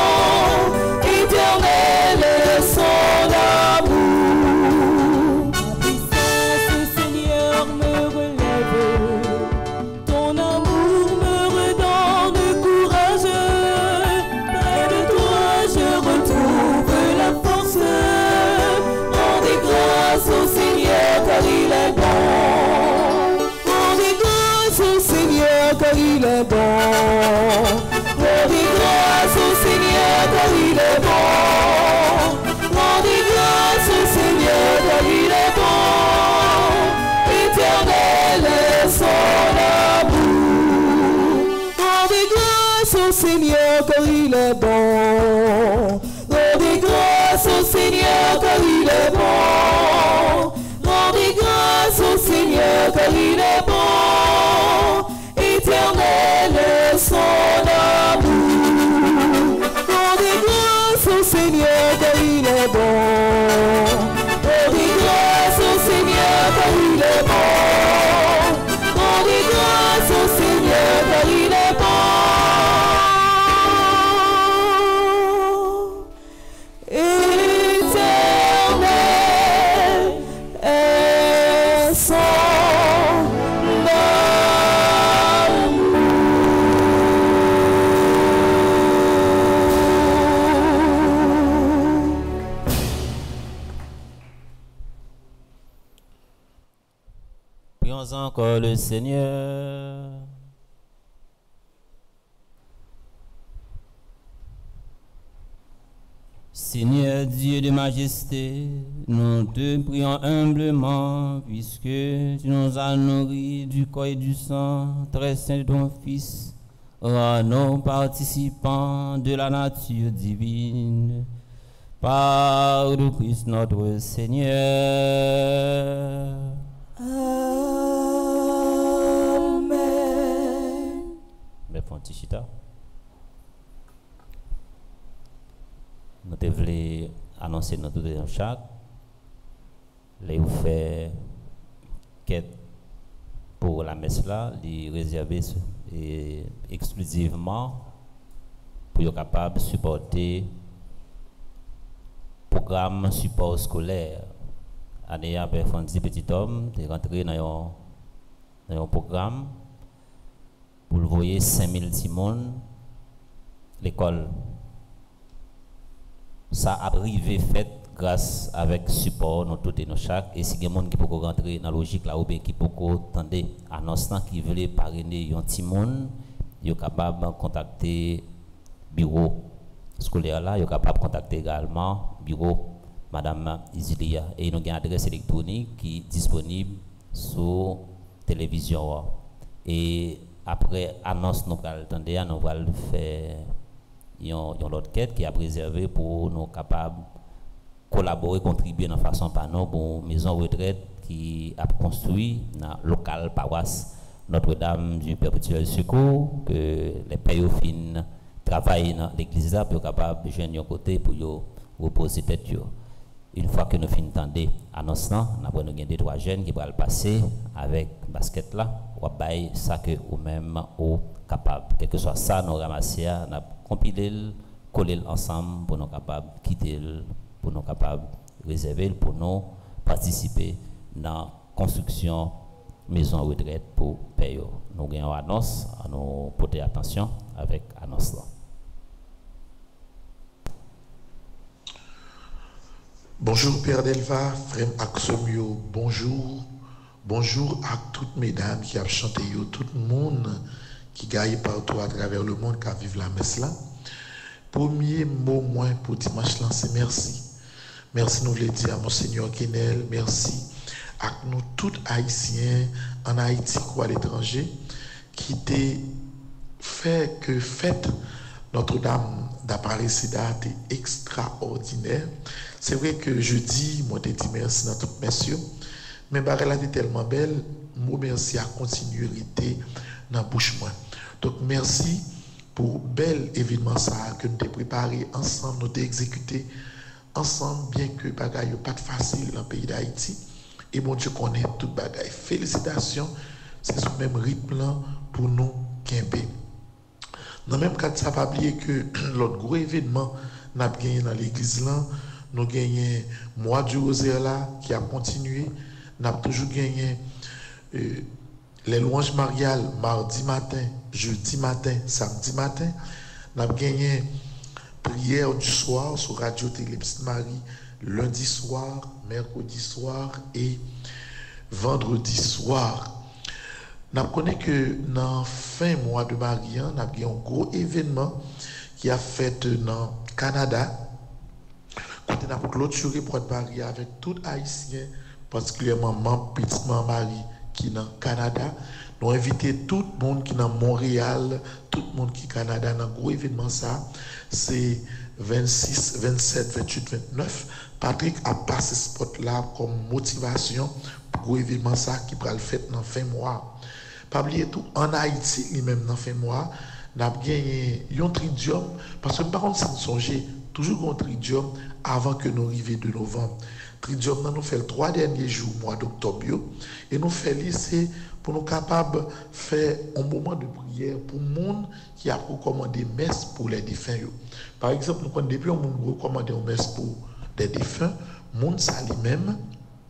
Éternel est son amour. Ta puissance, Seigneur, me relève. Ton amour me redonne courage. Près de toi, je retrouve la force. Rendez grâce au Seigneur car il est bon. Rendez grâce au Seigneur car il est bon. Rendez grâce au Seigneur car il est bon. Rendez grâce au Seigneur car il est bon. Éternel est son amour. Rendez grâce au Seigneur car il est bon. Rendez grâce au Seigneur car il est bon. Rendez grâce au Seigneur car il est bon. Éternel est son amour. Rendez grâce au Seigneur car il est bon. Rendez grâce au Seigneur car il est bon. Rendez grâce au Seigneur car il est bon. Éternel est son Prions encore le Seigneur. Seigneur Dieu de majesté, nous te prions humblement, puisque tu nous as nourris du corps et du sang très saint de ton Fils, rends-nous participants de la nature divine, par le Christ notre Seigneur. Amen. Mais Fontichita, nous devons annoncer notre tout chaque, les vous faire quête pour la messe là, les réserver et exclusivement pour être capable de supporter le programme support scolaire. Année après Fonti petit homme, de rentrer dans un programme pour le voyer cinq mille Simone l'école. Ça a arrivé fait grâce avec support nous tout et nous chaque et si quelqu'un monde qui peut rentrer dans la logique là ou bien qui peut attendre annonce qui veut parrainer un petit monde, il est capable de contacter bureau scolaire là, il est capable de contacter également bureau Madame Isilia et nous avons une adresse électronique qui est disponible sur télévision et après annonce nous allons attendre nous allons faire une autre quête qui a préservé pour nous capables collaborer, contribuer de façon par nous pour une maison retraite qui a construit dans le local paroisse Notre-Dame du Perpétuel Secours, que les pères fin travaillent dans l'église là pour capable de joindre un côté pour reposer tête. Une fois que nous finissons d'entendre annonce là, nous avons deux trois jeunes qui vont passer avec basket là, ou bail ça que ou même ou capable. Quel que soit ça, nous ramasser, nous compiler, coller ensemble pour nous capables quitter, pour nous capables réserver pour nous participer dans la construction maison retraite pour payer. Nous avons une annonce, à nous porter attention avec annonce là. Bonjour Père Delva, frère Axomio, bonjour. Bonjour à toutes mesdames qui ont chanté, tout le monde qui gagne partout à travers le monde qui vivent la messe là. Premier mot moins pour dimanche là, c'est merci. Merci nous voulons dire à Monseigneur Kenel, merci à nous tous haïtiens en Haïti ou à l'étranger qui t'ont fait que fête Notre-Dame d'Aparecida était extraordinaire. C'est vrai que jeudi, moi je dis merci dans tout messieurs, mais barrel était tellement belle, moi merci à continuité dans la bouche moi. Donc merci pour bel événement ça que nous avons préparé ensemble, nous avons exécuté ensemble, bien que bagaille pas de facile dans le pays d'Haïti. Et mon Dieu connaît toute bagaille. Félicitations, c'est ce même rythme là pour nous Quimper. Dans le même cas, ça pas oublier que l'autre gros événement nous avons gagné dans l'église là, nous avons gagné le mois du rosaire là qui a continué. Nous avons toujours gagné euh, les louanges mariales mardi matin, jeudi matin, samedi matin. Nous avons gagné prière du soir sur Radio Télé Petite Marie lundi soir, mercredi soir et vendredi soir. Nous connaissons que dans la fin du mois de Marie, nous avons un gros événement qui a fait dans le Canada. Quand on a clôturé pour Marie avec tout Haïtien, particulièrement membre Petite Marie qui est dans le Canada. Nous avons invité tout le monde qui est dans Montréal, tout le monde qui est au Canada dans un gros événement. Ça, c'est vingt-six, vingt-sept, vingt-huit, vingt-neuf. Patrick a passé ce spot-là comme motivation pour un événement ça qui va le faire dans la fin du mois. Pas oublier tout, en Haïti, lui-même dans la fin du mois, nous avons gagné un tridium, parce que par contre, c'est songer toujours un tridium avant que nous arrivions de novembre. Tridium, nous fait les trois derniers jours, mois d'octobre, et nous fait lycée pour nous capables de faire un moment de prière pour le monde qui a recommandé messe pour les défunts. Par exemple, nous, quand depuis on a recommandé une messe pour des défunts, le monde ça lui-même,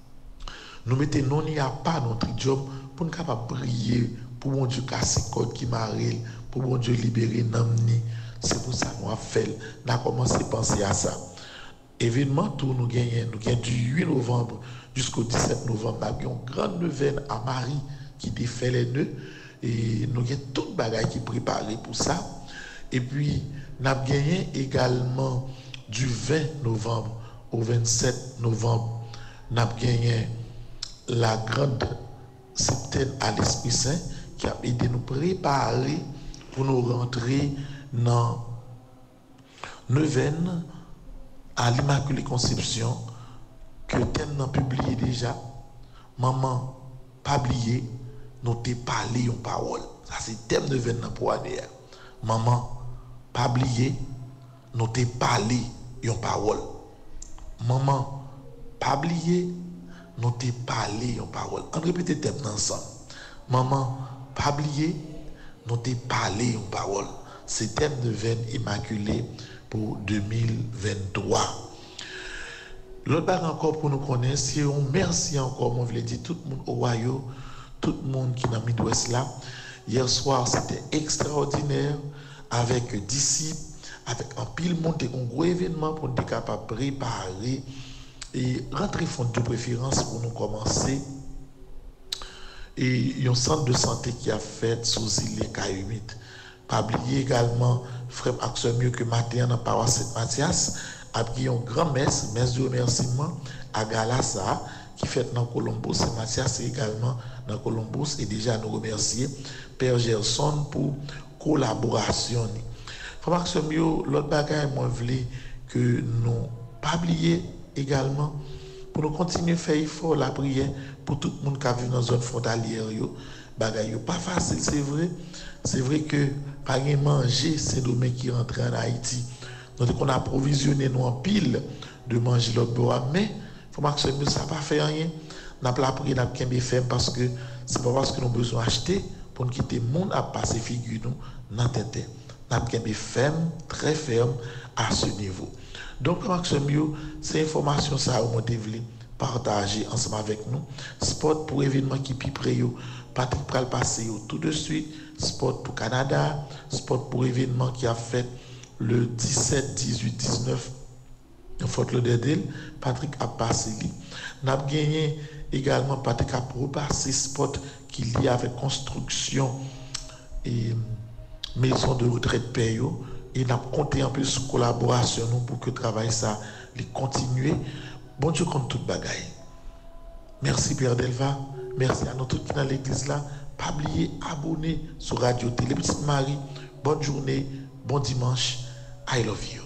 nous mettons non il n'y a pas notre tridium pour nous capables de prier pour mon Dieu casser code qui m'arrive, pour mon Dieu libérer Namni. C'est pour ça que nous avons fait, nous avons commencé à penser à ça. Événement, tout nous gagnons, nous gagnons du huit novembre jusqu'au dix-sept novembre, nous avons une grande neuvaine à Marie qui défait les nœuds et nous avons tout le bagage qui est préparé pour ça. Et puis, nous avons gagné également du vingt novembre au vingt-sept novembre, nous avons gagné la grande septaine à l'Esprit Saint qui a aidé à nous préparer pour nous rentrer dans neuvaine à l'Immaculée Conception que thème n'a publié déjà. Maman, pas oublier, nous t'ai parlé en parole. Ça c'est thème neuvaine pour année. Maman, pas oublier, nous t'ai parlé en parole. Maman, pas oublier, nous t'ai parlé en parole. On répète le thème ensemble. Maman, pas oublier, nous t'ai parlé en parole. C'est thème neuvaine immaculée pour deux mille vingt-trois. L'autre part encore pour nous connaître, c'est un merci encore, moi je voulais dire, tout le monde au royaume, tout le monde qui est dans le Midwest là. Hier soir, c'était extraordinaire, avec disciples, avec un pile monde, un gros événement pour nous être capable de préparer et rentrer fond de préférence pour nous commencer. Et il y a un centre de santé qui a fait sous île K huit. Pas oublier également, frère Action mieux que matin dans paroisse Saint-Mathias, a pris une grande messe, messe de remerciement à Galassa, qui fait dans Columbus. Saint-Mathias également dans Columbus. Et déjà nous remercier Père Gerson pour collaboration. Frère Action mieux, l'autre bagaille, moi, je voulais que nous pas oublier également pour nous continuer à faire effort la prière pour tout le monde qui a vu dans la zone frontalière. Bagaille pas facile, c'est vrai. C'est vrai que pas manger, c'est nos mecs qui rentrent en Haïti. Donc on a approvisionné nous en pile de manger l'autre bois, mais il faut que ça n'a pas fait rien. On n'a pas pris n'a pas fait parce que c'est pas parce que nous avons besoin d'acheter pour nous quitter le monde à passer figure nous dans tête. N'a pas ferme, très ferme à ce niveau. Donc c'est information ça on devait partager ensemble avec nous. Sport pour événement qui pipe Patrick pral passer tout de suite. Sport pour Canada, sport pour événement qui a fait le dix-sept, dix-huit, dix-neuf en Fort Lauderdale. Patrick a passé. Nous avons gagné également, Patrick a repassé sport qui est lié avec construction et maison de retraite payo. Et nous avons compté un peu sur collaboration pour que le travail ça continue. Bon Dieu compte toute bagaille. Merci Père Delva. Merci à nous tous qui sont dans l'église là. Pas oublier abonner sur Radio Télé Petite Marie. Bonne journée, Bon dimanche. I love you.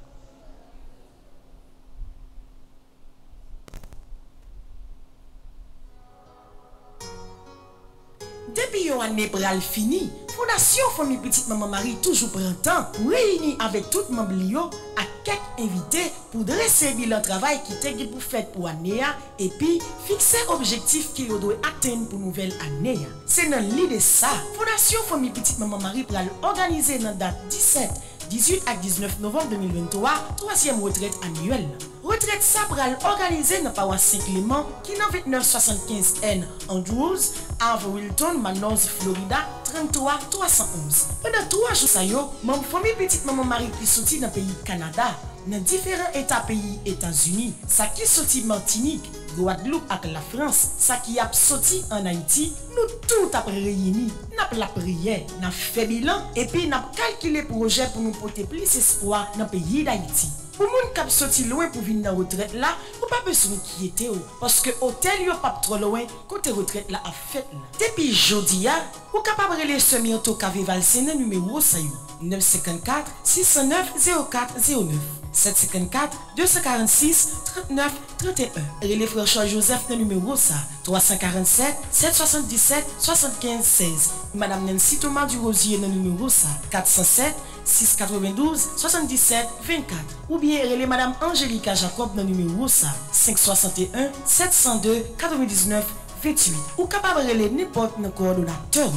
Depuis une année pral fini, Fondation Famille Petite Maman Marie toujours prend temps pour réunir avec tout le monde à quelques invités pour dresser un bilan travail qui était pour faire pour l'année et puis fixer objectif qui doit atteindre pour nouvelle année. C'est dans l'idée de ça, Fondation Famille Petite Maman Marie pral organiser dans date dix-sept, dix-huit et dix-neuf novembre deux mille vingt-trois, troisième retraite annuelle. Retraite ça pral organisée dans paroisse Saint-Clément qui dans vingt-neuf soixante-quinze N Andrews, Ave Wilton, Manoz, Florida, trente-trois trois cent onze. Pendant trois jours, ça yo, mon famille Petite Maman Marie qui sorti dans le pays Canada, dans différents États pays États-Unis, ça qui sorti Martinique, Guadeloupe avec la France, ça qui a sorti en Haïti, nous tout après réunis, n'a la prière, n'a fait bilan et puis n'a calculé projet pour nous porter plus espoir dans le pays d'Haïti. Pour moun k'ap sorti loin pour venir dans retraite là, ou pas besoin d'inquiéter parce que hôtel yo pas trop loin côté retraite là a fait là. Depuis jodi a, ou capable reler semi auto Kave Valsene numéro ça yo neuf cinq quatre six zéro neuf zéro quatre zéro neuf sept cinq quatre deux cent quarante-six trente-neuf trente et un. Relais frère Charles Joseph dans numéro ça trois cent quarante-sept sept cent soixante-dix-sept soixante-quinze seize. Madame Nancy Thomas du Rosier dans numéro ça quatre cent sept six cent quatre-vingt-douze soixante-dix-sept vingt-quatre. Ou bien relais Madame Angelica Jacob dans numéro ça cinq cent soixante et un sept cent deux quatre-vingt-dix-neuf vingt-huit. Ou capable relais n'importe nos coordonnateurs.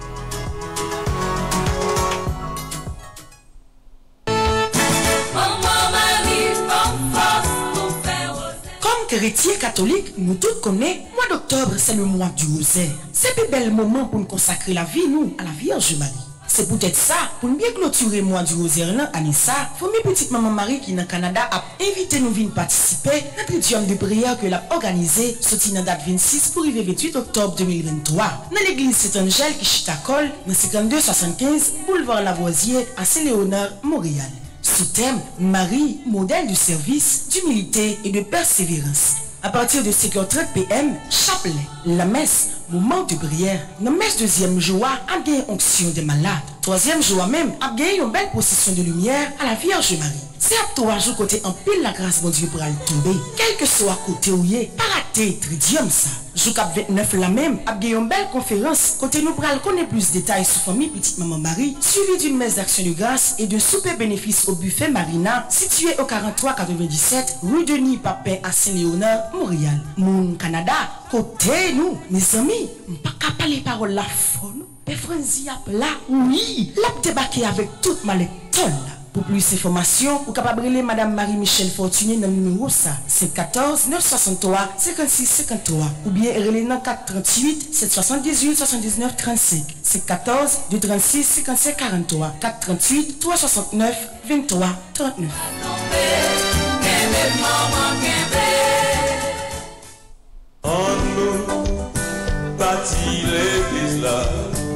Chrétiens catholiques, nous tous connaissons, mois d'octobre, c'est le mois du rosaire. C'est le bel moment pour nous consacrer la vie, nous, à la Vierge Marie. C'est peut-être ça, pour nous bien clôturer le mois du rosaire, là, à Nissa, famille Petite Maman Marie qui, dans le Canada, a invité nous à venir participer à notre rituel de prière que l'a organisé, sorti dans la date vingt-six pour arriver le vingt-huit octobre deux mille vingt-trois. Dans l'église Saint-Angèle qui chita-col, dans cinquante-deux soixante-quinze, boulevard Lavoisier, à Saint-Léonard, Montréal. Sous thème Marie, modèle de service, d'humilité et de persévérance. À partir de cinq heures trente p m, chapelet, la messe, moment de prière. Dans la messe deuxième jour, a gagné onction des malades. Troisième jour même, a gagné une belle procession de lumière à la Vierge Marie. C'est à trois jours côté en pile la grâce de Dieu pour aller tomber. Quel que soit côté où y est, pas raté, tridium ça. Jour vingt-neuf la même, a gagné une belle conférence côté nous pour aller connaître plus de détails sur famille Petite Maman Marie, suivi d'une messe d'action de grâce et de souper bénéfice au buffet Marina, situé au quarante-trois quatre-vingt-dix-sept rue Denis Papin à Saint-Léonard, Montréal. Mon Canada, côté nous, mes amis, pas capable les paroles la folle. Et Franzi a là, oui, l'a débarqué avec toute ma lecture. Pour plus d'informations, vous capable de Madame Marie-Michel Fortuné dans le numéro ça, c'est quatorze neuf soixante-trois cinquante-six cinquante-trois ou bien relais dans quatre trente-huit sept soixante-dix-huit soixante-dix-neuf trente-cinq. C'est quatorze deux trente-six cinquante-cinq quarante-trois quatre trente-huit trois soixante-neuf vingt-trois trente-neuf. En nous bâtit l'église là,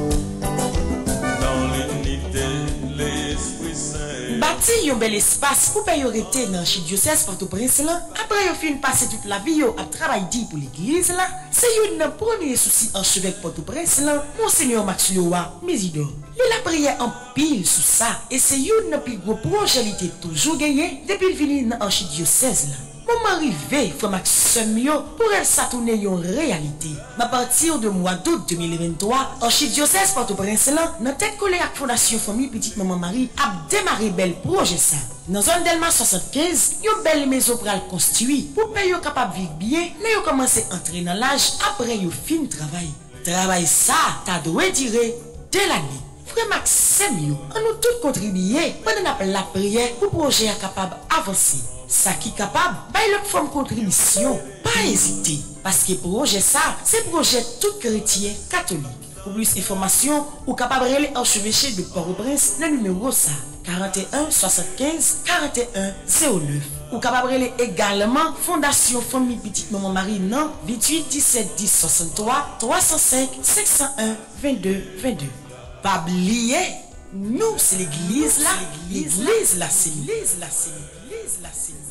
dans l'unité, l'Esprit Saint. Bâti un bel espace pour priorité dans le diocèse Port-au-Prince là. Après yon fin passer toute la vie à travailler dit pour l'église là. C'est un premier souci archevêque Port-au-Prince là, Monseigneur Mathieu Mésidor. Il a prié en pile sous ça et c'est un plus gros projet qui était toujours gagné depuis le venu dans l'archidiocèse là. Moment arrivé, frère Maxime Mio, pour elle ça tourner en réalité. À partir de mois d'août deux mille vingt-trois, archidiocèse Port-au-Prince là, dans tête collée avec Fondation Famille Petite Maman Marie, a démarré bel projet ça. Dans zone Delma soixante-quinze, une belle maison pour le construire, pour payer capable vivre bien, mais yo commencé à entrer dans l'âge après yo fin travail. Travail ça, t'as doué tirer de l'année. Frère Maxime Mio, on nous tous contribué pendant la prière pour projet capable avancer. Ça qui est capable, bah il faut une contribution, pas hésiter. Parce que projet ça, c'est projet tout chrétien catholique. Pour plus d'informations, ou capable de aller archevêché de Port-au-Prince, le numéro ça, quarante et un soixante-quinze quarante et un zéro neuf. Ou capable de aller également Fondation Famille Petite Maman Marie, non, vingt-huit dix-sept dix soixante-trois trois cent cinq cinq cent un vingt-deux vingt-deux. Pas oublier, nous c'est l'église là, l'église là, c'est l'église là, c'est l'église là, c'est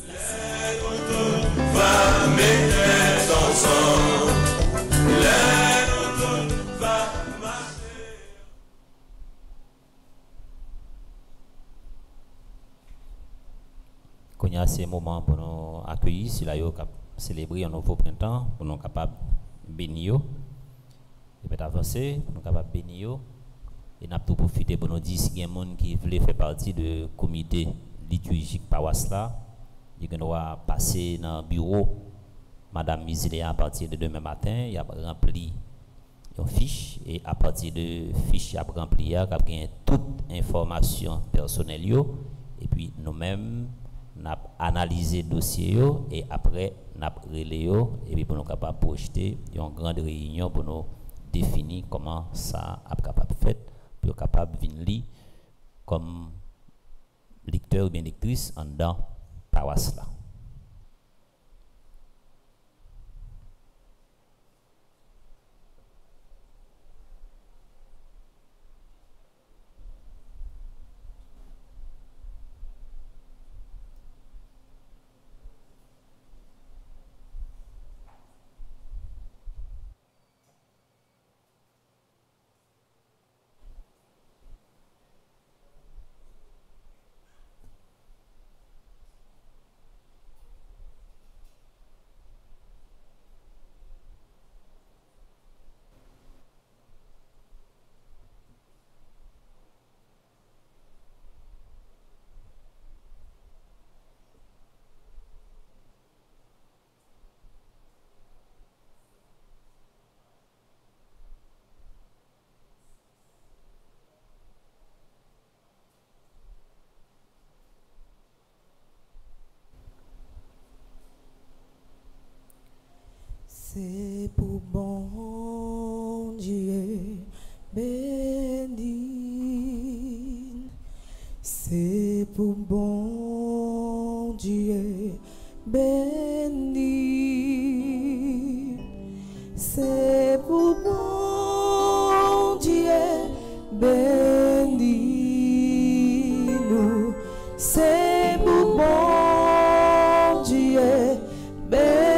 va mettre ensemble, va marcher. y a ces moments pour nous accueillir, si là, nous célébrer un nouveau printemps, pour nous capables de bénir. Et peut avancer, pour nous capables de bénir. Et nous avons tout profité pour nous dire si il y a des gens qui veulent faire partie du comité liturgique paroisse là, ils doivent passer dans le bureau. Madame Miséléa, à partir de demain matin, il a rempli une fiche et à partir de fiche, il a rempli, il a gagné toute information personnelle. Et puis nous-mêmes, nous avons analysé le dossier et après, nous avons relayé et puis pour nous capables de projeter une grande réunion pour nous définir comment ça est capable de faire, pour être capable de venir comme lecteur ou bien lectrice en dedans paroisse là. C'est pour bon Dieu béni. C'est pour bon Dieu béni. C'est pour bon Dieu béni. Nous, c'est pour bon Dieu béni.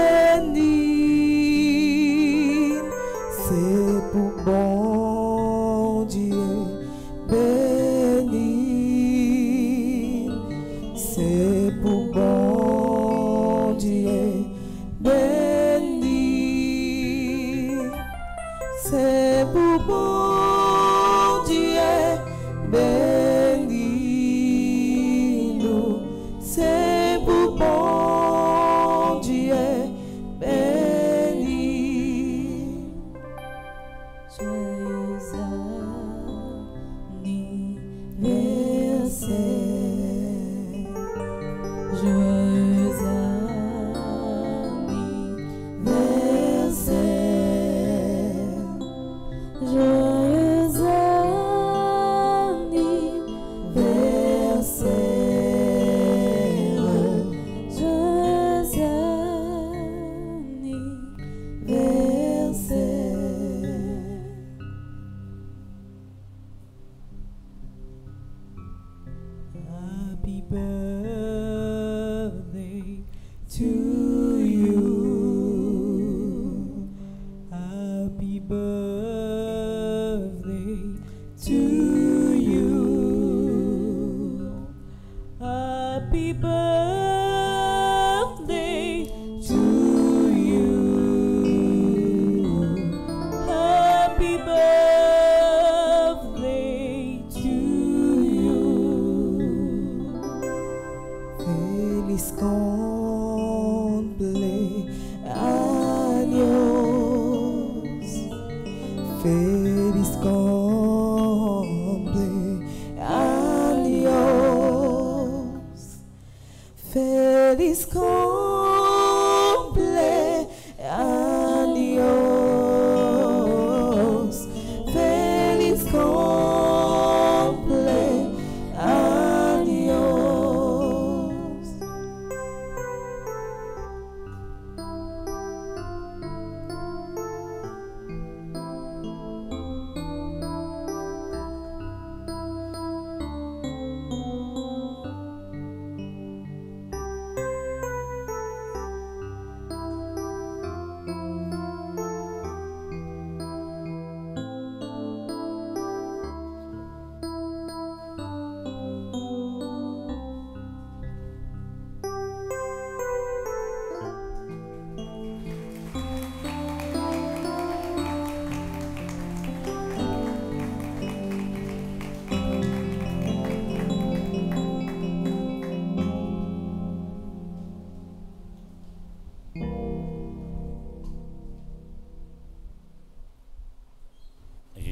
C'est pour bon Dieu béni. C'est pour bon Dieu béni. C'est pour bon Dieu béni. Nous, c'est pour bon Dieu béni. Joyeux anniversaire, joyeux anniversaire, joyeux anniversaire, joyeux anniversaire. Happy birthday to you. Happy birthday to you. Happy birthday to you. Happy birthday to you. Feliz cumpleaños, feliz cumpleaños, feliz cumpleaños, feliz cumpleaños.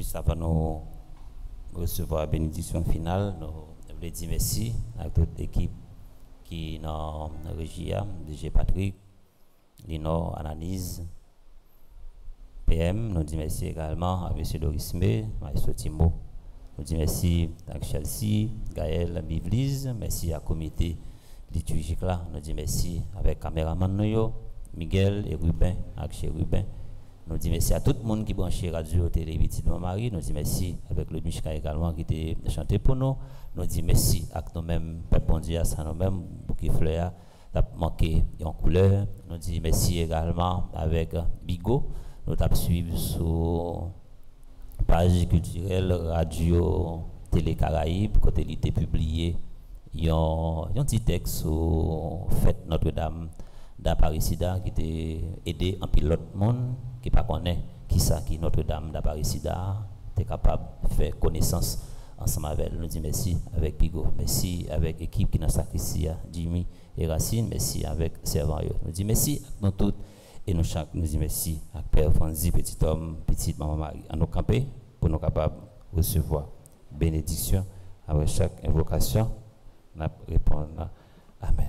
juste avant nous recevoir la bénédiction finale, nous voulons dire merci à toute l'équipe qui est dans la régie, D G Patrick, Lino, Ananis, P M. Nous disons merci également à M. Doris May, Maestro Timo. Nous disons merci à Chelsea, Gaël, Bivlise. Merci à la comité liturgique là. Nous disons merci avec le caméraman Noyo, Miguel et Ruben, avec chez Ruben. Nous disons merci à tout le monde qui branche radio, télé, petit de Marie. Nous disons merci avec le Mishka également qui était chanté pour nous. Nous disons merci à nous-mêmes, Père bon Dieu, à nous-mêmes, pour qui fleur a manqué en couleur. Nous disons merci également avec Bigo. Nous avons suivi sur page culturelle radio Télé Caraïbes, côté il était publié un petit texte sur Fête Notre-Dame d'Aparisida qui était aidé un pilote monde qui pas connaît qui ça qui Notre-Dame d'Aparisida était capable de faire connaissance ensemble avec. Nous disons merci avec Pigo, merci avec l'équipe qui n'a sacrifié Jimmy et Racine, merci avec Servant. Nous disons merci à nous tous et nous chaque nous disons merci à Père Franzi, petit homme, petite maman Marie, à nous camper pour nous capables de recevoir bénédiction avec chaque invocation. Nous répondons Amen.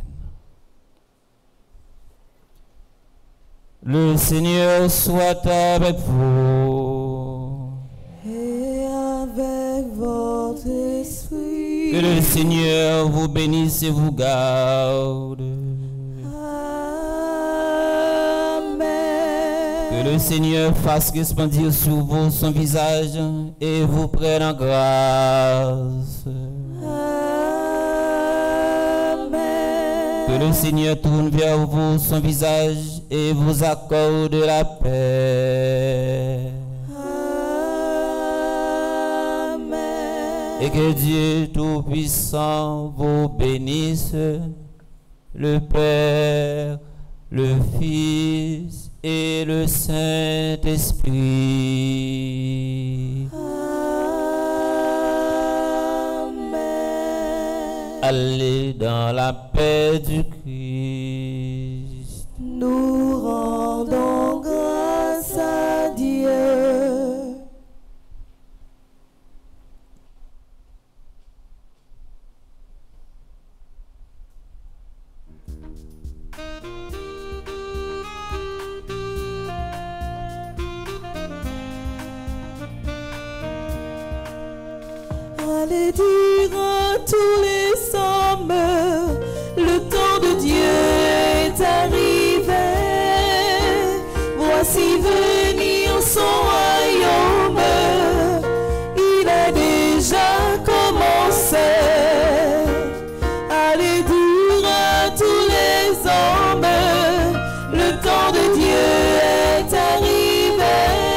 Le Seigneur soit avec vous. Et avec votre esprit. Que le Seigneur vous bénisse et vous garde. Que le Seigneur fasse resplendir sur vous son visage et vous prenne en grâce. Que le Seigneur tourne vers vous son visage et vous accorde la paix. Et que Dieu Tout-Puissant vous bénisse, le Père, le Fils et le Saint-Esprit. Allez dans la paix du Christ. Nous rendons grâce à Dieu. Allez dire à tous les hommes, le temps de Dieu est arrivé. Voici venir son royaume, il a déjà commencé. Allez dire à tous les hommes, le temps de Dieu est arrivé.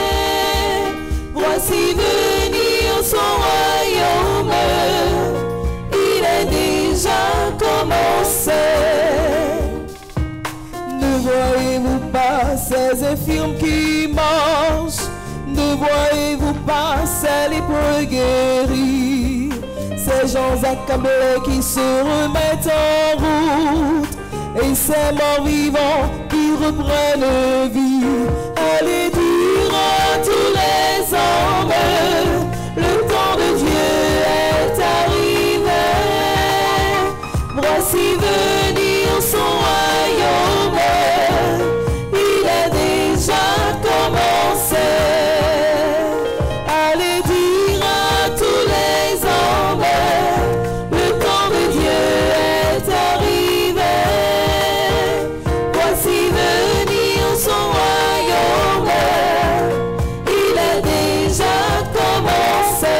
Voici venir son royaume, il est déjà commencé. Ne voyez-vous pas ces infirmes qui marchent? Ne voyez-vous pas ces lépreux guéris? Ces gens accablés qui se remettent en route, et ces morts vivants qui reprennent vie. Allez dire à tous les hommes, le temps de Dieu est arrivé. Voici venir son royaume, il est déjà commencé. Allez dire à tous les hommes, le temps de Dieu est arrivé. Voici venir son royaume, il est déjà commencé.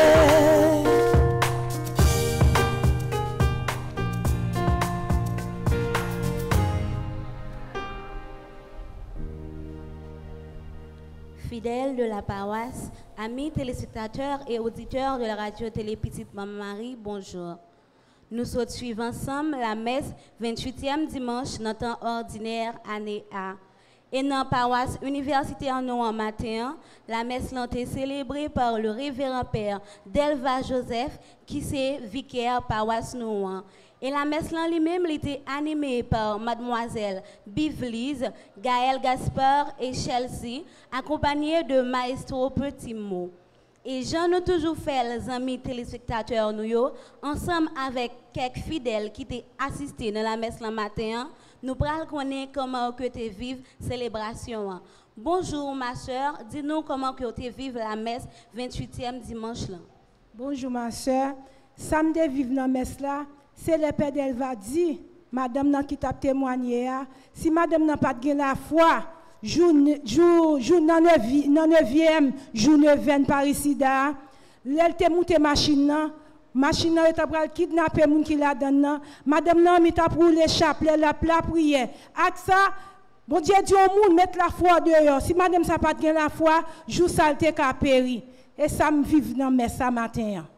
Fidèles de la paroisse, amis téléspectateurs et auditeurs de la radio-télé Petite Maman Marie, bonjour. Nous sommes suivre ensemble la messe vingt-huitième dimanche dans le temps ordinaire année A. Et dans la paroisse universitaire nous en matin, la messe a été célébrée par le révérend père Delva Joseph, qui est vicaire paroisse nous. Et la messe lui-même était animée par mademoiselle Bivlise, Gaël Gaspard et Chelsea, accompagnée de maestro Petit Mot. Et j'en ai toujours fait les amis téléspectateurs nous yo, ensemble avec quelques fidèles qui t'ont assisté dans la messe le matin, nous pral connaître comment que tu vives célébration. Bonjour ma soeur, dis-nous comment que tu vives la messe vingt-huitième dimanche là. Bonjour ma soeur, samedi vivre dans la messe là, c'est le père d'Elva dit, madame nan qui t'a témoigné, si madame n'a pas de la foi, jour jour jour dans neuvième jour neuvième par ici là, elle te monté machine là, machine là t'a pral kidnapper moun qui la donne, madame nan mi t'a pour les chapelet la la prière. Ak ça, bon Dieu dit au monde mettre la foi dehors. Si madame ça pas de la foi, jour ça te ka péri. Et ça me vive dans messe ça matin.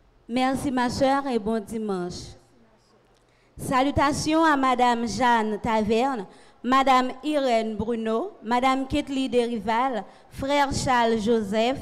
Merci ma soeur et bon dimanche. Salutations à Madame Jeanne Taverne, Madame Irène Bruno, Madame Ketli Derival, Frère Charles Joseph.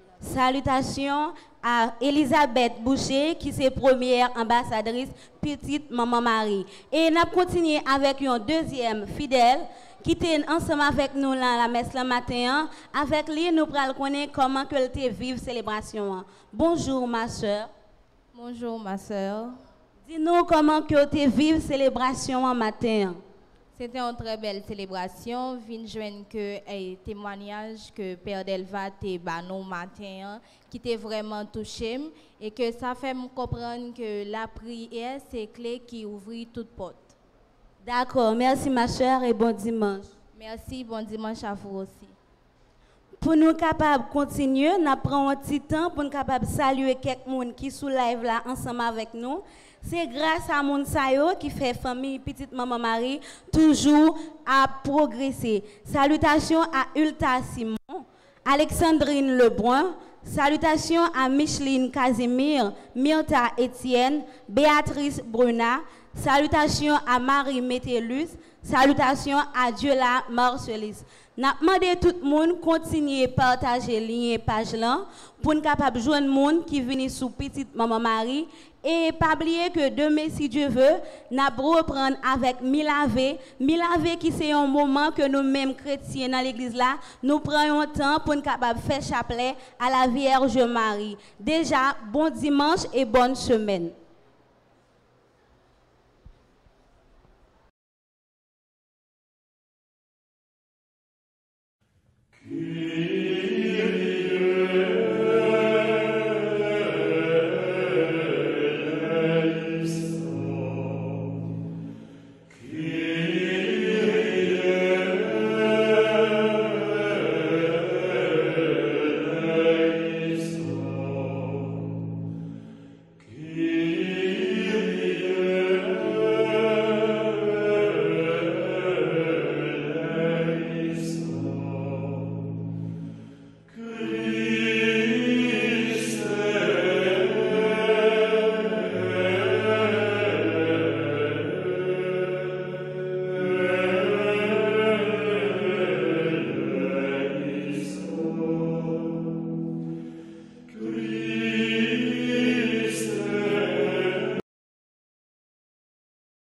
Salutations à Elisabeth Boucher, qui est première ambassadrice petite Maman Marie. Et nous continuons avec un deuxième fidèle qui est ensemble avec nous là, la messe le matin. Avec lui, nous allons connaître comment que te vive célébration. Bonjour ma soeur. Bonjour ma soeur. Dis-nous comment que tu vives célébration en matin. C'était une très belle célébration. Vin joindre que un témoignage que Père Delva te banon matin qui t'est vraiment touché et que ça fait me comprendre que la prière c'est clé qui ouvre toute porte. D'accord, merci ma chère et bon dimanche. Merci, bon dimanche à vous aussi. Pour nous capables de continuer, nous prenons un petit temps pour nous capables de saluer quelqu'un qui sous live là ensemble avec nous. C'est grâce à mon sayo qui fait famille petite maman Marie toujours à progresser. Salutations à Ulta Simon, Alexandrine Lebrun, salutations à Micheline Casimir, Myrta Etienne, Béatrice Bruna, salutations à Marie Métellus, salutations à Diola Marcelis. N'a demandé tout le monde continuer à partager ligne page là pour nous capable joindre monde qui viennent sous petite maman Marie et pas oublier que demain si Dieu veut n'a reprendre avec Milave Milave qui c'est un moment que nous mêmes chrétiens dans l'église là nous prenons un temps pour nous capable faire chapelet à la Vierge Marie. Déjà bon dimanche et bonne semaine. Qui